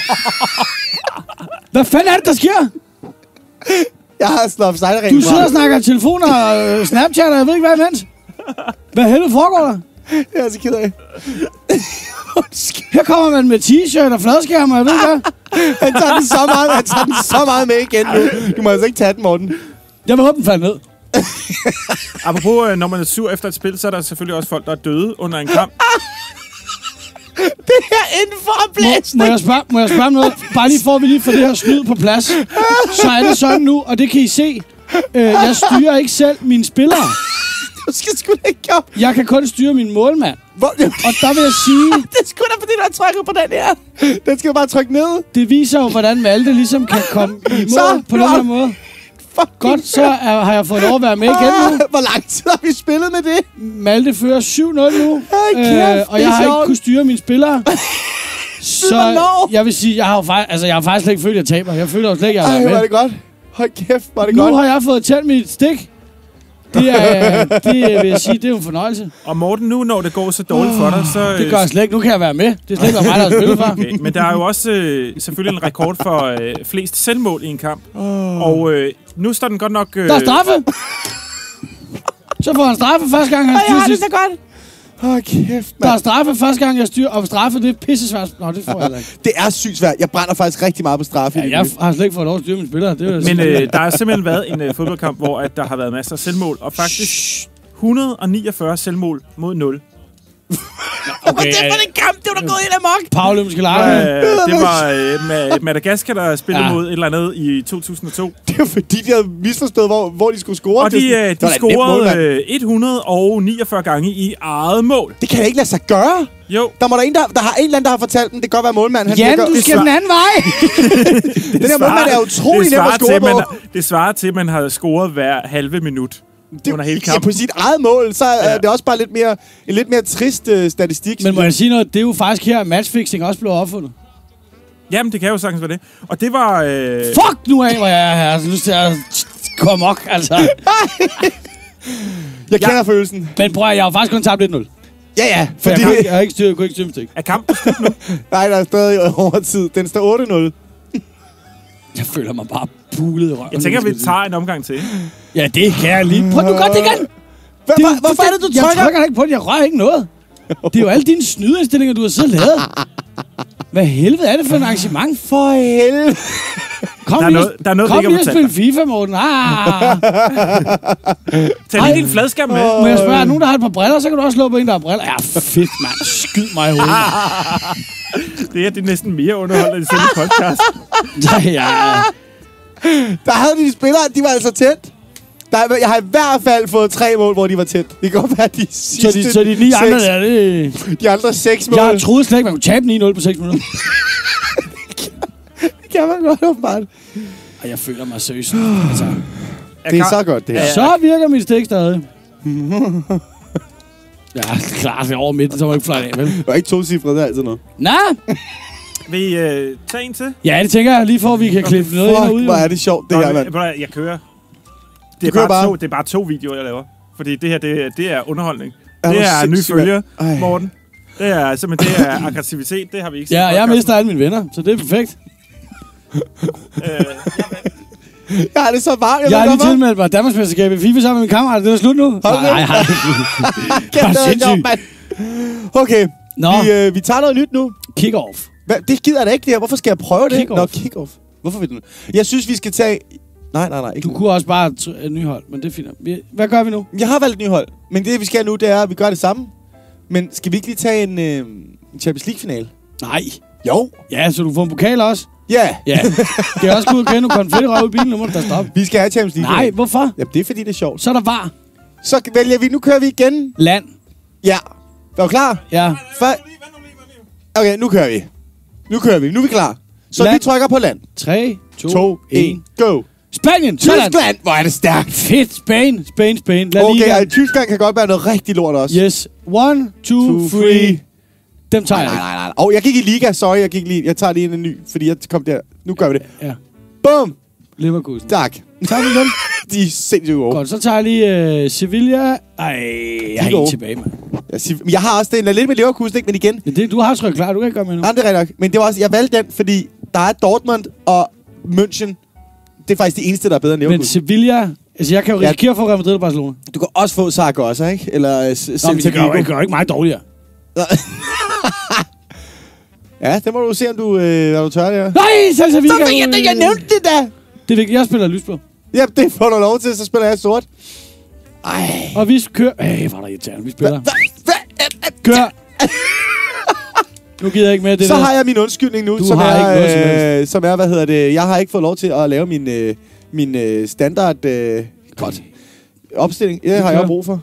Hvad fanden er det, der sker? Jeg har slået offside-ringen. Du sidder og snakker i telefon og øh, Snapchat, og jeg ved ikke, hvad imens. Hvad helvede foregår der? Jeg er så ked af. Her kommer man med t-shirt og fladskærm, og jeg ved ikke hvad. Han tager den så meget, han tager den så meget med igen nu. Du må altså ikke tage den, Morten. Jeg vil håbe, den falder ned. Apropos, øh, når man er sur efter et spil, så er der selvfølgelig også folk, der er døde under en kamp. Det her inden for oplæsning. Må, må, jeg spørge, må jeg spørge om noget? Bare lige for, at vi lige får det her snyd på plads. Så er det sådan nu, og det kan I se. Øh, jeg styrer ikke selv mine spillere. Du skal sgu da ikke gøre. Jeg kan kun styre min målmand. Hvor? Og der vil jeg sige... Det er sgu da, fordi du har trykket på den her. Den skal jo bare trykke ned. Det viser jo, hvordan Malte ligesom kan komme i mål Så, på den her måde. Godt, så er, har jeg fået lov at være med igen nu. Hvor lang tid har vi spillet med det? Malte fører syv nul nu, Ej, kæft, øh, og det jeg er har ikke sjovt. kunnet styre mine spillere. Så jeg vil sige, jeg har, jo faktisk, altså, jeg har faktisk slet ikke følt, at jeg taber. Jeg føler jo slet ikke, at jeg Ej, er hvor er med. det godt. Hold kæft, hvor er det Nu godt. har jeg fået tændt mit stik. Det er, det vil jeg sige, det er jo en fornøjelse. Og Morten, nu når det går så dårligt for dig, så... Det gør jeg slet ikke. Nu kan jeg være med. Det er slet ikke mig, der har spillet for. Okay, men der er jo også øh, selvfølgelig en rekord for øh, flest selvmål i en kamp. Oh. Og øh, nu står den godt nok... Øh, Der er straffe! Så får han straffe første gang, han Ej, jeg styrer har det sidst. så godt. Hold kæft, Der er mand. straffe første gang, jeg styrer. Og straffe, det er pissesvært. Nå, det får jeg heller ikke. Det er sygt svært. Jeg brænder faktisk rigtig meget på straffe. i Ja, mit jeg liv. har slet ikke fået lov at styre mine spillere. Det er jo Men øh, der har simpelthen været en øh, fodboldkamp, hvor at der har været masser af selvmål. Og faktisk et hundrede og niogfyrre selvmål mod nul. okay, Det var den kamp, det var da gået helt amok. Paolo Muskelare. Øh, det var øh, Ma- Madagaskar, der spillede Ja. mod et eller andet i to tusind og to. Det var fordi, de havde misforstået, hvor, hvor de skulle score. Og Det de, er sådan- øh, det var de da et nemt mål, mand. scorede øh, et hundrede og niogfyrre gange i eget mål. Det kan da ikke lade sig gøre. Jo. Der må der en, der, der har en eller anden, der har fortalt dem, det kan godt være målmand. Han Jan, virker- du det skal svar- den anden vej. Den her målmand er utrolig det nem svarer at score til, på. man, det svarer til, at man har scoret hver halve minut Det, under hele ja, kampen. på sit eget mål, så er Ja. det også bare lidt mere, en lidt mere trist uh, statistik. Men må jeg sige noget? Det er jo faktisk her, at matchfixing også blev opfundet. Jamen, det kan jo sagtens være det. Og det var... Øh, Fuck nu af, hvor jeg har altså lyst til at komme ok, altså. Jeg kender følelsen. Men prøv at, jeg har jo faktisk kun tabt et nul. Ja, ja. For Fordi, jeg, kan, jeg har ikke styr, jeg kunne ikke styre mit stik. er kampen slut nu? nej, der er stadig overtid. Den står otte nul. Jeg føler mig bare pulet i røven. Jeg tænker, vi tager en omgang til. Ja, det kan jeg lige. Prøv, du gør det igen. Hvad, Det, hvor, hvorfor er det, du jeg trykker? trykker da ikke på det. Jeg rører ikke noget. Det er jo alle dine snydeindstillinger, du har siddet og lavet. Hvad helvede er det for et arrangement? For helvede. Kom Der er lige, noget- der er noget, vi kom ikke har lige og fortalt spil FIFA, Morten. Ah. Tag lige din fladskærm med. Må jeg spørge, er nogen, der har et par briller, så kan du også slå på en, der har briller. Ja, fedt, mand. Skyd mig i hovedet. Det er, det er næsten mere underholdende end selve podcast. Ja, ja. Der havde de spillere, de var altså tæt. Der, er- jeg har i hvert fald fået tre mål, hvor de var tæt. Det kan godt være, de Så sidste de, så de ni andre seks, der, det... de andre seks mål. Jeg troede slet ikke, man kunne tabe ni nul på seks minutter. Det kan man godt, åbenbart. Og jeg føler mig seriøst. Altså, Det er så godt, det her. så virker mit stik stadig. Ja, klart, det er over midten, så må jeg ikke fløjte af, vel? Det var ikke to cifre, det er altid noget. Nå! Vil I øh, tage en til? Ja, det tænker jeg lige for, at vi kan klippe noget ind og ud. Fuck, jo. hvor er det sjovt, det Nå, her, men, mand. prøv at- Jeg kører. Det er, kører bare bare. to, det er bare to videoer, jeg laver. Fordi det her, det, det er underholdning. Er Det du er nye sindssyg, følger, mand? Ej. Morten. Det er simpelthen det er aggressivitet. Det har vi ikke set. Ja, i jeg podcasten. mister alle mine venner, så det er perfekt. Øh, Jeg har det så varmt, jeg, Jeg har ved lige hvorfor. tilmeldt mig Danmarksmesterskabet i FIFA sammen med min kammerat. Det er slut nu. Hold Nej, nu. nej, nej. Kæft, Hvor det er sindssygt. sjovt, mand. Okay, Nå, vi, øh, vi tager noget nyt nu. kick-off. Hvad? Det gider jeg da ikke, det her. Hvorfor skal jeg prøve det? Kick-off. Nå, kick-off. Hvorfor vil du det? Jeg synes, vi skal tage... Nej, nej, nej. Ikke Du nu. kunne også bare t- et nyhold, men det er fint. Vi- Hvad gør vi nu? Jeg har valgt et nyt hold. Men det, vi skal nu, det er, at vi gør det samme. Men skal vi ikke lige tage en, øh, en Champions League-finale? Nej. Jo. Ja, så du får en pokal også. Ja. Ja. Kan jeg også gå ud og kende nogle konfettirøv i bilen? Nu må du da stoppe. Vi skal have Champions League. Nej, hvorfor? Jamen, det er fordi, det er sjovt. Så er der var. Så vælger vi... Nu kører vi igen. Land. Ja. Er du klar? Ja. For... Okay, nu kører vi. Nu kører vi. Nu er vi klar. Så Land. vi trykker på land. tre, to, to, en. en, go. Spanien! Sådan. Tyskland! Hvor er det stærkt! Fedt! Spain! Spain, Spain. La Okay, Liga. og Tyskland kan godt være noget rigtig lort også. Yes. One, two, Two, three. three. Dem tager Nej, jeg nej, nej, nej. Og jeg gik i Liga. Sorry, jeg gik lige. Jeg tager lige en ny, fordi jeg kom der. Nu gør vi det. Ja. Bum! Leverkusen. Tak. Tager vi dem? De er sindssygt gode. Godt, så tager jeg lige uh, Sevilla. Ej, jeg er gode. ikke tilbage, mand. Jeg, siger, jeg har også den er lidt med Leverkusen, ikke? Men igen. Men det, du har trykket klar, du kan ikke gøre med nu. Nej, det er rigtigt nok. Men det var også, jeg valgte den, fordi der er Dortmund og München. Det er faktisk det eneste, der er bedre end Men Leverkusen. Sevilla... Altså, jeg kan jo Ja. risikere for Real Madrid og Barcelona. Du kan også få Zaragoza, ikke? Eller uh, Nå, men Celta det gør, jo Vigo. ikke- gør ikke mig dårligere. Ja, det må du se, om du, øh, er du tør der. Nej, Celta Vigo! Så jeg, jeg, jeg nævnte det da! Det er vigtigt, jeg spiller lysblå. Ja, det får du lov til, så spiller jeg sort. Ej. Og vi kører... Ej, hvor er der irriterende, vi spiller. Hva- hva- Kør! Nu gider jeg ikke med det Så der. har jeg min undskyldning nu, Du som har er, ikke noget som øh, som er, hvad hedder det, jeg har ikke fået lov til at lave min, øh, min øh, standard øh, godt. opstilling. Det har kører. jeg brug for.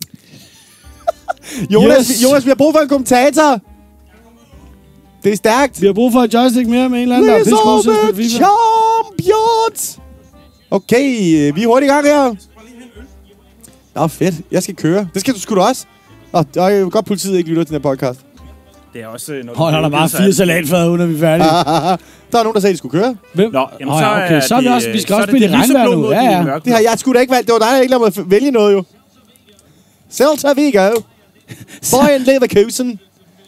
Jonas, Yes. yes. Jonas, vi har brug for en kommentator. Det er stærkt. Vi har brug for et joystick mere med en eller anden, der er pisse god til at spille FIFA. Champions! Okay, vi er hurtigt i gang her. Nå, fedt. Jeg skal køre. Det skal du sgu da også. Nå, det er godt, politiet ikke lytter til den her podcast. Det er også... Når Hold, der er bare fire salatfad, uden at vi er færdige. Der er nogen, der sagde, at de skulle køre. Hvem? Nå, jamen, Åh, så ja, okay. er Så er vi det, også, vi skal så også er det spille i de regnvejr lyseblå nu. mod Ja, de ja. mørkeblå. Det har jeg sgu da ikke valgt. Det var dig, der ikke lader mig vælge noget, jo. Celta Vigo. Bayern Leverkusen.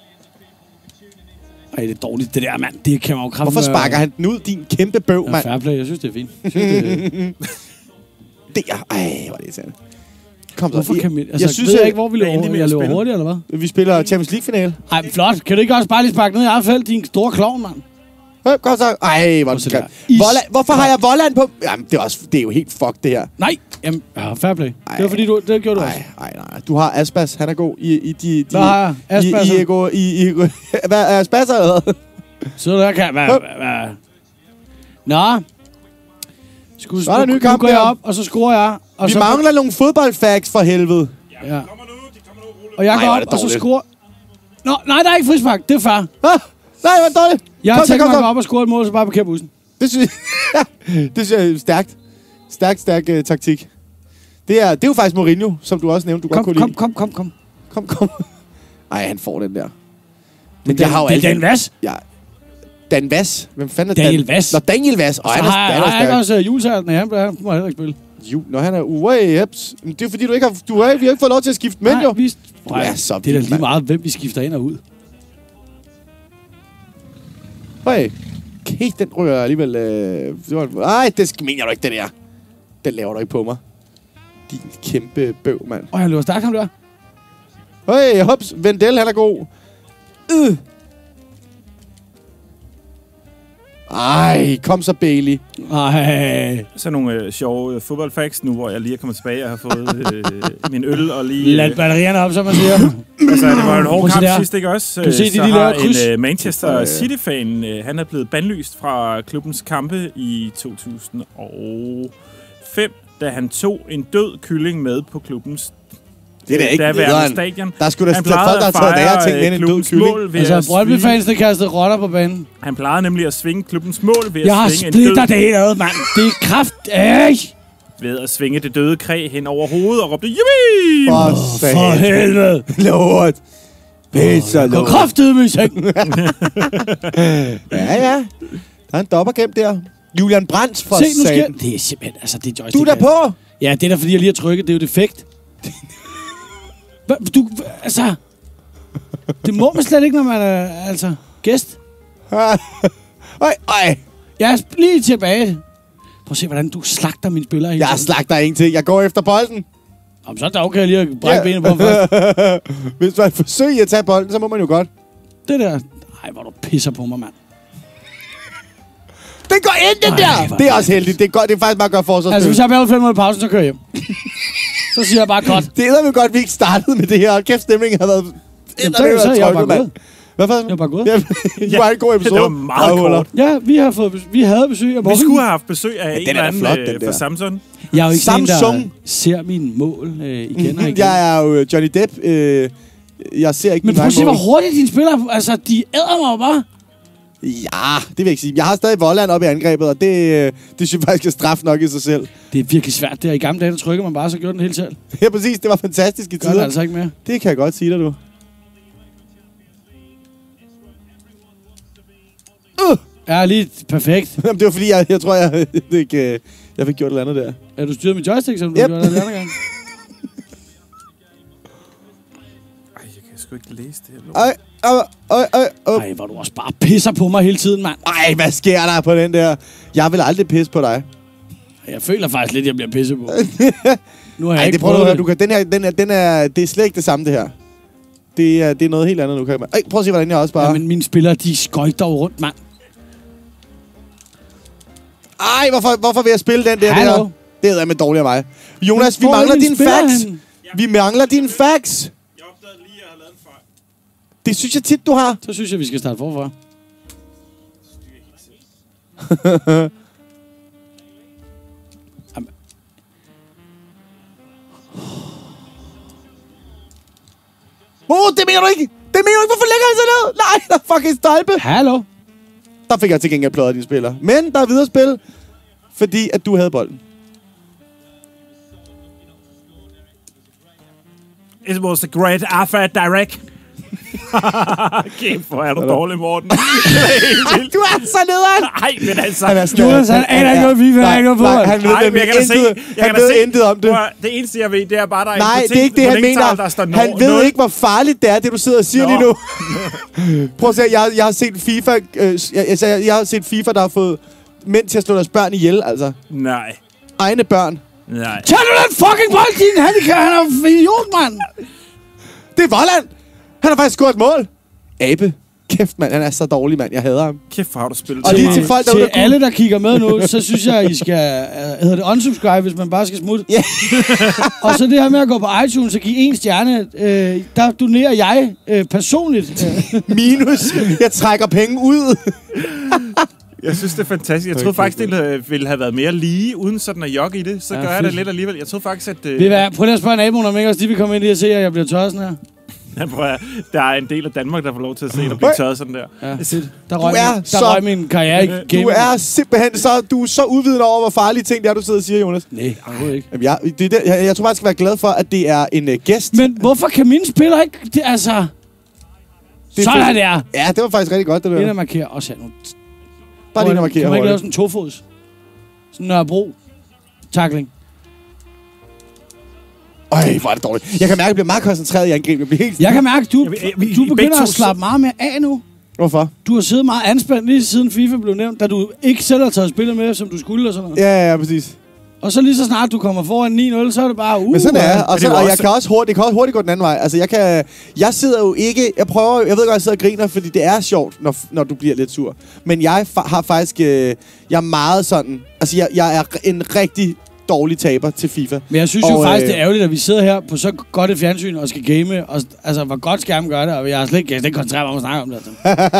Ej, det er dårligt, det der, mand. Det kan man jo kraftigt... Hvorfor sparker han den ud, din kæmpe bøv, Ja, mand? fair play. Jeg synes, det er fint. Jeg synes, det er... Det er... Ej, hvor er det irriterende. Kom så. Hvorfor kan vi... Altså, jeg synes, ved jeg at- ikke, hvor vi hvad endte løber, med jeg at løber spille? hurtigt, eller hvad? Vi spiller Champions League-finale. Ej, men flot. Kan du ikke også bare lige sparke ned i eget felt, din store klovn, mand? Hør, kom så. Ej, hvor er Prøv det at se skønt. der. Is- Volland. Hvorfor har jeg Volland på? Jamen, det er, også, det er jo helt fuck, det her. Nej. Jamen, ja, fair play. Ej. Det var fordi, du... Det gjorde du også. Nej, nej, nej. Du har Aspas. Han er god i, i de... de Hvad har jeg? Aspas? I, I, er gode, i, i, hvad er Aspas eller hvad? Så der kan... Hvad, hvad, hvad? Nå. Skulle, Så er der en ny nu kamp går jeg der. op, og så scorer jeg. Og Vi så, mangler nogle fodboldfacts for helvede. Ja. Og jeg Ej, går hvor er op, det og så dårligt. scorer... Nå, nej, der er ikke frispark. Det er fair. Ah, nej, hvor dårligt. Jeg har Kom så, tænkt kom mig at så. gå op og score et mål, så bare parkere bussen. Det synes jeg, det synes jeg er stærkt. Stærk, stærk uh, taktik. Det er, det er jo faktisk Mourinho, som du også nævnte, du Kom, godt kunne kom, lide. kom, kom, kom. Kom, kom. Ej, han får den der. Men Det jeg har jo er aldrig... Dan Vass. Ja. Dan Vass. Hvem fanden er Daniel Dan? Vass. Nå, Daniel Vass. Og Så han er, har han jeg, er har jeg ikke stærk. også uh, julesærten, han, han må heller ikke spille. Jo, når han er ude, jeps. Men det er fordi, du ikke har... Du har, vi har ikke fået lov til at skifte mænd, jo. vi, Du er så det er da vild, lige mand. meget, hvem vi skifter ind og ud. Høj. Okay, den ryger alligevel... Øh, det var- Ej, det skal, mener du ikke, det der. Den laver du ikke på mig. Din kæmpe bøv, mand. Og han løber stærkt, ham der. Høj, hops. Vendel, han er god. Øh. Ej, kom så, Bailey. Ej. Så nogle øh, sjove øh, fodboldfacts nu, hvor jeg lige er kommet tilbage og har fået øh, min øl og lige... Lad Øh, batterierne op, som man siger. altså, det var en hård Prøv at se kamp der. sidst, ikke også? Du Øh, se, de så lige laver har et kryds. en øh, Manchester City-fan, øh, han er blevet bandlyst fra klubbens kampe i to tusind og fem, da han tog en død kylling med på klubbens Det er da ikke daværende nederen. stadion. Der skulle da Han folk, der plejede har at taget værre ting fejre med øh, end en død klubbens kylling. mål ved Altså, at svinge... Brøndby-fansene kastede rotter på banen. Han plejede nemlig at svinge klubbens mål ved Jeg har at svinge en splitter død, det hele ad, mand. Det er kraft. Ej. ved at svinge det døde kræ hen over hovedet og råbte Yippie! For For satan. helvede. Lort. Pisse Gå lort. kraftedet med sengen. Ja, ja. Der er en dopper gemt der. Julian Brandt for Se, nu sker... satan. Det er simpelthen... Altså, det er joystick. Du er der her. på. Ja, det er da fordi, jeg lige har trykket. Det er jo defekt. Hva, du... Altså... Det må man slet ikke, når man er... Altså... Gæst. Ej, ej. Jeg er lige tilbage. Prøv at se, hvordan du slagter mine spillere. hele Jeg tiden. slagter ingenting. Jeg går efter bolden. Jamen, så er det okay lige at brække Ja. benet på ham først. Hvis man forsøger at tage bolden, så må man jo godt. Det der... Ej, hvor du pisser på mig, mand. Den går ind, den Ej, der! hvor Det er også heldigt. Det er, godt, det er faktisk meget godt for os. Altså, hvis jeg bærer fem minutter i pausen, så kører jeg hjem. Så siger jeg bare godt. Det er jo godt, at vi ikke startede med det her. Hold kæft, stemningen har været... Jamen, så, så er jeg bare gået. Hvad for? Jeg er bare gået. Ja, du har en god episode. Det var meget Røvhuller. kort. Ja, vi har fået besøg. Vi havde besøg af Vi Morten. skulle have haft besøg af en den er eller da anden flot, øh, den der. fra Samsung. Jeg er jo ikke Samsung. En, Samsung. der ser mine mål øh, igen og igen. Jeg er jo Johnny Depp. Øh, jeg ser ikke Men mine prøv at se, egne hvor mål. hurtigt dine spillere... Altså, de æder mig jo bare. Ja, det vil jeg ikke sige. Jeg har stadig Volland op i angrebet, og det, det synes jeg faktisk er straf nok i sig selv. Det er virkelig svært. Der i gamle dage, der trykker man bare, så gjorde den helt selv. Ja, præcis. Det var fantastisk i Gør det tider. altså ikke mere. Det kan jeg godt sige dig, du. Uh! Ja, lige perfekt. Jamen, det var fordi, jeg, jeg tror, jeg, jeg, ikke, jeg fik gjort et eller andet der. Er du styret med joystick, som du Yep. gjorde det andre gang? Ej, jeg kan sgu ikke læse det her. Ej, ej, ej, ej, ej. Ej, hvor du også bare pisser på mig hele tiden, mand. Ej, hvad sker der på den der? Jeg vil aldrig pisse på dig. Jeg føler faktisk lidt, at jeg bliver pisset på. Nu har jeg Ej, ikke det prøver du prøvet at høre. det. Du kan, den her, den er, den er, det er slet ikke det samme, det her. Det er, det er noget helt andet nu, kan man. Ej, prøv at se, hvordan jeg også bare... Ja, men mine spillere, de skøjter jo rundt, mand. Ej, hvorfor, hvorfor vil jeg spille den der? Hallo? Der? Det er med dårligt af mig. Jonas, vi Hvor er mangler mine din spillere facts. henne? Vi mangler din facts. Jeg opdagede lige, at jeg har lavet en fejl. Det synes jeg tit, du har. Så synes jeg, vi skal starte forfra. Åh, oh, det mener du ikke. Det mener du ikke. Hvorfor lægger han sig ned? Nej, der er fucking stolpe. Hallo? Der fik jeg til gengæld pløjet din spiller. Men der er videre spil, fordi at du havde bolden. It was a great Alpha Direct. Kæft, hvor er du dårlig, Morten. Du er så nederen. Nej, men altså... Han er sådan, Jonas, han aner ikke noget FIFA, han aner ikke noget nej, fodbold. han ved Nej, men nemlig jeg kan da se... intet, Jeg han kan da ved se, intet om det. Prøv at- Det eneste, jeg ved, det er bare, der er Nej, en det er ikke det, han mener. Der står Han no- ved nul. ikke, hvor farligt det er, det du sidder og siger Nå. lige nu. Prøv at se, jeg, jeg har set FIFA... Øh, jeg, jeg, jeg har set FIFA, der har fået mænd til at slå deres børn ihjel, altså. Nej, Egne børn. nej. Tag du den fucking bold, din handicap, han er idiot, mand. Det er Volland. Han har faktisk scoret et mål. Abe. Kæft, mand. Han er så dårlig, mand. Jeg hader ham. Kæft, hvor har du spillet. Og lige til folk Til derude, der kunne- alle, der kigger med nu, så synes jeg, at I skal... Uh, hedder det unsubscribe, hvis man bare skal smutte? Ja. Og så det her med at gå på iTunes og give en stjerne, øh, der donerer jeg øh, personligt. Øh, Minus. Jeg trækker penge ud. Jeg synes, det er fantastisk. Jeg troede faktisk, det ville- ville have været mere lige, uden sådan at jogge i det. Så Ja, gør jeg det fedt. lidt alligevel. Jeg troede faktisk, at... Ved I hvad? Prøv lige at spørge naboen, om ikke også de vil komme ind lige og se, at jeg bliver tørret sådan her. Ja, prøv at- der er en del af Danmark, der får lov til at se dig blive tørret sådan der. Ja, fedt. Der røg, er min, så- der røg min karriere i gaming. Du er simpelthen så, du er så udvidende over, hvor farlige ting det er, du sidder og siger, Jonas. Nej, overhovedet ikke. Jamen, jeg, det, er det, jeg, jeg tror bare, jeg skal være glad for, at det er en uh, gæst. Men hvorfor kan mine spillere ikke... Det, altså... Det er Sådan fedt. der. Ja, det var faktisk rigtig godt, det der. Ind og markere. Også her nu. Bare lige ind og markere. Kan man ikke lave hurtigt. sådan en tofods? Sådan en Nørrebro. Tackling. Øj, hvor er det dårligt. Jeg kan mærke, at jeg bliver meget koncentreret i angriben. Jeg bliver helt... Jeg kan mærke, at du, Ja, vi- vi- du I begge begynder to at slappe meget mere af nu. Hvorfor? Du har siddet meget anspændt lige siden FIFA blev nævnt, da du ikke selv har taget spillet med, som du skulle og sådan noget. Ja, ja, ja, præcis. Og så lige så snart du kommer foran ni nul, så er det bare... Uh, Men sådan er jeg. Og, det så, er jo og jeg også- kan også hurtigt, det kan også hurtigt gå den anden vej. Altså, jeg kan... Jeg sidder jo ikke... Jeg prøver... Jeg ved godt, jeg sidder og griner, fordi det er sjovt, når, når du bliver lidt sur. Men jeg fa- har faktisk... Øh, jeg er meget sådan... Altså, jeg, jeg er en rigtig dårlig taber til FIFA. Men jeg synes jo Og, faktisk, øh, det er ærgerligt, at vi sidder her på så godt et fjernsyn og skal game. Og, altså, hvor godt skærmen gør det, og jeg har slet ikke, jeg har slet ikke koncentreret mig om at snakke om det. Altså.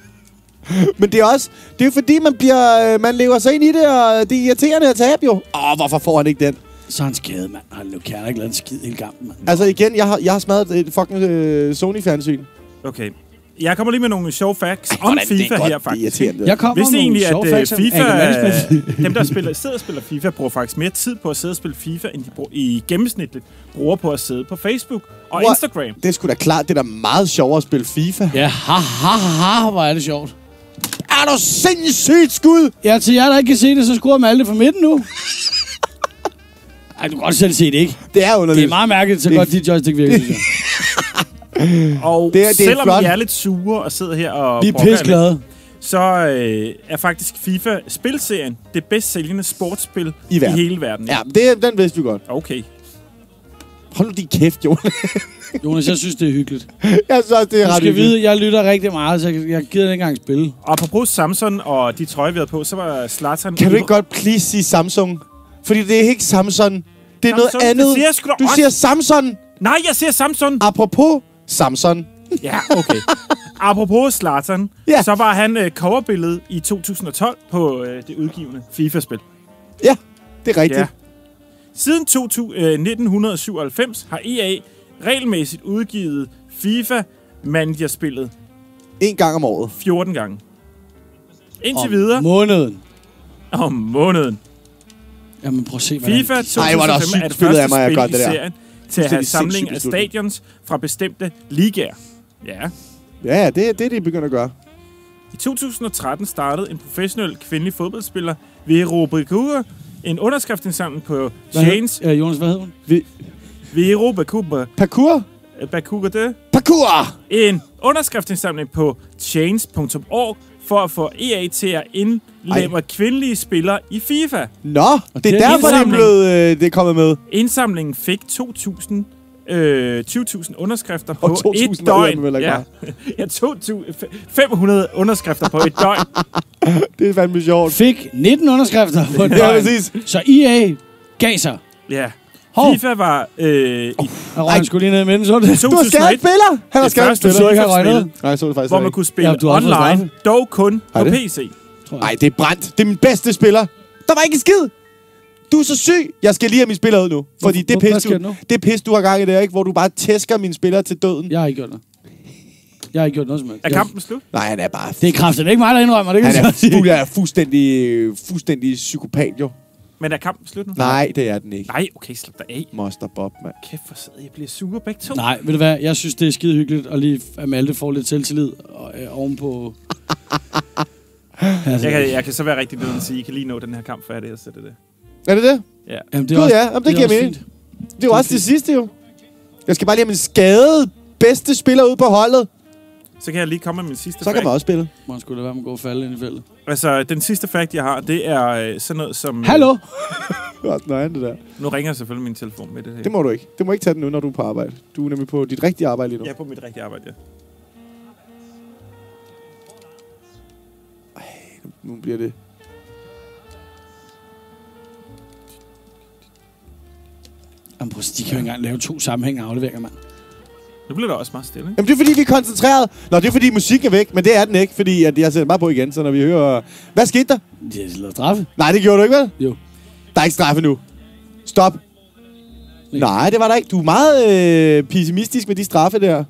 Men det er også... Det er jo fordi, man bliver... øh, Man lever sig ind i det, og det er irriterende at tabe jo. Åh, hvorfor får han ikke den? Så er han skadet, mand. Hold nu, kan jeg ikke lade en skid hele kampen, mand. Altså igen, jeg har, jeg har smadret et fucking øh, Sony-fjernsyn. Okay. Jeg kommer lige med nogle sjove facts om Hvordan det er FIFA godt, her, det er faktisk. irriterende. Jeg kommer Vidste I med egentlig, nogle at sjove øh, facts om FIFA, Anchor Management. dem der spiller, sidder og spiller FIFA, bruger faktisk mere tid på at sidde og spille FIFA, end de bruger, i gennemsnitligt bruger på at sidde på Facebook og What? Instagram. Det er sgu da klart, det er da meget sjovere at spille FIFA. Ja, ha, ha, ha, hvor er det sjovt. Er du sindssygt skud? Ja, til jer, der ikke kan se det, så skruer Malte fra midten nu. Ej, du kan godt selv se det, ikke? Det er underligt. Det er meget mærkeligt, så Det- godt dit joystick virker, synes jeg. Og Det er- det er selvom flot. I er lidt sure og sidder her og Vi er brokker jer pisseglade. så øh, er faktisk FIFA-spilserien det bedst sælgende sportsspil I i, verden. i hele verden. Ja, det, er- den vidste vi godt. Okay. Hold nu din kæft, Jonas. Jonas, jeg synes, det er hyggeligt. Jeg synes også, det er Du ret skal hyggeligt. vide, jeg lytter rigtig meget, så jeg, jeg gider ikke engang spille. Og apropos Samsung og de trøjer, vi havde på, så var Zlatan... Kan du ikke godt please sige Samsung? Fordi det er ikke Samsung. Det er Samsung, noget andet. det siger jeg sgu da Du også. siger Samsung. Nej, jeg siger Samsung! Apropos Samsung. Ja, okay. Apropos Zlatan, Ja. så var han øh, coverbillede i to tusind og tolv på øh, det udgivende FIFA-spil. Ja, det er rigtigt. Ja. Siden to tu- øh, nitten syvoghalvfems har E A regelmæssigt udgivet FIFA Manager-spillet En gang om året. fjorten gange. Indtil videre. måneden. Om måneden. Jamen, prøv at se, hvordan... FIFA to Ej, hvor er der tusind og fem er det sygt spillet af første mig, jeg spil gør i det der. serien til at have Fuldstændig samling af sindssygt beslutning. stadions fra bestemte ligaer. Ja. Ja, ja, det er det, de begynder at gøre. I to tusind og tretten startede en professionel kvindelig fodboldspiller, Vero Bakuba, en underskriftsindsamling på Hvad hed- Chains... Ja, Jonas, hvad hed hun? Vero Bakuba... Parkour? Bakuba det? Parkour! En underskriftsindsamling på change punktum org for at få E A til at indlemme kvindelige spillere i FIFA. Nå, det det er er derfor, det er indsamling. blevet øh, det er kommet med. Indsamlingen fik to tusind, øh, tyve tusind underskrifter på Og to tusind et var døgn. eddermame vel ikke Ja, ja to tusind fem hundrede underskrifter på et døgn. Det er fandme sjovt. Fik nitten underskrifter på et Ja, døgn. præcis. Så E A gav sig. Ja. Hov. FIFA var øh, i Og røg skulle lige ned i midten, så det. Du har to tusind og skadet et, spiller! Han har det skadet første spiller. Så ikke har FIFA-spil, røgnet. Nej, jeg så det faktisk hvor man ikke. kunne spille Ja, du har også fået online, dog kun Har på det? P C. Tror jeg. Nej, det er brændt. Det er min bedste spiller. Der var ikke en skid. Du er så syg. Jeg skal lige have mine spillere ud nu. Fordi det er Hvad pis, sker du, der nu? det er pis, du har gang i det, ikke? Hvor du bare tæsker mine spillere til døden. Jeg har ikke gjort noget. Jeg har ikke gjort noget som helst. Er kampen slut? Nej, han er bare... Det er kraftigt ikke mig, der indrømmer det. Kan Han jeg er, så sige. fuld, er fuldstændig, fuldstændig psykopat, jo. Men er kampen slut nu? Nej, det er den ikke. Nej, okay, slap dig af. Monster Bob, mand. Kæft, hvor sidder jeg bliver sure begge to. Nej, ved du hvad? Jeg synes, det er skide hyggeligt, at lige at Malte får lidt selvtillid og, øh, ovenpå... altså, Jeg kan, jeg kan så være rigtig nødt til at sige, I kan lige nå den her kamp færdig og sætte det. Er det det? Ja. Jamen, det Gud, også, ja. Jamen, det er giver også mening. fint. Det er jo også det sidste, jo. Jeg skal bare lige have min skadede bedste spiller ud på holdet. Så kan jeg lige komme med min sidste Så kan fact. man også spille. Man skulle lade være med at gå og falde ind i feltet. Altså, den sidste fact, jeg har, det er øh, sådan noget som... øh, Hallo? Det er også noget andet, det der. Nu ringer selvfølgelig min telefon med det her. Det må du ikke. Det må ikke tage den nu, når du er på arbejde. Du er nemlig på dit rigtige arbejde lige nu. Jeg er på mit rigtige arbejde, ja. Nu bliver det... Jamen, prøv, de kan jo ikke engang lave to sammenhængende afleveringer, mand. Nu bliver der også meget stille, ikke? Jamen, det er fordi, vi er koncentreret. Nå, det er fordi, musikken er væk, men det er den ikke, fordi at jeg sætter bare på igen, så når vi hører... Hvad skete der? De har lavet straffe. Nej, det gjorde du ikke, vel? Jo. Der er ikke straffe nu. Stop. Nej. Nej, det var der ikke. Du er meget øh, pessimistisk med de straffe der.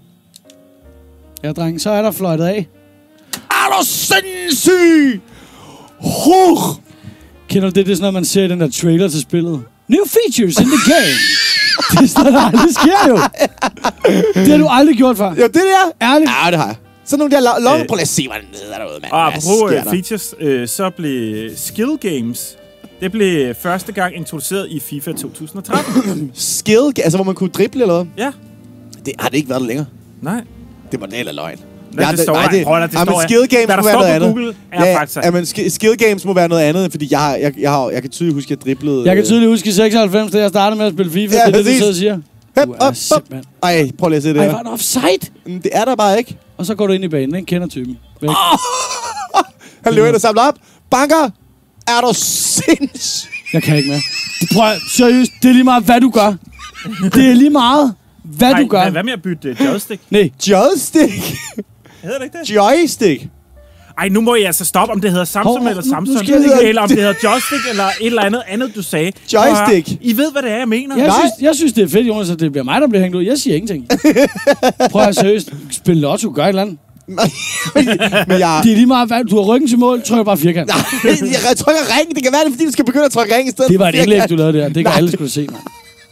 Ja, dreng, så er der fløjtet af. Er du sindssyg? Huh. Kender du det? Det er sådan noget, man ser i den der trailer til spillet. New features in the game. Det er sådan noget, der aldrig sker jo. Det har du aldrig gjort før. Ja, det der. Ærligt. Ja, det har jeg. Så nogle der lo- lo- Øh. Prøv lige at se, hvordan det er derude, mand. Og Hvad apropos sker øh, der? features, øh, så blev Skill Games... Det blev første gang introduceret i FIFA to tusind og tretten. Skill, altså hvor man kunne drible eller noget. Ja. Det har det ikke været der længere. Nej. Det må det eller løgn. Nej, Ja, det det- står nej, der. det- Prøv at det Ja, men står skill games Hvad der må være står noget på andet. Google er Ja, fakta. ja, men sk- skill games må være noget andet, fordi jeg, har, jeg, jeg, har, jeg kan tydeligt huske, at jeg driblede... Jeg kan tydeligt huske i seksoghalvfems, da jeg startede med at spille FIFA. Ja, det er det, du præcis. sidder og siger. Hep, Du op, er op. simpelthen... Ej, prøv lige at se det Ej, her. var der offside? Mm, Det er der bare ikke. Og så går du ind i banen, ikke? Kender typen. Væk. Han løber ind og samler op. Banker! Er du sindssyg? Jeg kan ikke mere. Du prøver, seriøst, det er lige meget, hvad du gør. Det er lige meget, hvad Nej, du gør. hvad- Hvad med at bytte øh, joystick? Nej, Joystick. Hedder det ikke det? Joystick. Ej, nu må jeg altså stoppe, om det hedder Samsung Hov, eller nu- nu Samsung. skal jeg lige- Eller om det hedder joystick eller et eller andet andet, du sagde. Joystick. Prøv at høre, I ved, hvad det er, jeg mener. jeg Nej. synes, jeg synes, det er fedt, Jonas, at det bliver mig, der bliver hængt ud. Jeg siger ingenting. Prøv at seriøst. Spil lotto, gør et eller andet. Men jeg... Det er lige meget, hvad du har ryggen til mål, trykker bare firkant. jeg trykker ring. Det kan være, det er, fordi du skal begynde at trykke ring i stedet. Det var et for indlæg, firkant. du lavede der. Det kan Nej. alle skulle se, mand.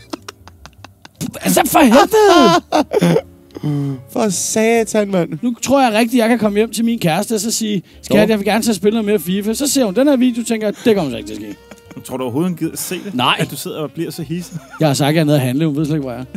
Altså, for helvede! For satan, mand. Nu tror jeg rigtigt, jeg kan komme hjem til min kæreste og så sige, skat, jeg vil gerne til at spille noget mere FIFA. Så ser hun den her video og tænker, det kommer så ikke til at ske. Tror du overhovedet, hun gider at se det? Nej. At du sidder og bliver så hissen? Jeg har sagt, at jeg er nede at handle, hun ved slet ikke, hvor jeg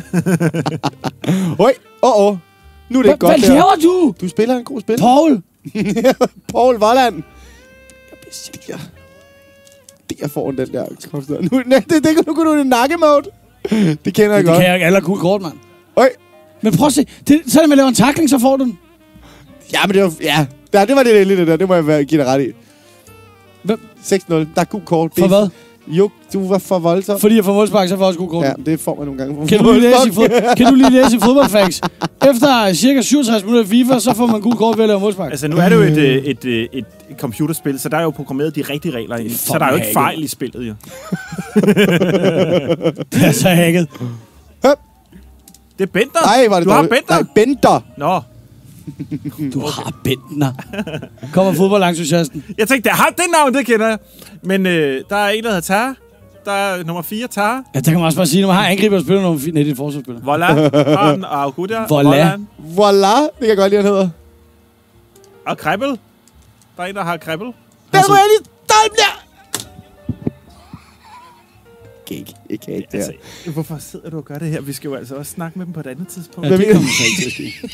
er. Oj, åh, åh. Nu er det Hva, ikke godt, hvad det her. laver du? Du spiller en god spil. Paul? Paul Volland. Der. Der får den der. Nu, nej, det, det, nu går du i nakkemode. Det kender jeg Det godt. kan jeg ikke. Alle gule kort, mand. Øj. Men prøv at se. Det, så er det med at lave en tackling, så får du den. Ja, men det var... Ja, ja det var det lille der. Det må jeg være- give dig ret i. Hvem? seks nul. Der er god kort. For hvad? Jo, du var for voldsom. Fordi jeg får målspark, så får jeg også gule kort. Ja, det får man nogle gange. Kan du, lige læse i fod- kan du lige læse i fodboldfacts? Efter cirka syvogtres minutter i FIFA, så får man gul kort ved at lave målspark. Altså, nu er det jo et, øh, et, øh, et, et computerspil, så der er jo programmeret de rigtige regler i. Så der er jo ikke hacket. fejl i spillet, jo. Det er så hacket. Det er Bender. Nej, var det Du har dårligt. Bender. Nej, Bender. Nå, Du har Bentner. Kommer fodboldentusiasten. Jeg tænkte, det, har, det navn, det kender jeg. Men øh, der er en, der hedder Tara. Der er nummer fire, Tara. Ja, der kan man også bare sige, når man har angriber og spiller nummer fire. Nej, det er en forsvarsspiller. Voilà. Arn og Aguda. Voilà. Voilà. Det kan jeg godt lide, han hedder. Og Krebbel. Der er en, der har Krebbel. Der må jeg lige stolpe der! Ikke, ikke, ikke der. Altså, hvorfor sidder du og gør det her? Vi skal jo altså også snakke med dem på et andet tidspunkt. Ja, det kommer så ikke til at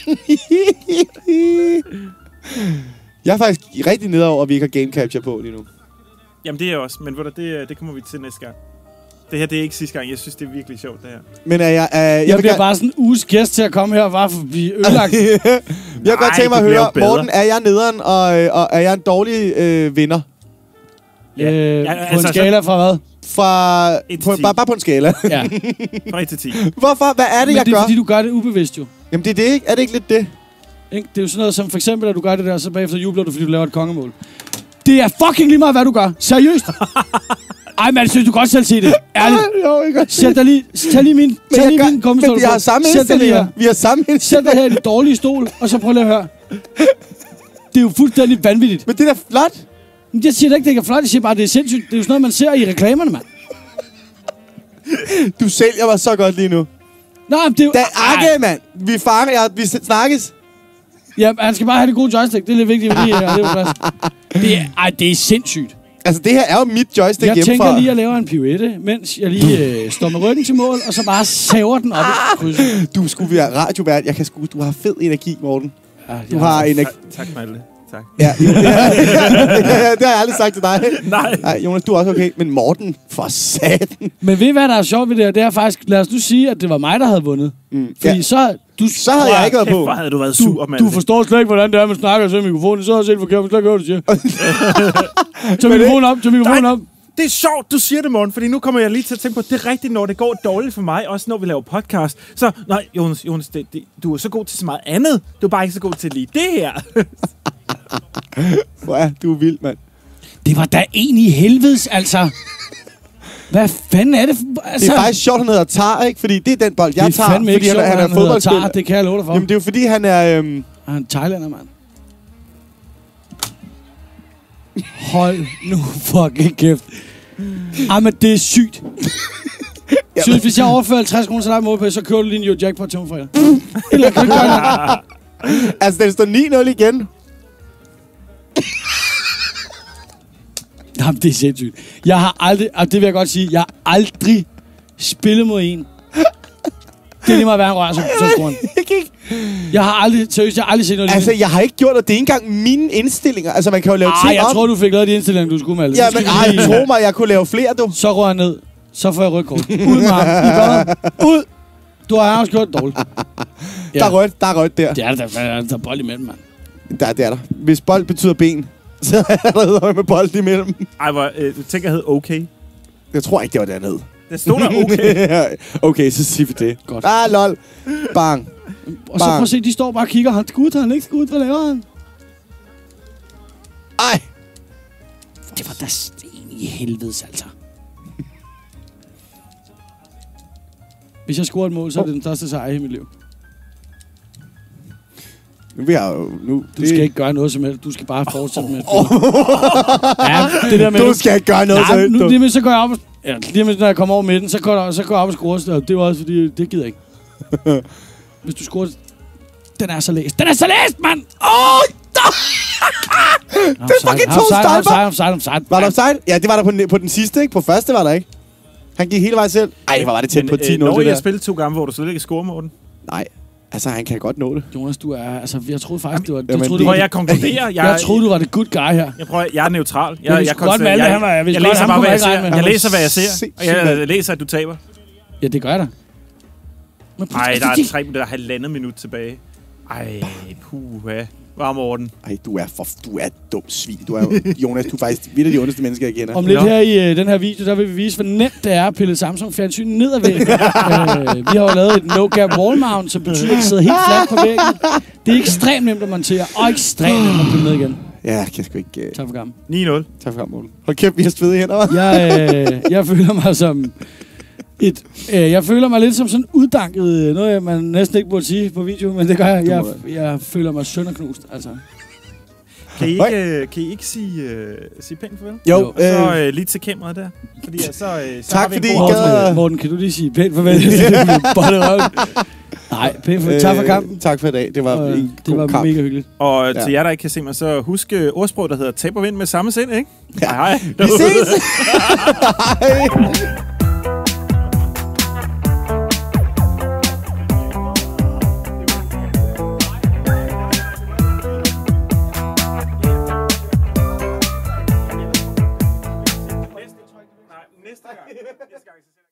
ske. Jeg er faktisk rigtig nede over, at vi ikke har game capture på lige nu. Jamen, det er jeg også. Men ved du, det, det kommer vi til næste gang. Det her, det er ikke sidste gang. Jeg synes, det er virkelig sjovt, det her. Men er jeg... Er, jeg, jeg bliver gerne... bare sådan en uges gæst til at komme her og bare blive ødelagt. Jeg kan godt tænke mig at høre, Morten, er jeg nederen, og, og er jeg en dårlig øh, vinder? Ja. Øh, ja, på altså, en skala fra hvad? Fra... På, bare, bare på en skala. Ja. Fra et til ti. Hvorfor? Hvad er det, Men jeg det er gør? fordi, du gør det ubevidst jo. Jamen, det er det ikke. Er det ikke lidt det? Ikke? Det er jo sådan noget som for eksempel, at du gør det der, så bagefter jubler du, fordi du laver et kongemål. Det er fucking lige meget, hvad du gør. Seriøst. Ej, man synes du godt selv sige det. Ærligt. Jo, ikke godt. Sæt dig lige, tag lige min, tag lige min kommestol. Men vi har samme indstillinger. Vi har samme indstillinger. Sæt dig her i den dårlige stol, og så prøv lige at høre. Det er jo fuldstændig vanvittigt. Men det er da flot. Jeg siger da ikke, det ikke er flot. Jeg siger bare, det er sindssygt. Det er jo sådan noget, man ser i reklamerne, mand. Du sælger mig så godt lige nu. Nå, men det er jo... Da Akke, mand. Vi fanger, ja, vi snakkes. Ja, han skal bare have det gode joystick. Det er lidt vigtigt, fordi det er plads. Det er, ej, det er sindssygt. Altså, det her er jo mit joystick jeg hjemmefra. Jeg tænker lige at lave en pirouette, mens jeg lige øh, står med ryggen til mål, og så bare saver den op i krydset. Du skulle være radiovært. Jeg kan sgu, du har fed energi, Morten. Ja, du har energi. Tak, tak Malte. Tak. Ja, jo, det, har, det har jeg aldrig sagt til dig. Nej. Nej, Jonas, du er også okay. Men Morten, for satan. Men ved I, hvad der er sjovt ved det her? Det er faktisk, lad os nu sige, at det var mig, der havde vundet. Mm. Fordi Ja. så... Du, Så havde jeg ikke været på. Hvor havde du været sur, du, Malte. du forstår slet ikke, hvordan det er, man snakker til mikrofonen. Så har jeg set forkert, men slet ikke hørt det, siger. Tag mikrofonen op, tag mikrofonen op. Det er sjovt, du siger det, Morten, fordi nu kommer jeg lige til at tænke på, at det er rigtigt, når det går dårligt for mig, også når vi laver podcast. Så, nej, Jonas, Jonas det, det, du er så god til så meget andet. Du er bare ikke så god til lige det her. Hvor er du vild, mand. Det var da en i helvedes, altså. Hvad fanden er det? For, altså, Det er faktisk sjovt, han hedder Tar, ikke? Fordi det er den bold, jeg det er tager. fandme Fordi ikke han, sjovt, han er han hedder fodboldspiller. Tar, det kan jeg love dig for. Jamen, det er jo fordi, han er... Øhm... Han er en thailander, mand. Hold nu fucking kæft. Ej, men det er sygt. Synes, hvis jeg overfører halvtreds kroner til dig mål på, så kører du lige en Eurojackpot til mig fredag. Eller kan du gøre det? Altså, den står ni nul igen. Jamen, det er sindssygt. Jeg har aldrig, og det vil jeg godt sige, jeg har aldrig spillet mod en. Det er lige meget, hvad han rører, så, så skruer han. Jeg har aldrig, seriøst, jeg har aldrig set noget Altså, lignende. jeg har ikke gjort det. Det er ikke engang mine indstillinger. Altså, man kan jo lave Ej, ting jeg om. tror, du fik lavet de indstillinger, du skulle med alle. Ja, men ej, tro mig, jeg kunne lave flere, du. Så rører han ned. Så får jeg rødkort. Ud med ham. I badet. Ud. Du har også gjort det dårligt. Ja. Der er rødt, der er rødt der. Det er der, der er der bold imellem, mand. Der, det er der. Hvis bold betyder ben, så er der noget med bold imellem. Ej, hvor, øh, du tænker, jeg hed okay. Jeg tror ikke, det var dernede. Det stod der okay. Okay, så siger vi det. Godt. Ah, lol. Bang. Og så prøv at se, de står bare og kigger. Han skud, han ikke skud, hvad laver han? Ej. Det var da sten i helvedes, altså. Hvis jeg scorer et mål, så er det den største sejr i mit liv. Nu vil jeg jo... Nu, Du det... skal ikke gøre noget som helst. Du skal bare fortsætte med at ja, det der med... Du skal ikke gøre noget Nej, som helst, nu, du. lige med, så går jeg op og... Ja, lige med, når jeg kommer over midten, så går jeg, så går jeg op og scorer. Og det var også fordi, det gider jeg ikke. Hvis du scorer... Den er så læst. Den er så læst, mand! Åh! Oh, det er fucking to stolper! Offside, offside, offside. Var der offside? Ja, det var der på den, på den sidste, ikke? På første var der ikke. Han gik hele vejen selv. Ej, hvor var det tæt Men, på ti nul, øh, når det jeg der. spillet to gange, hvor du slet ikke scorer, Morten. Nej, altså han kan godt nå det. Jonas, du er... Altså, jeg troede faktisk, det var... Jamen, Jeg troede, det- du Prøv, var, jeg konkluderer. Jeg, jeg troede, du var det good guy her. Jeg prøver, jeg er neutral. Jeg Jeg, vidste jeg, godt, konstaterer- Malte, jeg, han var- jeg vidste jeg godt, læser ham bare, kunne hvad jeg jeg ikke regne ser. med. Jeg Han læser, hvad jeg var ser. sindssygt, Og mand. jeg læser, at du taber. Ja, det gør jeg da. Men prøv- Nej, der er tre minutter, halvandet minut tilbage. Ej, puha. Var Morten. Ej, du er for, du er et dumt svin. Du er jo, Jonas, du er faktisk vildt af de ondeste mennesker, jeg kender. Om lidt Nå. her i øh, den her video, der vil vi vise, hvor nemt det er at pille Samsung-fjernsyn ned ad væggen. øh, vi har jo lavet et no-gap wall mount, som betyder, at det sidder helt fladt på væggen. Det er ekstremt nemt at montere, og ekstremt nemt at pille ned igen. Ja, jeg kan sgu ikke... Uh... Tak for gammel. ni nul. Tak for gammel, Morten. Hold kæft, vi har svedet i hænder, hva'? Jeg, øh, jeg føler mig som Et, øh, jeg føler mig lidt som sådan uddanket, øh, noget man næsten ikke burde sige på video, men det gør jeg. Jeg, jeg føler mig sønderknust, altså. Kan I ikke, øh, kan I ikke sige, øh, sige pænt farvel? Jo, Jo. Og så øh, øh, lige til kameraet der. Fordi øh, så, øh, så Tak, har vi en fordi god I aftale. gad- Morten, Morten, kan du lige sige pænt farvel? Nej, pænt farvel. Tak for kampen. Øh, tak for i dag. Det var Og, en det god var kamp. mega hyggeligt. Og Ja. til jer, der ikke kan se mig, så husk øh, ordsprog, der hedder tab og vind med samme sind, ikke? Ja. Hej, hej. Vi ses! Hej! Næste gang. Næste gang.